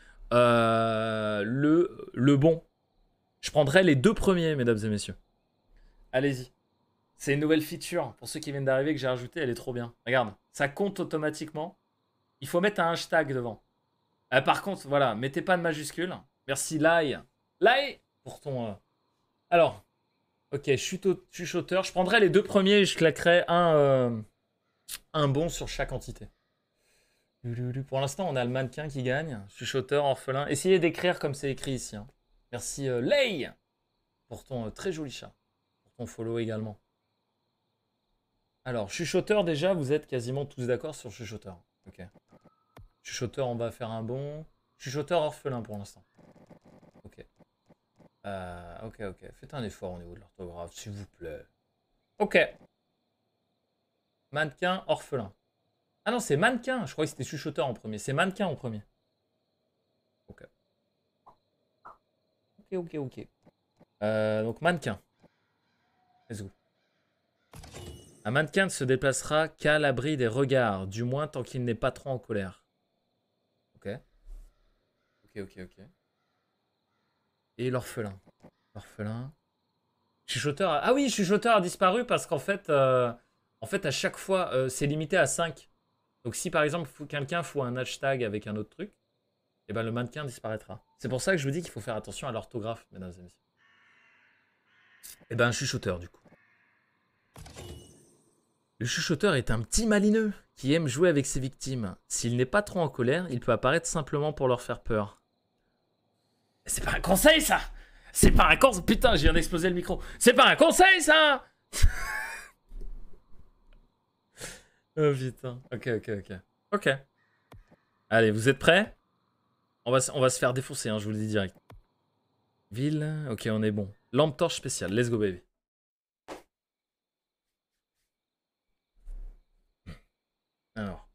le bon. Je prendrai les deux premiers, mesdames et messieurs. Allez-y. C'est une nouvelle feature pour ceux qui viennent d'arriver que j'ai rajouté. Elle est trop bien. Regarde, ça compte automatiquement. Il faut mettre un hashtag devant. Par contre, voilà, mettez pas de majuscule. Merci, Lai. Lai pour ton... Alors, ok, chuchoteur. Je prendrai les deux premiers et je claquerai un bon sur chaque entité. Pour l'instant, on a le mannequin qui gagne. Chuchoteur, orphelin. Essayez d'écrire comme c'est écrit ici. Hein. Merci, Lai, pour ton très joli chat. Pour ton follow également. Alors, chuchoteur, déjà, vous êtes quasiment tous d'accord sur chuchoteur. Ok. Chuchoteur, on va faire un bon. Chuchoteur, orphelin pour l'instant. Ok. Ok. Faites un effort au niveau de l'orthographe, s'il vous plaît. Ok. Mannequin, orphelin. Ah non, c'est mannequin. Je croyais que c'était chuchoteur en premier. C'est mannequin en premier. Ok. Ok. Donc, mannequin. Let's go. Un mannequin ne se déplacera qu'à l'abri des regards, du moins tant qu'il n'est pas trop en colère. Ok. Et l'orphelin. L'orphelin. Chuchoteur. Ah oui, chuchoteur a disparu parce qu'en fait, à chaque fois, c'est limité à 5. Donc si par exemple, quelqu'un fout un hashtag avec un autre truc, et ben le mannequin disparaîtra. C'est pour ça que je vous dis qu'il faut faire attention à l'orthographe, mesdames et messieurs. Et ben un chuchoteur du coup. Le chuchoteur est un petit malineux qui aime jouer avec ses victimes. S'il n'est pas trop en colère, il peut apparaître simplement pour leur faire peur. C'est pas un conseil, ça! C'est pas un conseil! Putain, je viens d'exploser le micro. C'est pas un conseil, ça! Oh putain. Ok. Allez, vous êtes prêts? On va se faire défoncer, hein, je vous le dis direct. Ville. Ok, on est bon. Lampe torche spéciale. Let's go, baby. Alors.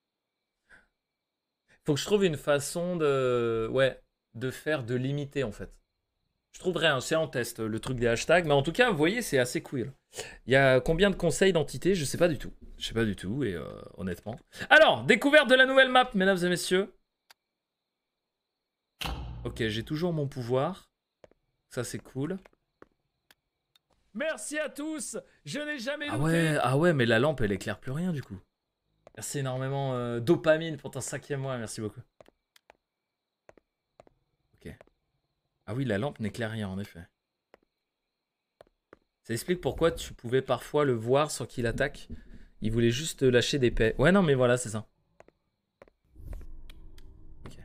Faut que je trouve une façon de... Ouais, de limiter, en fait. Je trouverai un... C'est en test, le truc des hashtags. Mais en tout cas, vous voyez, c'est assez cool. Il y a combien de conseils d'entités? Je sais pas du tout. Et honnêtement... Alors, découverte de la nouvelle map, mesdames et messieurs. Ok, j'ai toujours mon pouvoir. Ça, c'est cool. Merci à tous. Je n'ai jamais looté. Ah ouais, mais la lampe, elle éclaire plus rien, du coup. Merci énormément, Dopamine, pour ton 5e mois. Merci beaucoup. Ok. Ah oui, la lampe n'éclaire rien, en effet. Ça explique pourquoi tu pouvais parfois le voir sans qu'il attaque. Il voulait juste lâcher des paix. Ouais, non, mais voilà, c'est ça. Ok.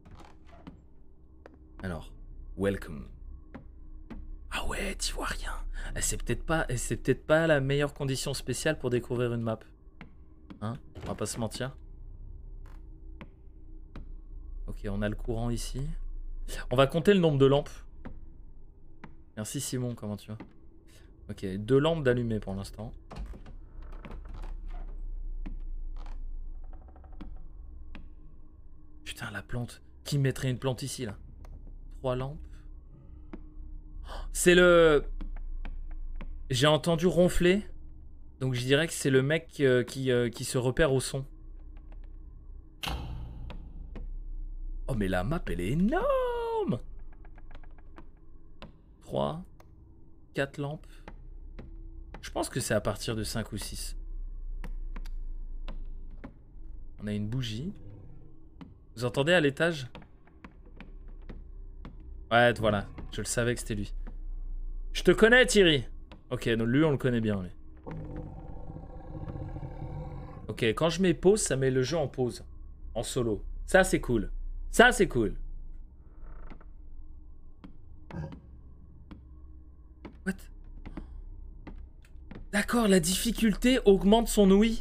Alors, welcome. Ah ouais, t'y vois rien. C'est peut-être pas la meilleure condition spéciale pour découvrir une map. Hein? On va pas se mentir. Ok, on a le courant ici. On va compter le nombre de lampes. Merci Simon, comment tu vas? Ok, 2 lampes d'allumées pour l'instant. Putain, la plante. Qui mettrait une plante ici, là? 3 lampes. C'est le... J'ai entendu ronfler. Donc je dirais que c'est le mec qui se repère au son. Oh mais la map elle est énorme. 3, 4 lampes. Je pense que c'est à partir de 5 ou 6. On a une bougie. Vous entendez à l'étage? Ouais, voilà. Je le savais que c'était lui. Je te connais Thierry. Ok, donc lui on le connaît bien. Lui. Ok, quand je mets pause, ça met le jeu en pause. En solo. Ça, c'est cool. Ça, c'est cool. What? D'accord, la difficulté augmente son ouïe.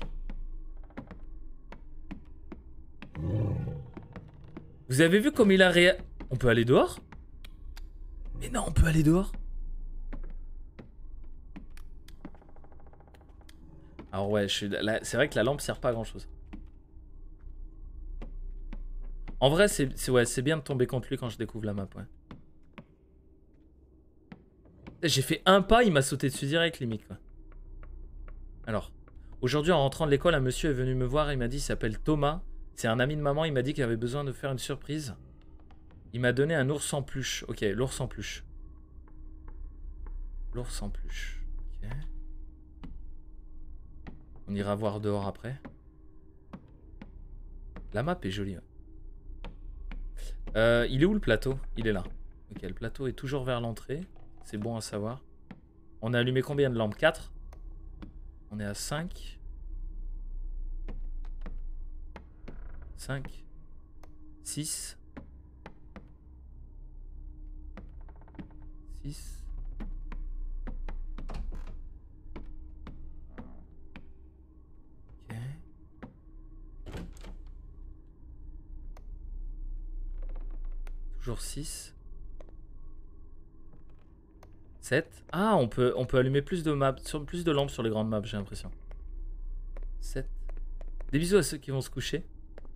Vous avez vu comme il a On peut aller dehors? Mais non, on peut aller dehors. Alors ouais, c'est vrai que la lampe sert pas à grand chose. En vrai, ouais, c'est bien de tomber contre lui quand je découvre la map, ouais. J'ai fait un pas, il m'a sauté dessus direct, limite, quoi. Alors, aujourd'hui, en rentrant de l'école, un monsieur est venu me voir, il m'a dit, il s'appelle Thomas. C'est un ami de maman, il m'a dit qu'il avait besoin de faire une surprise. Il m'a donné un ours en peluche. Ok, l'ours en peluche. L'ours en peluche. Ok. On ira voir dehors après. La map est jolie. Il est où le plateau? Il est là. Ok, le plateau est toujours vers l'entrée. C'est bon à savoir. On a allumé combien de lampes? 4. On est à 5. 5. 6. 6. Ok. Toujours 6. 7. Ah, on peut allumer plus de maps, plus de lampes sur les grandes maps, j'ai l'impression. 7. Des bisous à ceux qui vont se coucher.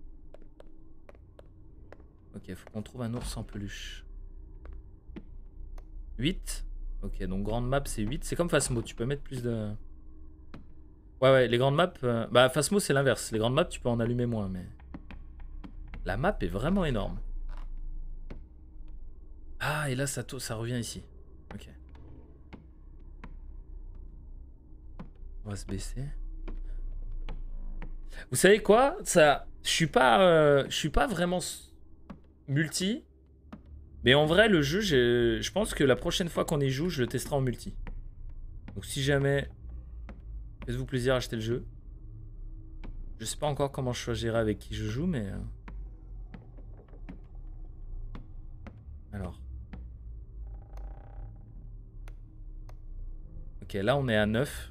Ok, faut qu'on trouve un ours en peluche. 8. Ok, donc grande map c'est 8. C'est comme Phasmo, tu peux mettre plus de... Ouais, les grandes maps... Bah, Phasmo c'est l'inverse. Les grandes maps, tu peux en allumer moins, mais... La map est vraiment énorme. Ah, et là, ça revient ici. Ok. On va se baisser. Vous savez quoi? Ça... Je suis pas vraiment multi. Mais en vrai, le jeu, je pense que la prochaine fois qu'on y joue, je le testerai en multi. Donc si jamais... Faites-vous plaisir à acheter le jeu. Je sais pas encore comment je choisirai avec qui je joue, mais... Alors. Ok, là on est à 9.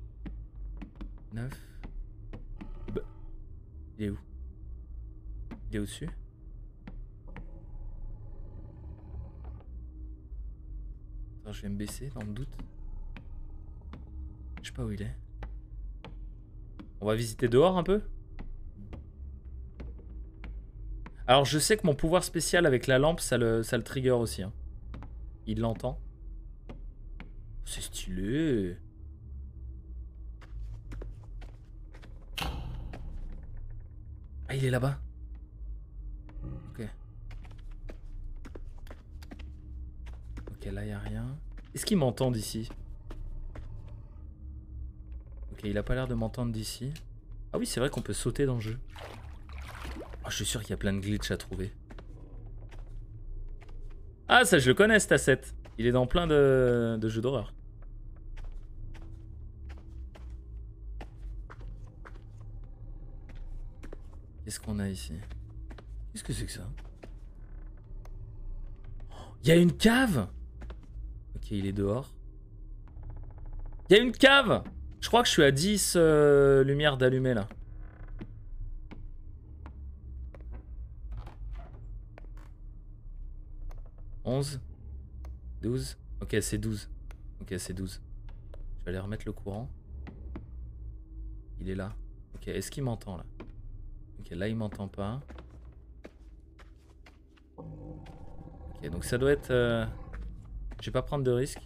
9. Bah. Il est où? Il est au-dessus? Attends, je vais me baisser dans le doute. Je sais pas où il est. On va visiter dehors un peu. Alors je sais que mon pouvoir spécial avec la lampe, ça le trigger aussi. Hein. Il l'entend. C'est stylé. Ah, il est là-bas. Ok. Ok, là, il n'y a rien. Est-ce qu'il m'entend d'ici? Ok, il a pas l'air de m'entendre d'ici. Ah oui, c'est vrai qu'on peut sauter dans le jeu. Oh, je suis sûr qu'il y a plein de glitch à trouver. Ah, ça, je le connais, cet asset. Il est dans plein de jeux d'horreur. Qu'est-ce qu'on a ici? Qu'est-ce que c'est que ça? Il y a une cave! Ok, il est dehors. Il y a une cave! Je crois que je suis à 10 lumières d'allumer là. « 11 » 12. Ok, c'est 12. Ok, c'est 12. Je vais aller remettre le courant. Il est là. Ok, est-ce qu'il m'entend là? Ok, là il m'entend pas. Ok, donc ça doit être... Je vais pas prendre de risque.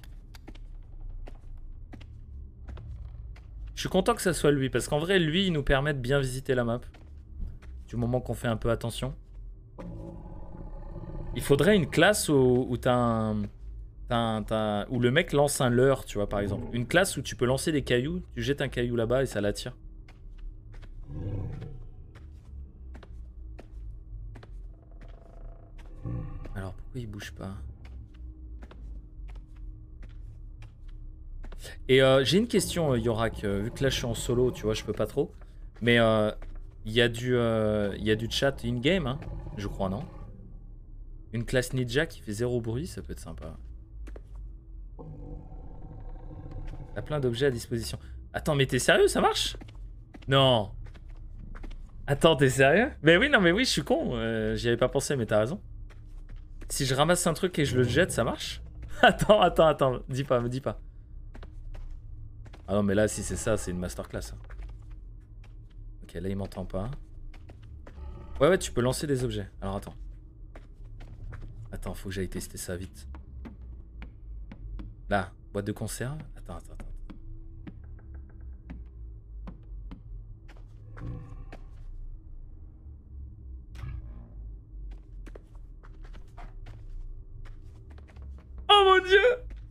Je suis content que ça soit lui, parce qu'en vrai, lui, il nous permet de bien visiter la map. Du moment qu'on fait un peu attention. Il faudrait une classe où t'as un... où le mec lance un leurre, tu vois, par exemple. Une classe où tu peux lancer des cailloux, tu jettes un caillou là-bas et ça l'attire. Alors, pourquoi il bouge pas? Et j'ai une question, Yorak, vu que là je suis en solo, tu vois, je peux pas trop. Mais il y a du chat in-game, hein, je crois, non? Une classe ninja qui fait 0 bruit, ça peut être sympa. Il y a plein d'objets à disposition. Attends, mais t'es sérieux, ça marche? Non. Attends, t'es sérieux? Mais oui, non, mais oui, je suis con. J'y avais pas pensé, mais t'as raison. Si je ramasse un truc et je le jette, ça marche? Attends. Dis pas, me dis pas. Ah non, mais là, si c'est ça, c'est une masterclass. Hein. Ok, là, il m'entend pas. Ouais, tu peux lancer des objets. Alors attends. Attends, faut que j'aille tester ça vite. Là, boîte de conserve. Attends. Oh mon dieu!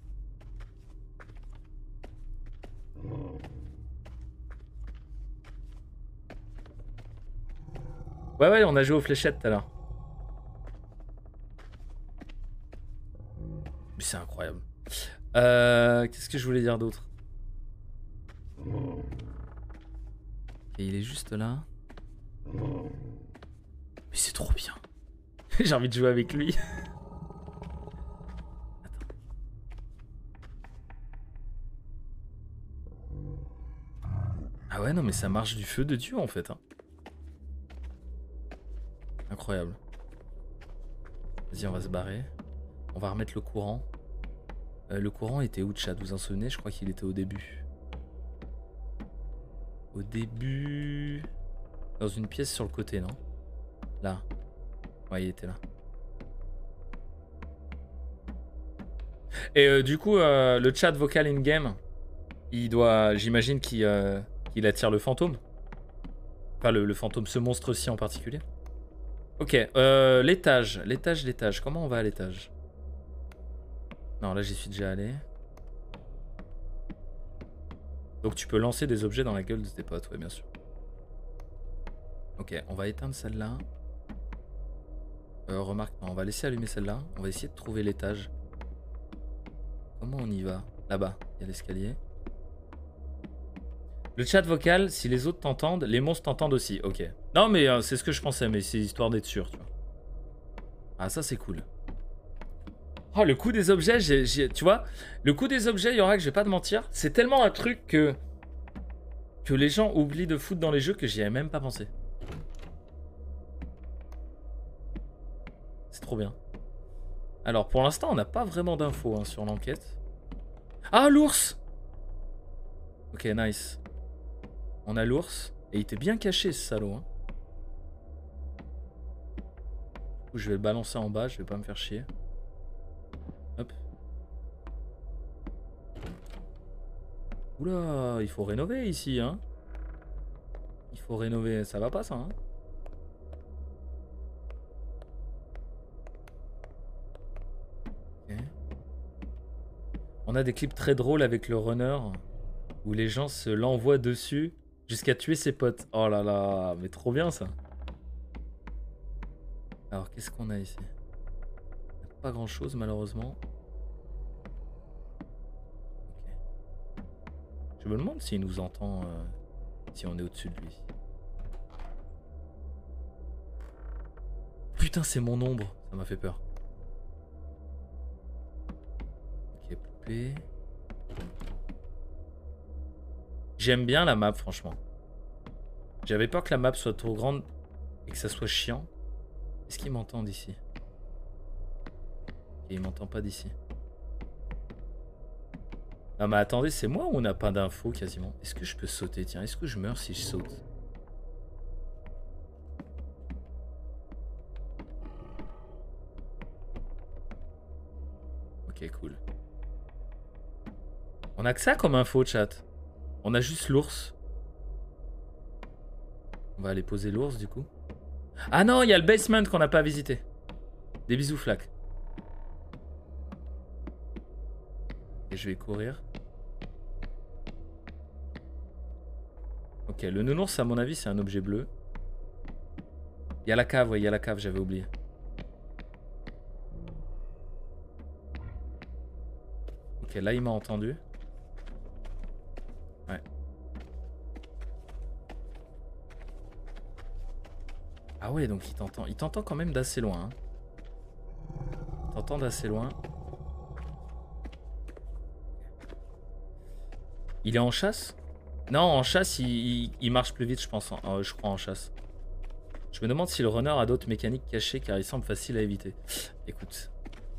Ouais, on a joué aux fléchettes tout à l'heure. Mais c'est incroyable. Qu'est-ce que je voulais dire d'autre? Et il est juste là. Mais c'est trop bien. J'ai envie de jouer avec lui. Ah ouais, non, mais ça marche du feu de Dieu en fait. Hein. Incroyable. Vas-y, on va se barrer. On va remettre le courant. Le courant était où, chat? Vous vous en souvenez? Je crois qu'il était au début. Au début... Dans une pièce sur le côté, non? Là. Ouais, il était là. Et du coup, le chat vocal in-game, il doit... J'imagine qu'il attire le fantôme. Enfin, le fantôme, ce monstre-ci en particulier. Ok, l'étage. L'étage. Comment on va à l'étage? Non, là, j'y suis déjà allé. Donc, tu peux lancer des objets dans la gueule de tes potes, ouais, bien sûr. Ok, on va éteindre celle-là. Remarque, non, on va laisser allumer celle-là. On va essayer de trouver l'étage. Comment on y va? Là-bas, il y a l'escalier. Le chat vocal, si les autres t'entendent, les monstres t'entendent aussi. Ok. Non, mais c'est ce que je pensais, mais c'est histoire d'être sûr, tu vois. Ah, ça, c'est cool. Oh, le coup des objets, tu vois, le coup des objets, Yorak, je vais pas te mentir, c'est tellement un truc que les gens oublient de foutre dans les jeux que j'y avais même pas pensé. C'est trop bien. Alors, pour l'instant, on n'a pas vraiment d'infos hein, sur l'enquête. Ah, l'ours! Ok, nice. On a l'ours. Et il était bien caché, ce salaud. Hein. Du coup, je vais le balancer en bas, je vais pas me faire chier. Hop. Oula, il faut rénover ici, hein. Il faut rénover, ça va pas ça, hein. Okay. On a des clips très drôles avec le runner où les gens se l'envoient dessus jusqu'à tuer ses potes. Oh là là, mais trop bien ça. Alors, qu'est-ce qu'on a ici? Pas grand chose malheureusement. Okay. Je me demande s'il nous entend si on est au-dessus de lui. Putain, c'est mon ombre. Ça m'a fait peur. Ok, poupée. J'aime bien la map, franchement. J'avais peur que la map soit trop grande et que ça soit chiant. Est-ce qu'il m'entend d'ici? Et il m'entend pas d'ici. Non mais attendez, c'est moi ou on n'a pas d'infos quasiment? Est-ce que je peux sauter? Tiens, est-ce que je meurs si je saute? Ok, cool. On a que ça comme info, chat. On a juste l'ours. On va aller poser l'ours du coup. Ah non, il y a le basement qu'on n'a pas visité. Des bisous, Flac. Et je vais courir. Ok, le nounours, à mon avis, c'est un objet bleu. Il y a la cave, ouais, il y a la cave, j'avais oublié. Ok, là, il m'a entendu. Ouais. Ah ouais, donc il t'entend. Il t'entend quand même d'assez loin. Hein. Il t'entend d'assez loin. Il est en chasse? Non, en chasse, il marche plus vite, je pense. Je crois en chasse. Je me demande si le runner a d'autres mécaniques cachées car il semble facile à éviter. Écoute.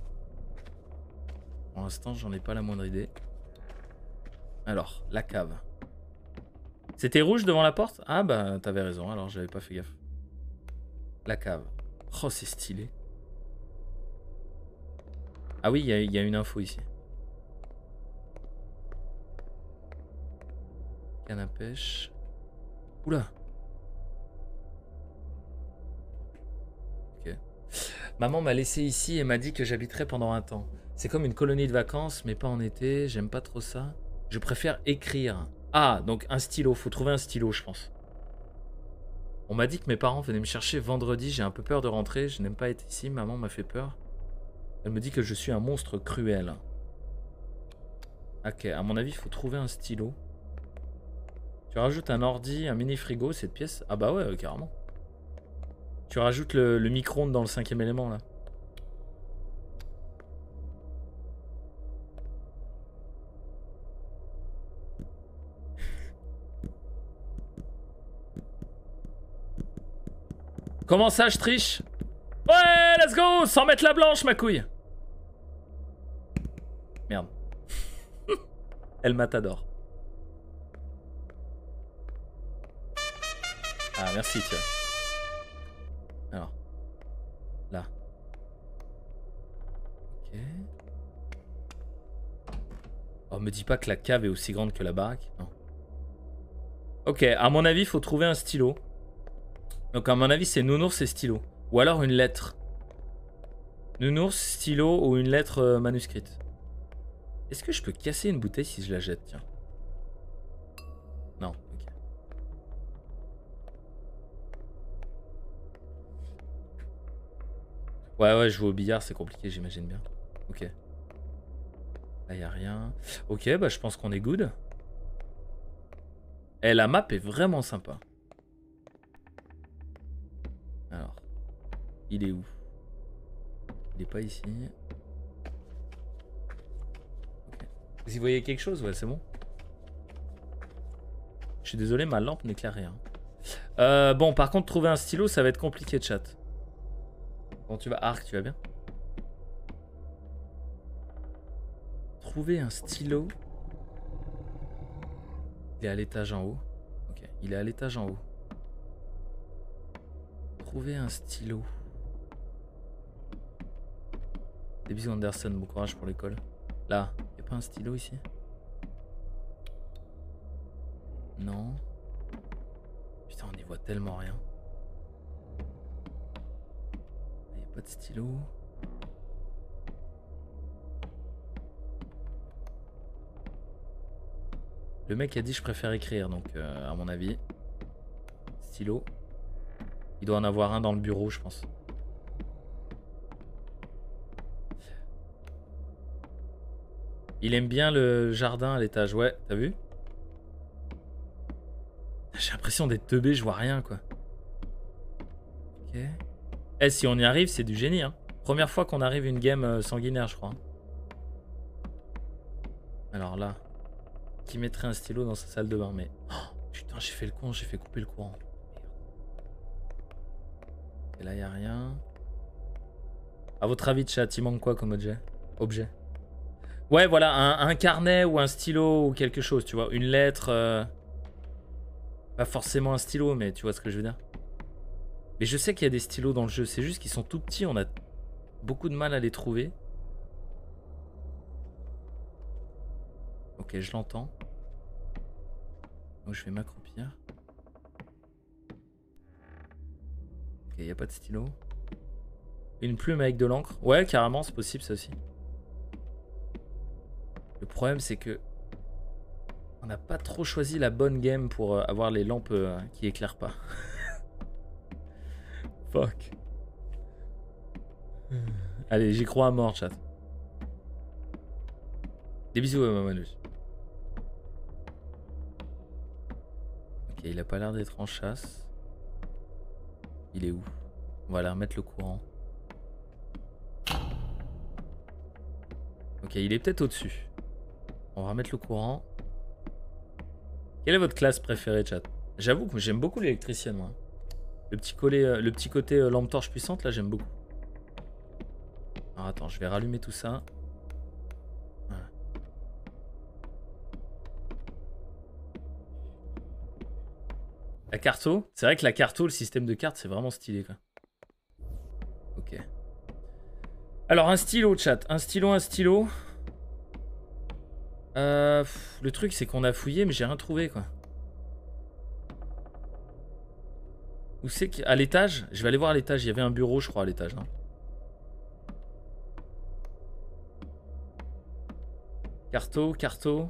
Pour l'instant, j'en ai pas la moindre idée. Alors, la cave. C'était rouge devant la porte? Ah bah, t'avais raison, alors j'avais pas fait gaffe. La cave. Oh, c'est stylé. Ah oui, il y a une info ici. Canne à pêche. Oula. Ok. Maman m'a laissé ici et m'a dit que j'habiterais pendant un temps. C'est comme une colonie de vacances, mais pas en été. J'aime pas trop ça. Je préfère écrire. Ah, donc un stylo. Faut trouver un stylo, je pense. On m'a dit que mes parents venaient me chercher vendredi. J'ai un peu peur de rentrer. Je n'aime pas être ici. Maman m'a fait peur. Elle me dit que je suis un monstre cruel. Ok, à mon avis, il faut trouver un stylo. Tu rajoutes un ordi, un mini frigo, cette pièce. Ah bah ouais, carrément. Tu rajoutes le micro-ondes dans le 5e élément, là. Comment ça, je triche? Ouais, let's go! 100 mètres la blanche, ma couille! Merde. Elle matador. Ah, merci, tiens. Alors. Là. Ok. Oh, me dis pas que la cave est aussi grande que la baraque. Non. Ok, à mon avis, il faut trouver un stylo. Donc, à mon avis, c'est nounours et stylo. Ou alors une lettre. Nounours, stylo ou une lettre manuscrite. Est-ce que je peux casser une bouteille si je la jette? Tiens. Non, ok. Ouais, jouer au billard, c'est compliqué, j'imagine bien. Ok. Là, y a rien. Ok, bah je pense qu'on est good. Eh, la map est vraiment sympa. Alors. Il est où? Il est pas ici. Ok. Vous y voyez quelque chose? Ouais, c'est bon. Je suis désolé, ma lampe n'éclaire rien. Bon, par contre, trouver un stylo, ça va être compliqué de chat. Bon, tu vas... Arc, tu vas bien? Trouver un stylo. Il est à l'étage en haut. Ok, il est à l'étage en haut. Trouver un stylo. Des bisous Anderson, bon courage pour l'école. Là, y'a pas un stylo ici? Non. Putain, on y voit tellement rien. Y'a pas de stylo. Le mec a dit je préfère écrire, donc à mon avis. Stylo. Il doit en avoir un dans le bureau, je pense. Il aime bien le jardin à l'étage, ouais, t'as vu? J'ai l'impression d'être teubé, je vois rien, quoi. Ok. Eh, si on y arrive, c'est du génie, hein. Première fois qu'on arrive une game sanguinaire, je crois. Hein. Alors là, qui mettrait un stylo dans sa salle de bain? Mais... Oh, putain, j'ai fait le con, j'ai fait couper le courant. Et là, y a rien. À votre avis, chat, il manque quoi comme objet? Ouais, voilà, un carnet ou un stylo ou quelque chose, tu vois. Une lettre. Pas forcément un stylo, mais tu vois ce que je veux dire. Mais je sais qu'il y a des stylos dans le jeu, c'est juste qu'ils sont tout petits, on a beaucoup de mal à les trouver. Ok, je l'entends. Donc je vais m'accroupir. Ok, il n'y a pas de stylo. Une plume avec de l'encre. Ouais, carrément, c'est possible ça aussi. Le problème, c'est que on n'a pas trop choisi la bonne game pour avoir les lampes qui éclairent pas. Fuck. Allez, j'y crois à mort, chat. Des bisous à Mamanus. Ok, il a pas l'air d'être en chasse. Il est où? On va aller remettre le courant. Ok, il est peut-être au-dessus. On va remettre le courant. Quelle est votre classe préférée, chat? J'avoue que j'aime beaucoup l'électricienne, moi. Le petit côté lampe torche puissante, là, j'aime beaucoup. Alors attends, je vais rallumer tout ça. Voilà. La carto, c'est vrai que la carto, le système de cartes, c'est vraiment stylé, quoi. Alors, un stylo, chat. Un stylo, un stylo. Le truc, c'est qu'on a fouillé, mais j'ai rien trouvé, quoi. Où c'est qu'à l'étage? Je vais aller voir à l'étage. Il y avait un bureau, je crois, à l'étage, non? Carto, carto.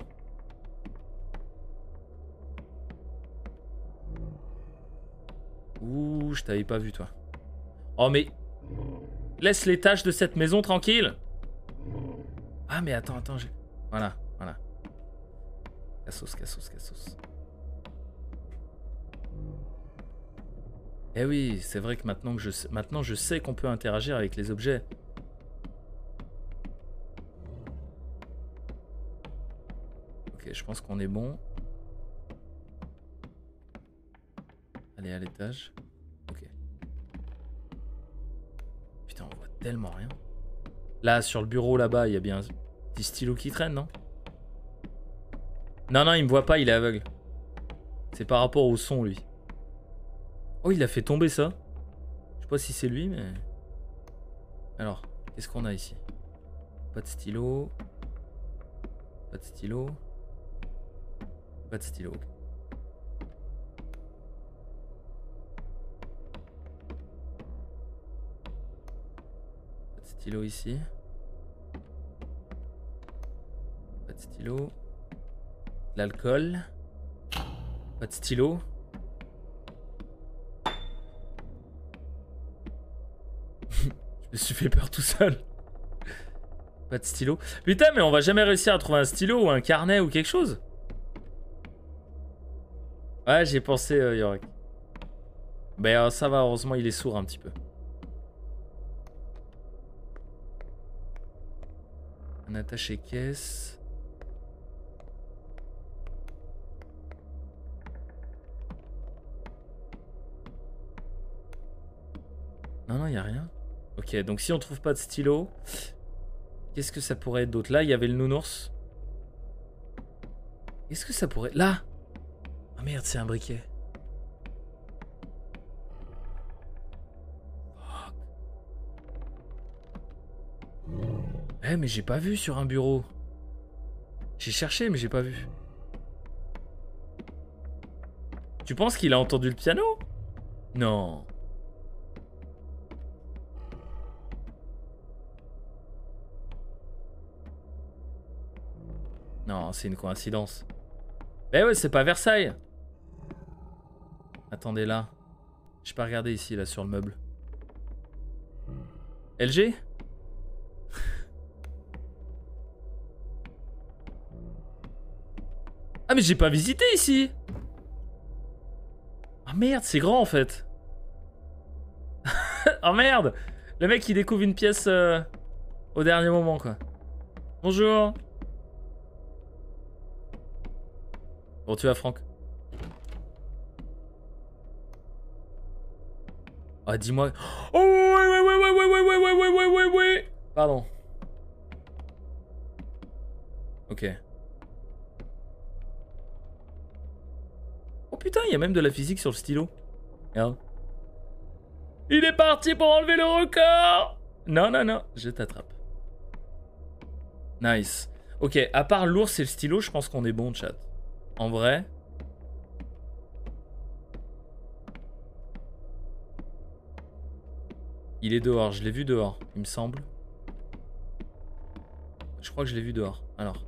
Ouh, je t'avais pas vu, toi. Oh, mais... Laisse l'étage de cette maison tranquille. Ah, mais attends, attends. Voilà, voilà. Cassos, cassos, cassos. Eh oui, c'est vrai que maintenant je sais qu'on peut interagir avec les objets. Ok, je pense qu'on est bon. Allez, à l'étage. Ok. Putain, on voit tellement rien. Là, sur le bureau, là-bas, il y a bien un petit stylo qui traîne, non? Non, non, il me voit pas, il est aveugle. C'est par rapport au son, lui. Oh, il a fait tomber ça. Je sais pas si c'est lui, mais... Alors, qu'est-ce qu'on a ici? Pas de stylo. Pas de stylo. Pas de stylo. Pas de stylo ici. Pas de stylo. De l'alcool. Pas de stylo. Je me suis fait peur tout seul. Pas de stylo. Putain, mais on va jamais réussir à trouver un stylo ou un carnet ou quelque chose. Ouais, j'ai pensé, Yorick. Ben, ça va, heureusement, il est sourd un petit peu. Un attaché-caisse. Non, non, il n'y a rien. Ok, donc si on trouve pas de stylo, qu'est-ce que ça pourrait être d'autre? Là, il y avait le nounours. Qu'est-ce que ça pourrait être? Là! Ah merde, c'est un briquet. Fuck. Eh, mais j'ai pas vu sur un bureau. J'ai cherché, mais j'ai pas vu. Tu penses qu'il a entendu le piano? Non. Non, c'est une coïncidence. Eh ouais, c'est pas Versailles. Attendez là. J'ai pas regardé ici, là, sur le meuble. LG? Ah mais j'ai pas visité ici. Ah merde, c'est grand en fait. Oh merde. Le mec il découvre une pièce au dernier moment quoi. Bonjour. Bon tu vas Franck. Ah dis-moi. Oh ouais. Pardon. Ok. Oh putain, il y a même de la physique sur le stylo. Regarde. Il est parti pour enlever le record. Non, non, non, je t'attrape. Nice. Ok, à part l'ours et le stylo, je pense qu'on est bon, chat. En vrai. Il est dehors, je l'ai vu dehors, il me semble. Je crois que je l'ai vu dehors. Alors.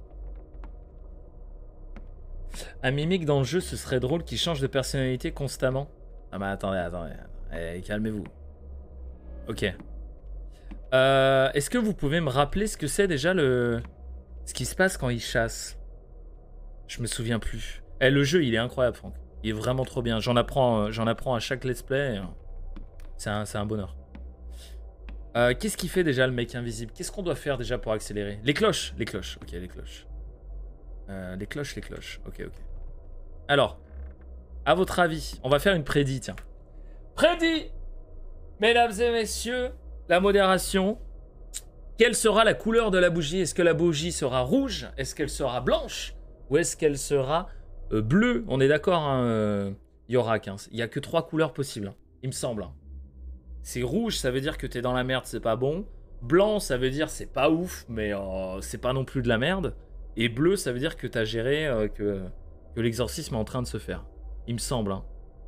Un mimique dans le jeu, ce serait drôle qu'il change de personnalité constamment. Ah bah attendez. Calmez-vous. Ok. Est-ce que vous pouvez me rappeler ce que c'est déjà ce qui se passe quand il chasse? Je me souviens plus. Le jeu, il est incroyable, Franck. Il est vraiment trop bien. J'en apprends à chaque let's play. C'est un bonheur. Qu'est-ce qu'il fait déjà le mec invisible? Qu'est-ce qu'on doit faire déjà pour accélérer? Les cloches. Les cloches. Ok, les cloches. Les cloches. Ok. Alors, à votre avis, on va faire une prédit, tiens. Prédit, mesdames et messieurs, la modération. Quelle sera la couleur de la bougie? Est-ce que la bougie sera rouge? Est-ce qu'elle sera blanche? Ou est-ce qu'elle sera bleue? On est d'accord, hein, Yorak. Hein. Il n'y a que 3 couleurs possibles, hein, il me semble. Hein. C'est rouge, ça veut dire que t'es dans la merde, c'est pas bon. Blanc, ça veut dire c'est pas ouf, mais c'est pas non plus de la merde. Et bleu, ça veut dire que t'as géré que l'exorcisme est en train de se faire. Il me semble. Hein.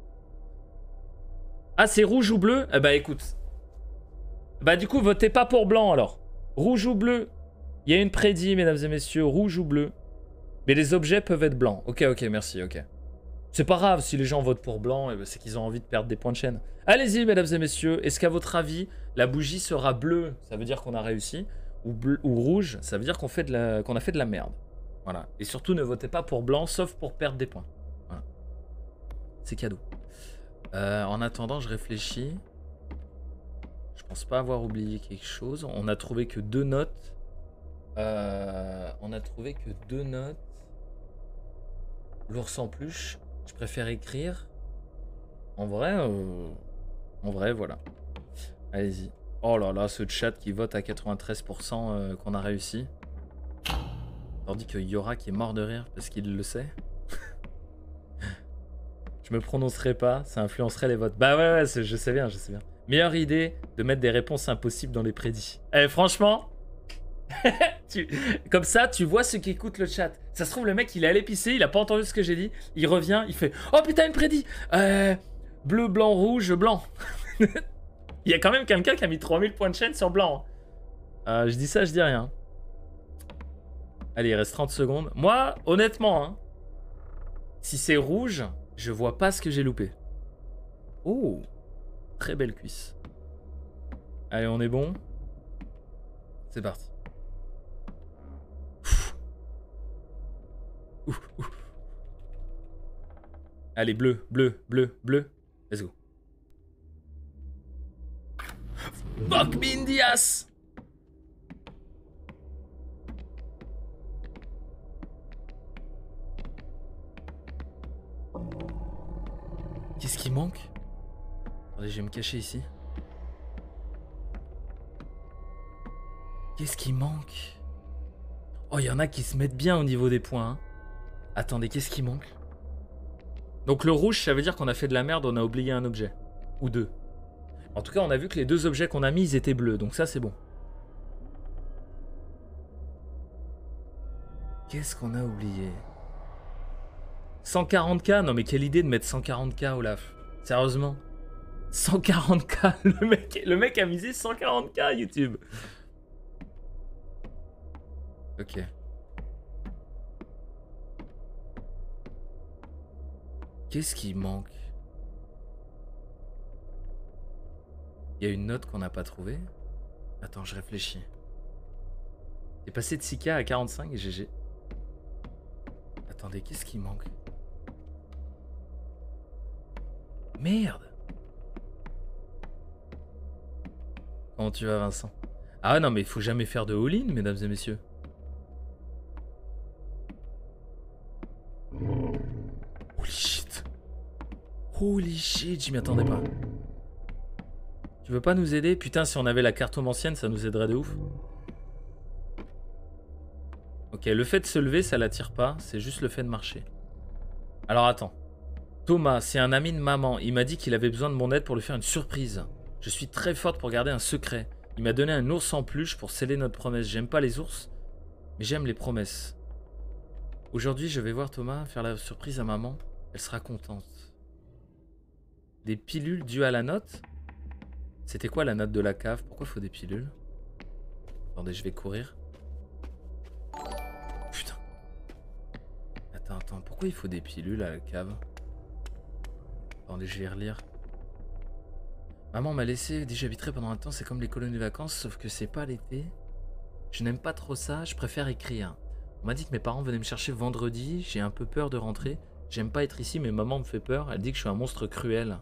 Ah, c'est rouge ou bleu? Eh bah écoute. Bah du coup, votez pas pour blanc alors. Rouge ou bleu? Il y a une prédit, mesdames et messieurs, rouge ou bleu. Mais les objets peuvent être blancs. Ok, merci, ok. C'est pas grave, si les gens votent pour blanc, eh ben, c'est qu'ils ont envie de perdre des points de chaîne. Allez-y, mesdames et messieurs. Est-ce qu'à votre avis, la bougie sera bleue? Ça veut dire qu'on a réussi. Ou rouge, ça veut dire qu'on a fait de la merde. Voilà. Et surtout, ne votez pas pour blanc, sauf pour perdre des points. Voilà. C'est cadeau. En attendant, je réfléchis. Je pense pas avoir oublié quelque chose. On a trouvé que 2 notes. L'ours en peluche. Je préfère écrire. En vrai, voilà. Allez-y. Oh là là, ce chat qui vote à 93% qu'on a réussi. Tandis que Yora qui est mort de rire parce qu'il le sait. Je me prononcerai pas, ça influencerait les votes. Bah ouais, je sais bien. Meilleure idée de mettre des réponses impossibles dans les prédits. Eh, franchement, comme ça, tu vois ceux qui écoutent le chat. Ça se trouve, le mec, il est allé pisser, il a pas entendu ce que j'ai dit. Il revient, il fait « Oh putain, une prédit bleu, blanc, rouge, blanc. » Il y a quand même quelqu'un qui a mis 3000 points de chaîne sur blanc. Je dis ça, je dis rien. Allez, il reste 30 secondes. Moi, honnêtement, hein, si c'est rouge, je vois pas ce que j'ai loupé. Oh, très belle cuisse. Allez, on est bon. C'est parti. Ouf. Allez, bleu. Let's go. Fuck me in the ass. Qu'est-ce qui manque? Attendez, je vais me cacher ici. Qu'est-ce qui manque? Oh, il y en a qui se mettent bien au niveau des points. Hein. Attendez, qu'est-ce qui manque? Donc le rouge, ça veut dire qu'on a fait de la merde, on a oublié un objet. Ou 2. En tout cas, on a vu que les 2 objets qu'on a mis, ils étaient bleus. Donc ça, c'est bon. Qu'est-ce qu'on a oublié? 140K? Non mais quelle idée de mettre 140K, Olaf. Sérieusement. 140K, le mec a misé 140K YouTube. Ok. Qu'est-ce qui manque? Il y a une note qu'on n'a pas trouvée. Attends, je réfléchis. J'ai passé de 6K à 45 et GG. Attendez, qu'est-ce qui manque? Merde! Comment tu vas, Vincent? Ah non, mais il faut jamais faire de all-in, mesdames et messieurs. Holy shit. Holy shit, j'y m'y attendais pas. Tu veux pas nous aider? Putain, si on avait la cartomancienne, ça nous aiderait de ouf. Ok, le fait de se lever, ça l'attire pas. C'est juste le fait de marcher. Alors attends. Thomas, c'est un ami de maman. Il m'a dit qu'il avait besoin de mon aide pour lui faire une surprise. Je suis très forte pour garder un secret. Il m'a donné un ours en peluche pour sceller notre promesse. J'aime pas les ours, mais j'aime les promesses. Aujourd'hui, je vais voir Thomas faire la surprise à maman. Elle sera contente. Des pilules dues à la note? C'était quoi la note de la cave? Pourquoi il faut des pilules? Attendez, je vais courir. Putain. Attends. Pourquoi il faut des pilules à la cave? Attendez, je vais relire. Maman m'a laissé, dit j'habiterai pendant un temps, c'est comme les colonies de vacances, sauf que c'est pas l'été. Je n'aime pas trop ça, je préfère écrire. On m'a dit que mes parents venaient me chercher vendredi, j'ai un peu peur de rentrer. J'aime pas être ici, mais maman me fait peur, elle dit que je suis un monstre cruel.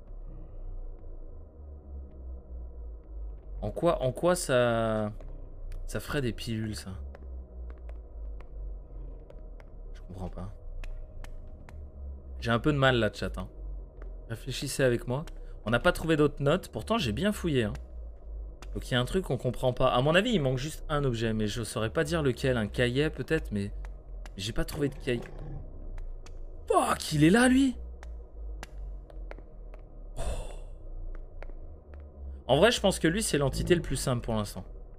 En quoi ça ferait des pilules, ça? Je comprends pas. J'ai un peu de mal là, chat. Hein. Réfléchissez avec moi. On n'a pas trouvé d'autres notes, pourtant j'ai bien fouillé. Hein. Donc il y a un truc qu'on comprend pas. À mon avis, il manque juste un objet, mais je saurais pas dire lequel. Un cahier peut-être, mais j'ai pas trouvé de cahier. Fuck, il est là, lui. Oh. En vrai, je pense que lui, c'est l'entité le plus simple pour l'instant.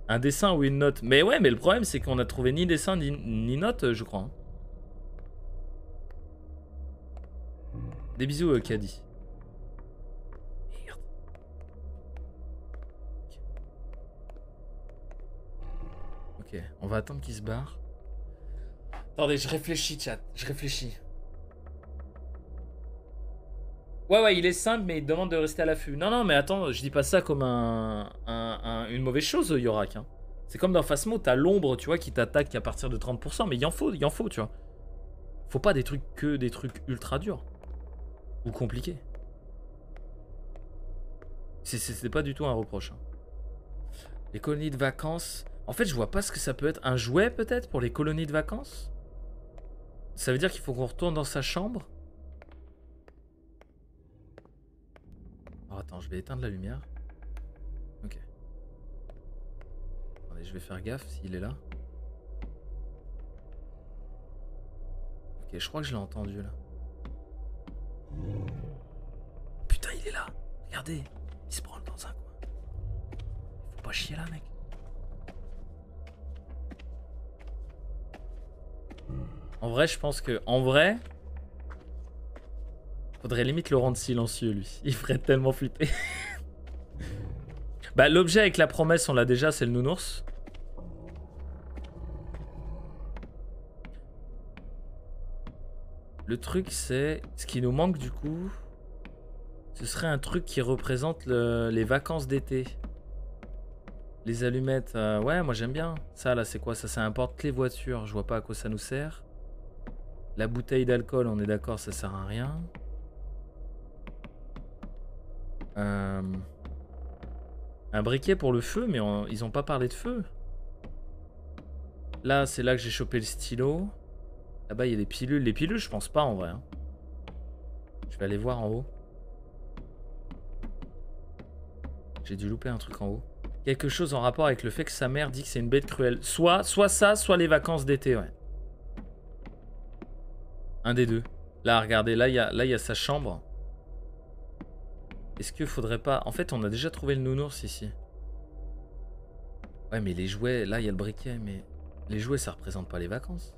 Un dessin ou une note. Mais ouais, mais le problème, c'est qu'on a trouvé ni dessin ni note, je crois. Hein. Des bisous, Caddy. Merde. Ok, on va attendre qu'il se barre. Attendez, je réfléchis, chat. Je réfléchis. Ouais, il est simple, mais il demande de rester à l'affût. Non, mais attends, je dis pas ça comme une mauvaise chose, Yorak. Hein. C'est comme dans Phasmo, t'as l'ombre, tu vois, qui t'attaque à partir de 30%, mais il en faut, tu vois. Faut pas des trucs ultra durs. Ou compliqués. C'est pas du tout un reproche. Hein. Les colonies de vacances... En fait, je vois pas ce que ça peut être. Un jouet, peut-être, pour les colonies de vacances? Ça veut dire qu'il faut qu'on retourne dans sa chambre? Alors, attends, je vais éteindre la lumière. Ok. Attendez, je vais faire gaffe s'il est là. Ok, je crois que je l'ai entendu, là. Putain, il est là. Regardez, il se branle dans un coin. Faut pas chier là, mec. En vrai, je pense que... En vrai... Faudrait limite le rendre silencieux, lui. Il ferait tellement flipper. Bah, l'objet avec la promesse, on l'a déjà, c'est le nounours. Le truc, c'est... Ce qui nous manque, du coup... Ce serait un truc qui représente les vacances d'été. Les allumettes. Ouais, moi j'aime bien. Ça, là, c'est quoi? Ça, c'est un porte-clés voiture. Je vois pas à quoi ça nous sert. La bouteille d'alcool, on est d'accord, ça sert à rien. Un briquet pour le feu, mais ils ont pas parlé de feu. Là, c'est là que j'ai chopé le stylo. Là-bas, il y a des pilules. Les pilules, je pense pas en vrai. Hein. Je vais aller voir en haut. J'ai dû louper un truc en haut. Quelque chose en rapport avec le fait que sa mère dit que c'est une bête cruelle. Soit ça, soit les vacances d'été, ouais. Un des deux. Là, regardez, là, il y a sa chambre. Est-ce qu'il faudrait pas... En fait, on a déjà trouvé le nounours ici. Ouais, mais les jouets... Là, il y a le briquet, mais... Les jouets, ça représente pas les vacances.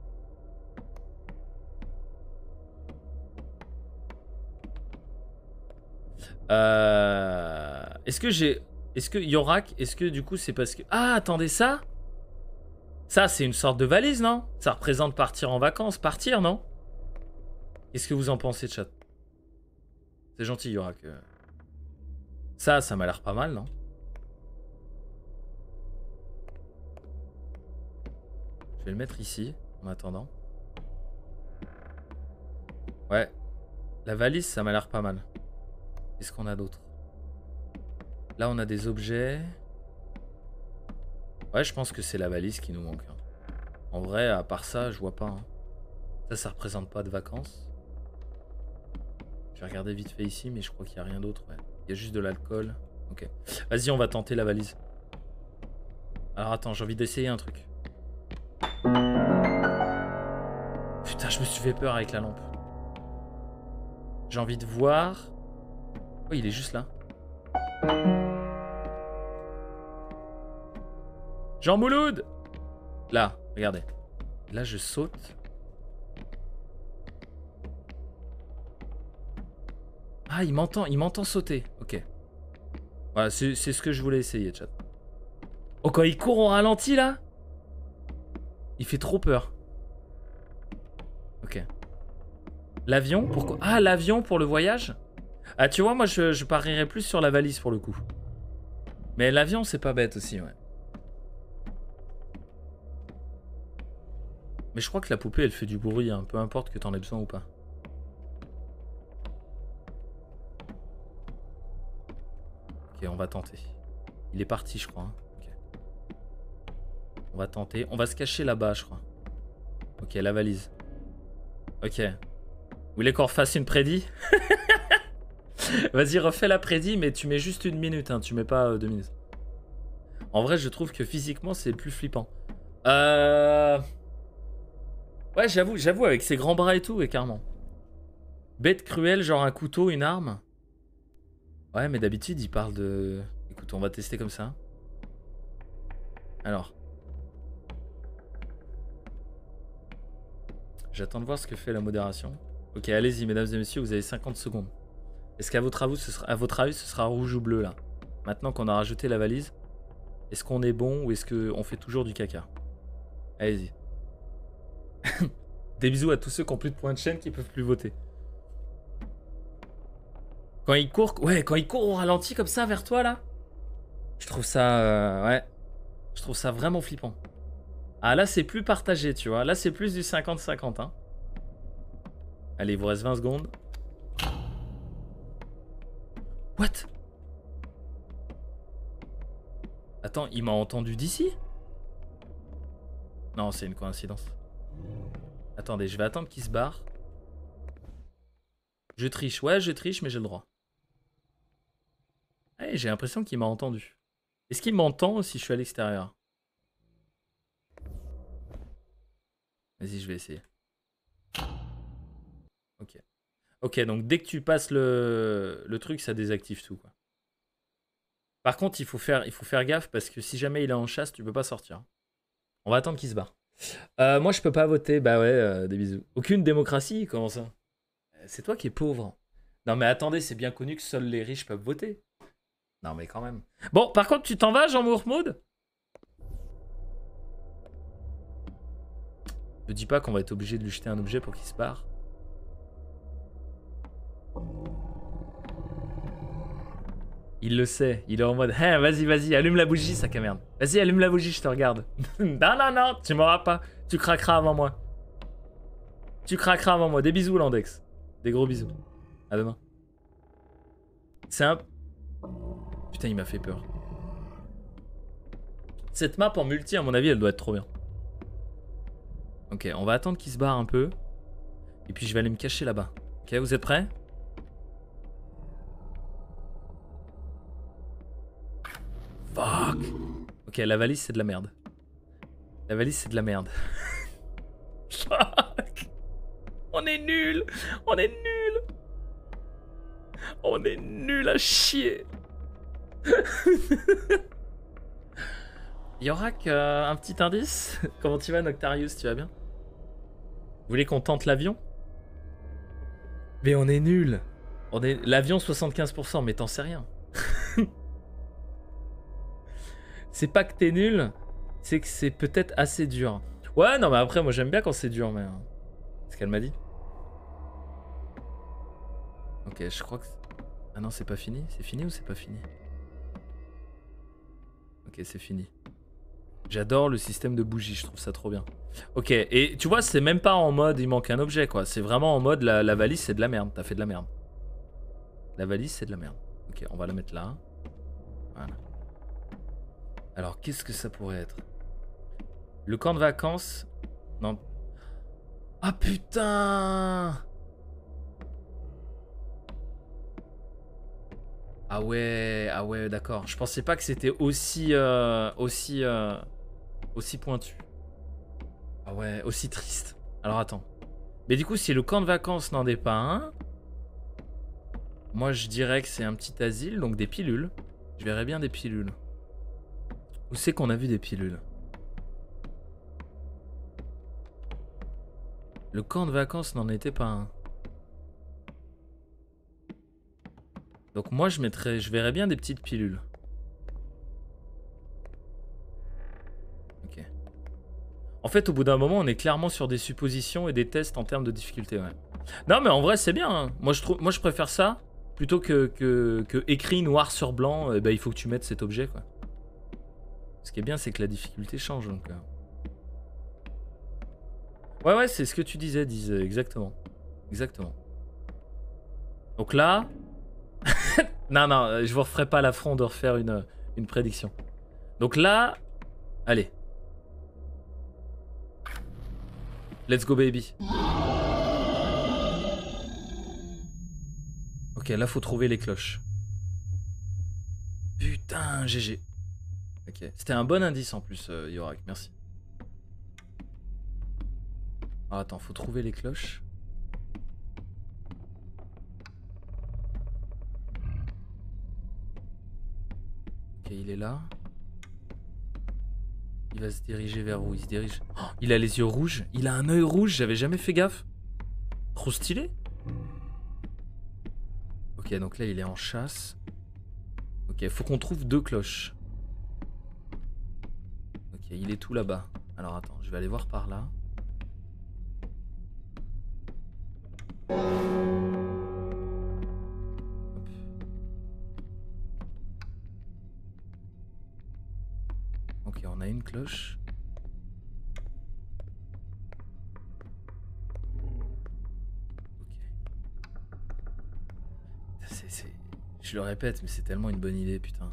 Est-ce que j'ai... Est-ce que Yorak... Est-ce que du coup, c'est parce que... Ah, attendez, ça? Ça, c'est une sorte de valise, non? Ça représente partir en vacances. Partir, non? Qu'est-ce que vous en pensez, chat? C'est gentil, Yorak. Ça m'a l'air pas mal, non? Je vais le mettre ici, en attendant. Ouais. La valise, ça m'a l'air pas mal. Qu'est-ce qu'on a d'autre? Là, on a des objets. Ouais, je pense que c'est la valise qui nous manque. Hein. En vrai, à part ça, je vois pas. Hein. Ça représente pas de vacances. Je vais regarder vite fait ici, mais je crois qu'il n'y a rien d'autre. Ouais. Il y a juste de l'alcool. Ok. Vas-y, on va tenter la valise. Alors attends, j'ai envie d'essayer un truc. Putain, je me suis fait peur avec la lampe. J'ai envie de voir... Oh, il est juste là. Jean Mouloud! Là, regardez. Là, je saute. Ah, il m'entend sauter. Ok. Voilà, c'est ce que je voulais essayer, chat. Oh, quand il court au ralenti, là? Il fait trop peur. Ok. L'avion? Pourquoi? Ah, l'avion pour le voyage? Ah, tu vois, moi, je parierais plus sur la valise, pour le coup. Mais l'avion, c'est pas bête aussi, ouais. Mais je crois que la poupée, elle fait du bruit, hein, peu importe que t'en aies besoin ou pas. Ok, on va tenter. Il est parti, je crois. Hein. Okay. On va tenter. On va se cacher là-bas, je crois. Ok, la valise. Ok. Vous voulez qu'on refasse une prédit? Vas-y, refais la prédit, mais tu mets juste 1 minute, hein, tu mets pas 2 minutes. En vrai, je trouve que physiquement, c'est le plus flippant. Ouais, j'avoue, avec ses grands bras et tout, et carrément. Bête cruelle, genre un couteau, une arme. Ouais, mais d'habitude, il parle de... Écoute, on va tester comme ça. Alors. J'attends de voir ce que fait la modération. Ok, allez-y, mesdames et messieurs, vous avez 50 secondes. Est-ce qu'à votre avis, ce sera rouge ou bleu là? Maintenant qu'on a rajouté la valise, est-ce qu'on est bon ou est-ce qu'on fait toujours du caca? Allez-y. Des bisous à tous ceux qui ont plus de points de chaîne qui peuvent plus voter. Quand il court, ouais, quand il court au ralenti comme ça vers toi là, je trouve ça, ouais, je trouve ça vraiment flippant. Ah là c'est plus partagé, tu vois, là c'est plus du 50-50, hein. Allez, il vous reste 20 secondes. What? Attends, il m'a entendu d'ici? Non, c'est une coïncidence. Attendez, je vais attendre qu'il se barre. Je triche, ouais, je triche, mais j'ai le droit. Hey, j'ai l'impression qu'il m'a entendu. Est-ce qu'il m'entend si je suis à l'extérieur? Vas-y, je vais essayer. Ok. Ok, donc dès que tu passes le truc, ça désactive tout, quoi. Par contre, il faut faire gaffe parce que si jamais il est en chasse, tu peux pas sortir. On va attendre qu'il se barre. Moi, je peux pas voter. Bah ouais, des bisous. Aucune démocratie, comment ça? C'est toi qui es pauvre. Non mais attendez, c'est bien connu que seuls les riches peuvent voter. Non mais quand même. Bon, par contre, tu t'en vas, Jean Mourmoud? Ne dis pas qu'on va être obligé de lui jeter un objet pour qu'il se barre. Il le sait, il est en mode hey, vas-y, vas-y, allume la bougie, sac à merde. Vas-y, allume la bougie, je te regarde. Non, non, non, tu m'auras pas. Tu craqueras avant moi. Tu craqueras avant moi. Des bisous, Landex. Des gros bisous. À demain. C'est un... Putain, il m'a fait peur. Cette map en multi, à mon avis, elle doit être trop bien. Ok, on va attendre qu'il se barre un peu. Et puis je vais aller me cacher là-bas. Ok, vous êtes prêts? Fuck. Ok, la valise, c'est de la merde. La valise, c'est de la merde. Fuck. On est nuls. On est nuls. On est nuls à chier. Yorak, un petit indice? Comment tu vas, Noctarius? Tu vas bien? Vous voulez qu'on tente l'avion? Mais on est nuls. On est... L'avion 75%, mais t'en sais rien. C'est pas que t'es nul, c'est que c'est peut-être assez dur. Ouais, non, mais après, moi j'aime bien quand c'est dur, mais... C'est ce qu'elle m'a dit. Ok, je crois que... Ah non, c'est pas fini? C'est fini ou c'est pas fini? Ok, c'est fini. J'adore le système de bougies, je trouve ça trop bien. Ok, et tu vois, c'est même pas en mode il manque un objet, quoi. C'est vraiment en mode la valise, c'est de la merde. T'as fait de la merde. La valise, c'est de la merde. Ok, on va la mettre là. Voilà. Alors, qu'est-ce que ça pourrait être? Le camp de vacances... Non. Ah putain! Ah ouais, d'accord. Je pensais pas que c'était aussi pointu. Ah ouais, aussi triste. Alors attends. Mais du coup, si le camp de vacances n'en est pas un, moi je dirais que c'est un petit asile, donc des pilules. Je verrais bien des pilules. Où c'est qu'on a vu des pilules? Le camp de vacances n'en était pas un. Donc moi je verrais bien des petites pilules. Ok. En fait, au bout d'un moment, on est clairement sur des suppositions et des tests en termes de difficulté. Ouais. Non, mais en vrai, c'est bien. Hein. Moi, je préfère ça plutôt que écrit noir sur blanc. Eh ben, il faut que tu mettes cet objet, quoi. Ce qui est bien, c'est que la difficulté change. Donc, ouais, c'est ce que tu disais, exactement. Exactement. Donc là... non, je vous referai pas l'affront de refaire une prédiction. Donc là... Allez. Let's go, baby. Ok, là, faut trouver les cloches. Putain, GG. Ok, c'était un bon indice en plus, Yorak, merci. Ah, attends, faut trouver les cloches. Ok, il est là. Il va se diriger vers où? Il se dirige... Oh, il a les yeux rouges. Il a un œil rouge, j'avais jamais fait gaffe. Trop stylé. Ok, donc là, il est en chasse. Ok, faut qu'on trouve 2 cloches. Ok, il est tout là-bas. Alors attends, je vais aller voir par là. Hop. Ok, on a une cloche. Je le répète, mais c'est tellement une bonne idée, putain.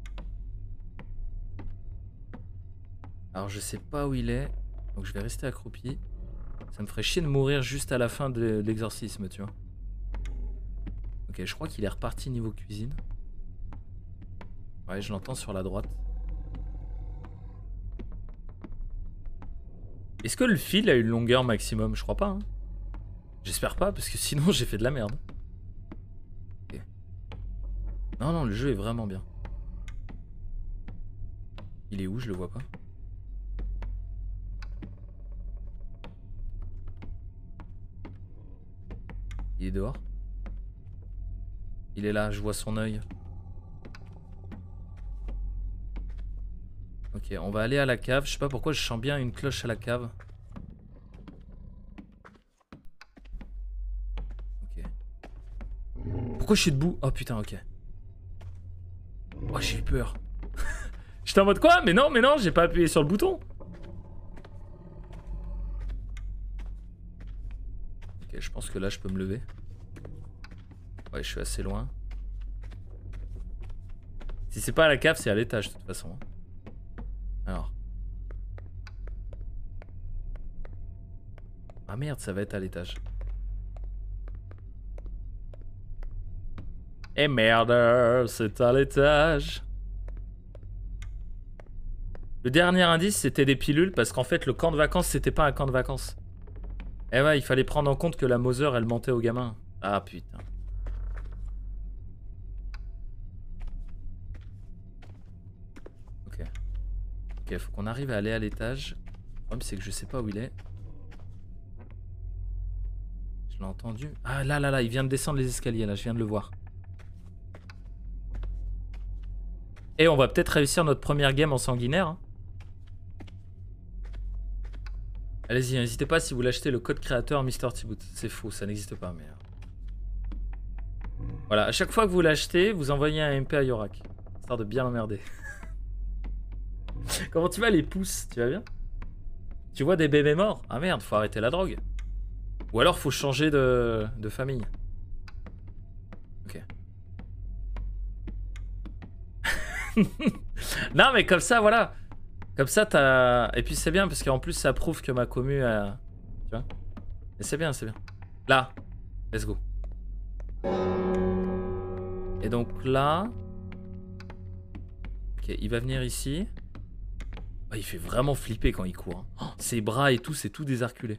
Alors je sais pas où il est, donc je vais rester accroupi. Ça me ferait chier de mourir juste à la fin de l'exorcisme, tu vois. Ok, je crois qu'il est reparti niveau cuisine. Ouais, je l'entends sur la droite. Est-ce que le fil a une longueur maximum? Je crois pas, hein. J'espère pas, parce que sinon j'ai fait de la merde. Ok. Non, non, le jeu est vraiment bien. Il est où? Je le vois pas. Il est dehors. Il est là, je vois son œil. Ok, on va aller à la cave. Je sais pas pourquoi je sens bien une cloche à la cave. Ok. Pourquoi je suis debout? Oh putain, ok. Oh, j'ai eu peur. J'étais en mode quoi? Mais non, j'ai pas appuyé sur le bouton. Ok, je pense que là je peux me lever. Ouais, je suis assez loin. Si c'est pas à la cave, c'est à l'étage de toute façon. Alors. Ah merde, ça va être à l'étage. Et merde, c'est à l'étage. Le dernier indice, c'était des pilules parce qu'en fait, le camp de vacances, c'était pas un camp de vacances. Eh ouais, il fallait prendre en compte que la Mother, elle mentait aux gamins. Ah putain. Ok. Ok, faut qu'on arrive à aller à l'étage. Le problème, c'est que je sais pas où il est. Je l'ai entendu. Ah là, il vient de descendre les escaliers, là, je viens de le voir. Et on va peut-être réussir notre première game en sanguinaire. Hein. Allez-y, n'hésitez pas si vous l'achetez le code créateur Mr. Thibaut. C'est faux, ça n'existe pas, mais... Voilà, à chaque fois que vous l'achetez, vous envoyez un MP à Yorak. Histoire de bien l'emmerder. Comment tu vas les pouces? Tu vas bien? Tu vois des bébés morts? Ah merde, faut arrêter la drogue. Ou alors faut changer de famille. Ok. Non mais comme ça, voilà. Comme ça, t'as... Et puis c'est bien, parce qu'en plus, ça prouve que ma commu a... Tu vois? Et c'est bien, c'est bien. Là. Let's go. Et donc là... Ok, il va venir ici. Oh, il fait vraiment flipper quand il court. Hein. Oh, ses bras et tout, c'est tout désarticulé.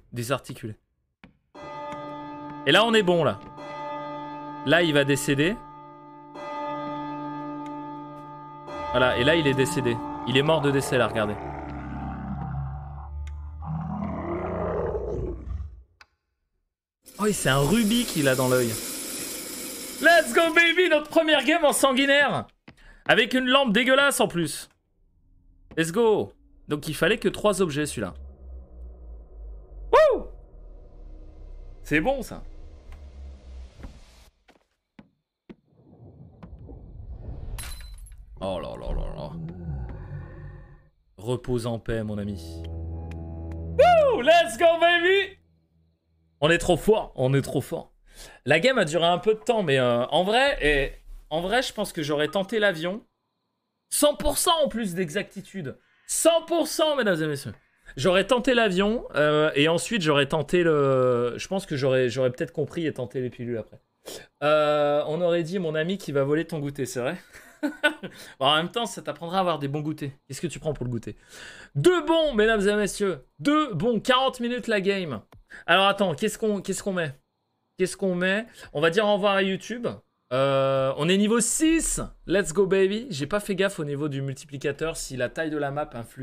Et là, on est bon, là. Là, il va décéder. Voilà, et là, il est décédé. Il est mort de décès, là, regardez. Oh, c'est un rubis qu'il a dans l'œil. Let's go, baby! Notre première game en sanguinaire! Avec une lampe dégueulasse, en plus. Let's go! Donc, il fallait que 3 objets, celui-là. Wouh! C'est bon, ça. Oh là là là là. Repose en paix, mon ami. Wouh! Let's go, baby! On est trop fort, on est trop fort. La game a duré un peu de temps, mais en vrai, je pense que j'aurais tenté l'avion. 100% en plus d'exactitude. 100%, mesdames et messieurs. J'aurais tenté l'avion et ensuite j'aurais tenté le... Je pense que j'aurais peut-être compris et tenté les pilules après. On aurait dit mon ami qui va voler ton goûter, c'est vrai? Bon, en même temps, ça t'apprendra à avoir des bons goûters. Qu'est-ce que tu prends pour le goûter? 2 bons, mesdames et messieurs. 2 bons, 40 minutes la game. Alors attends, qu'est-ce qu'on met? Qu'est-ce qu'on met? On va dire au revoir à YouTube. On est niveau 6. Let's go, baby. J'ai pas fait gaffe au niveau du multiplicateur si la taille de la map influait.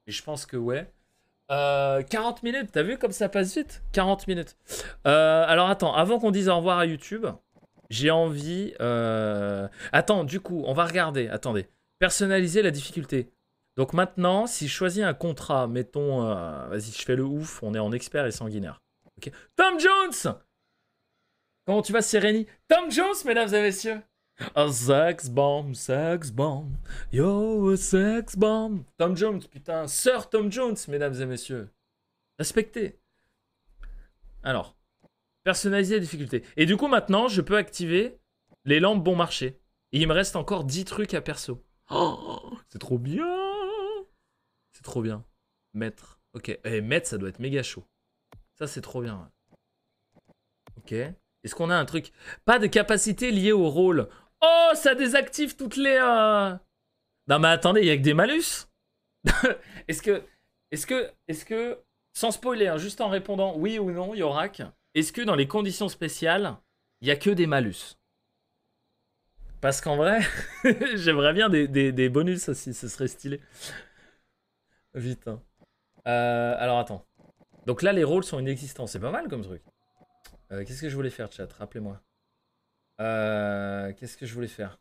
Et je pense que ouais. 40 minutes, t'as vu comme ça passe vite? 40 minutes. Alors attends, avant qu'on dise au revoir à YouTube, j'ai envie... Attends, du coup, on va regarder. Attendez. Personnaliser la difficulté. Donc maintenant, si je choisis un contrat, mettons... Vas-y, je fais le ouf, on est en expert et sanguinaire. Okay. Tom Jones! Comment tu vas, Sérénie? Tom Jones, mesdames et messieurs! Un sex bomb, yo, a sex bomb. Tom Jones, putain, Sir Tom Jones, mesdames et messieurs. Respectez. Alors, personnaliser la difficulté. Et du coup, maintenant, je peux activer les lampes bon marché. Et il me reste encore 10 trucs à perso. Oh, c'est trop bien. C'est trop bien. Maître. Ok. Et maître, ça doit être méga chaud. Ça, c'est trop bien. Ok. Est-ce qu'on a un truc? Pas de capacité liée au rôle. Oh, ça désactive toutes les... Non mais attendez, il y a que des malus. Est-ce que, sans spoiler, hein, juste en répondant oui ou non, Yorak, est-ce que dans les conditions spéciales, il y a que des malus? Parce qu'en vrai, j'aimerais bien des bonus aussi, ce serait stylé. Vite. Hein. Alors attends. Donc là, les rôles sont inexistants. C'est pas mal comme truc. Qu'est-ce que je voulais faire, chat? Rappelez-moi. Qu'est-ce que je voulais faire?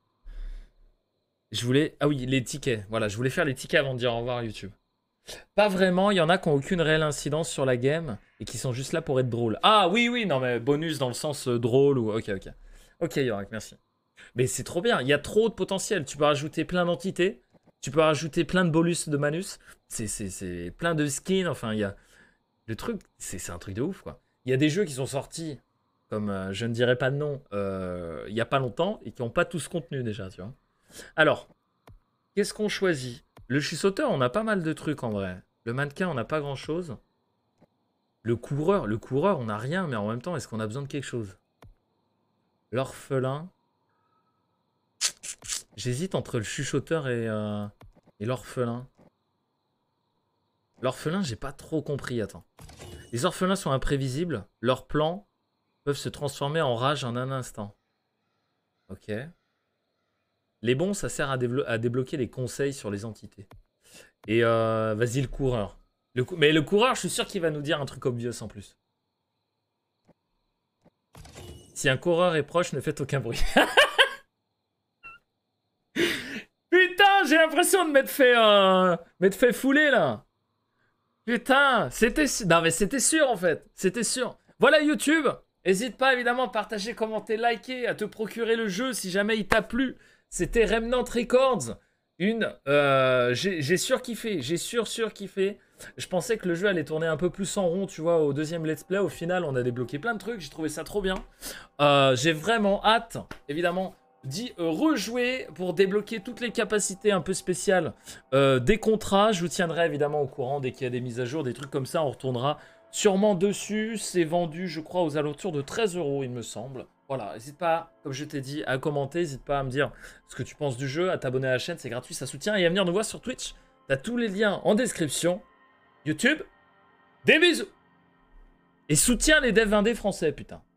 Je voulais... Ah oui, les tickets. Voilà, je voulais faire les tickets avant de dire au revoir à YouTube. Pas vraiment, il y en a qui n'ont aucune réelle incidence sur la game et qui sont juste là pour être drôles. Ah oui, oui, non mais bonus dans le sens drôle ou... Ok, ok. Ok, Yorak, merci. Mais c'est trop bien, il y a trop de potentiel. Tu peux rajouter plein d'entités, tu peux rajouter plein de bonus de manus. C'est plein de skins, enfin, il y a... Le truc, c'est un truc de ouf, quoi. Il y a des jeux qui sont sortis, comme je ne dirais pas de nom, il n'y a pas longtemps, et qui n'ont pas tout ce contenu déjà, tu vois. Alors, qu'est-ce qu'on choisit? Le chuchoteur, on a pas mal de trucs en vrai. Le mannequin, on n'a pas grand-chose. Le coureur, on n'a rien, mais en même temps, est-ce qu'on a besoin de quelque chose? L'orphelin. J'hésite entre le chuchoteur et l'orphelin. L'orphelin, j'ai pas trop compris, attends. Les orphelins sont imprévisibles. Leurs plans peuvent se transformer en rage en un instant. Ok. Les bons, ça sert à débloquer les conseils sur les entités. Et vas-y, le coureur. Mais le coureur, je suis sûr qu'il va nous dire un truc obvious en plus. Si un coureur est proche, ne faites aucun bruit. Putain, j'ai l'impression de m'être fait fouler là. Putain, c'était... Non mais c'était sûr en fait. C'était sûr. Voilà YouTube. N'hésite pas évidemment à partager, commenter, liker, à te procurer le jeu si jamais il t'a plu. C'était Remnant Records. J'ai surkiffé. J'ai surkiffé. Je pensais que le jeu allait tourner un peu plus en rond, tu vois, au deuxième let's play. Au final, on a débloqué plein de trucs. J'ai trouvé ça trop bien. J'ai vraiment hâte, évidemment, d'y rejouer pour débloquer toutes les capacités un peu spéciales des contrats. Je vous tiendrai évidemment au courant dès qu'il y a des mises à jour, des trucs comme ça. On retournera sûrement dessus. C'est vendu, je crois, aux alentours de 13 €, il me semble. Voilà, n'hésite pas, comme je t'ai dit, à commenter. N'hésite pas à me dire ce que tu penses du jeu, à t'abonner à la chaîne, c'est gratuit, ça soutient. Et à venir nous voir sur Twitch. T'as tous les liens en description. YouTube, des bisous. Et soutiens les devs indés français, putain.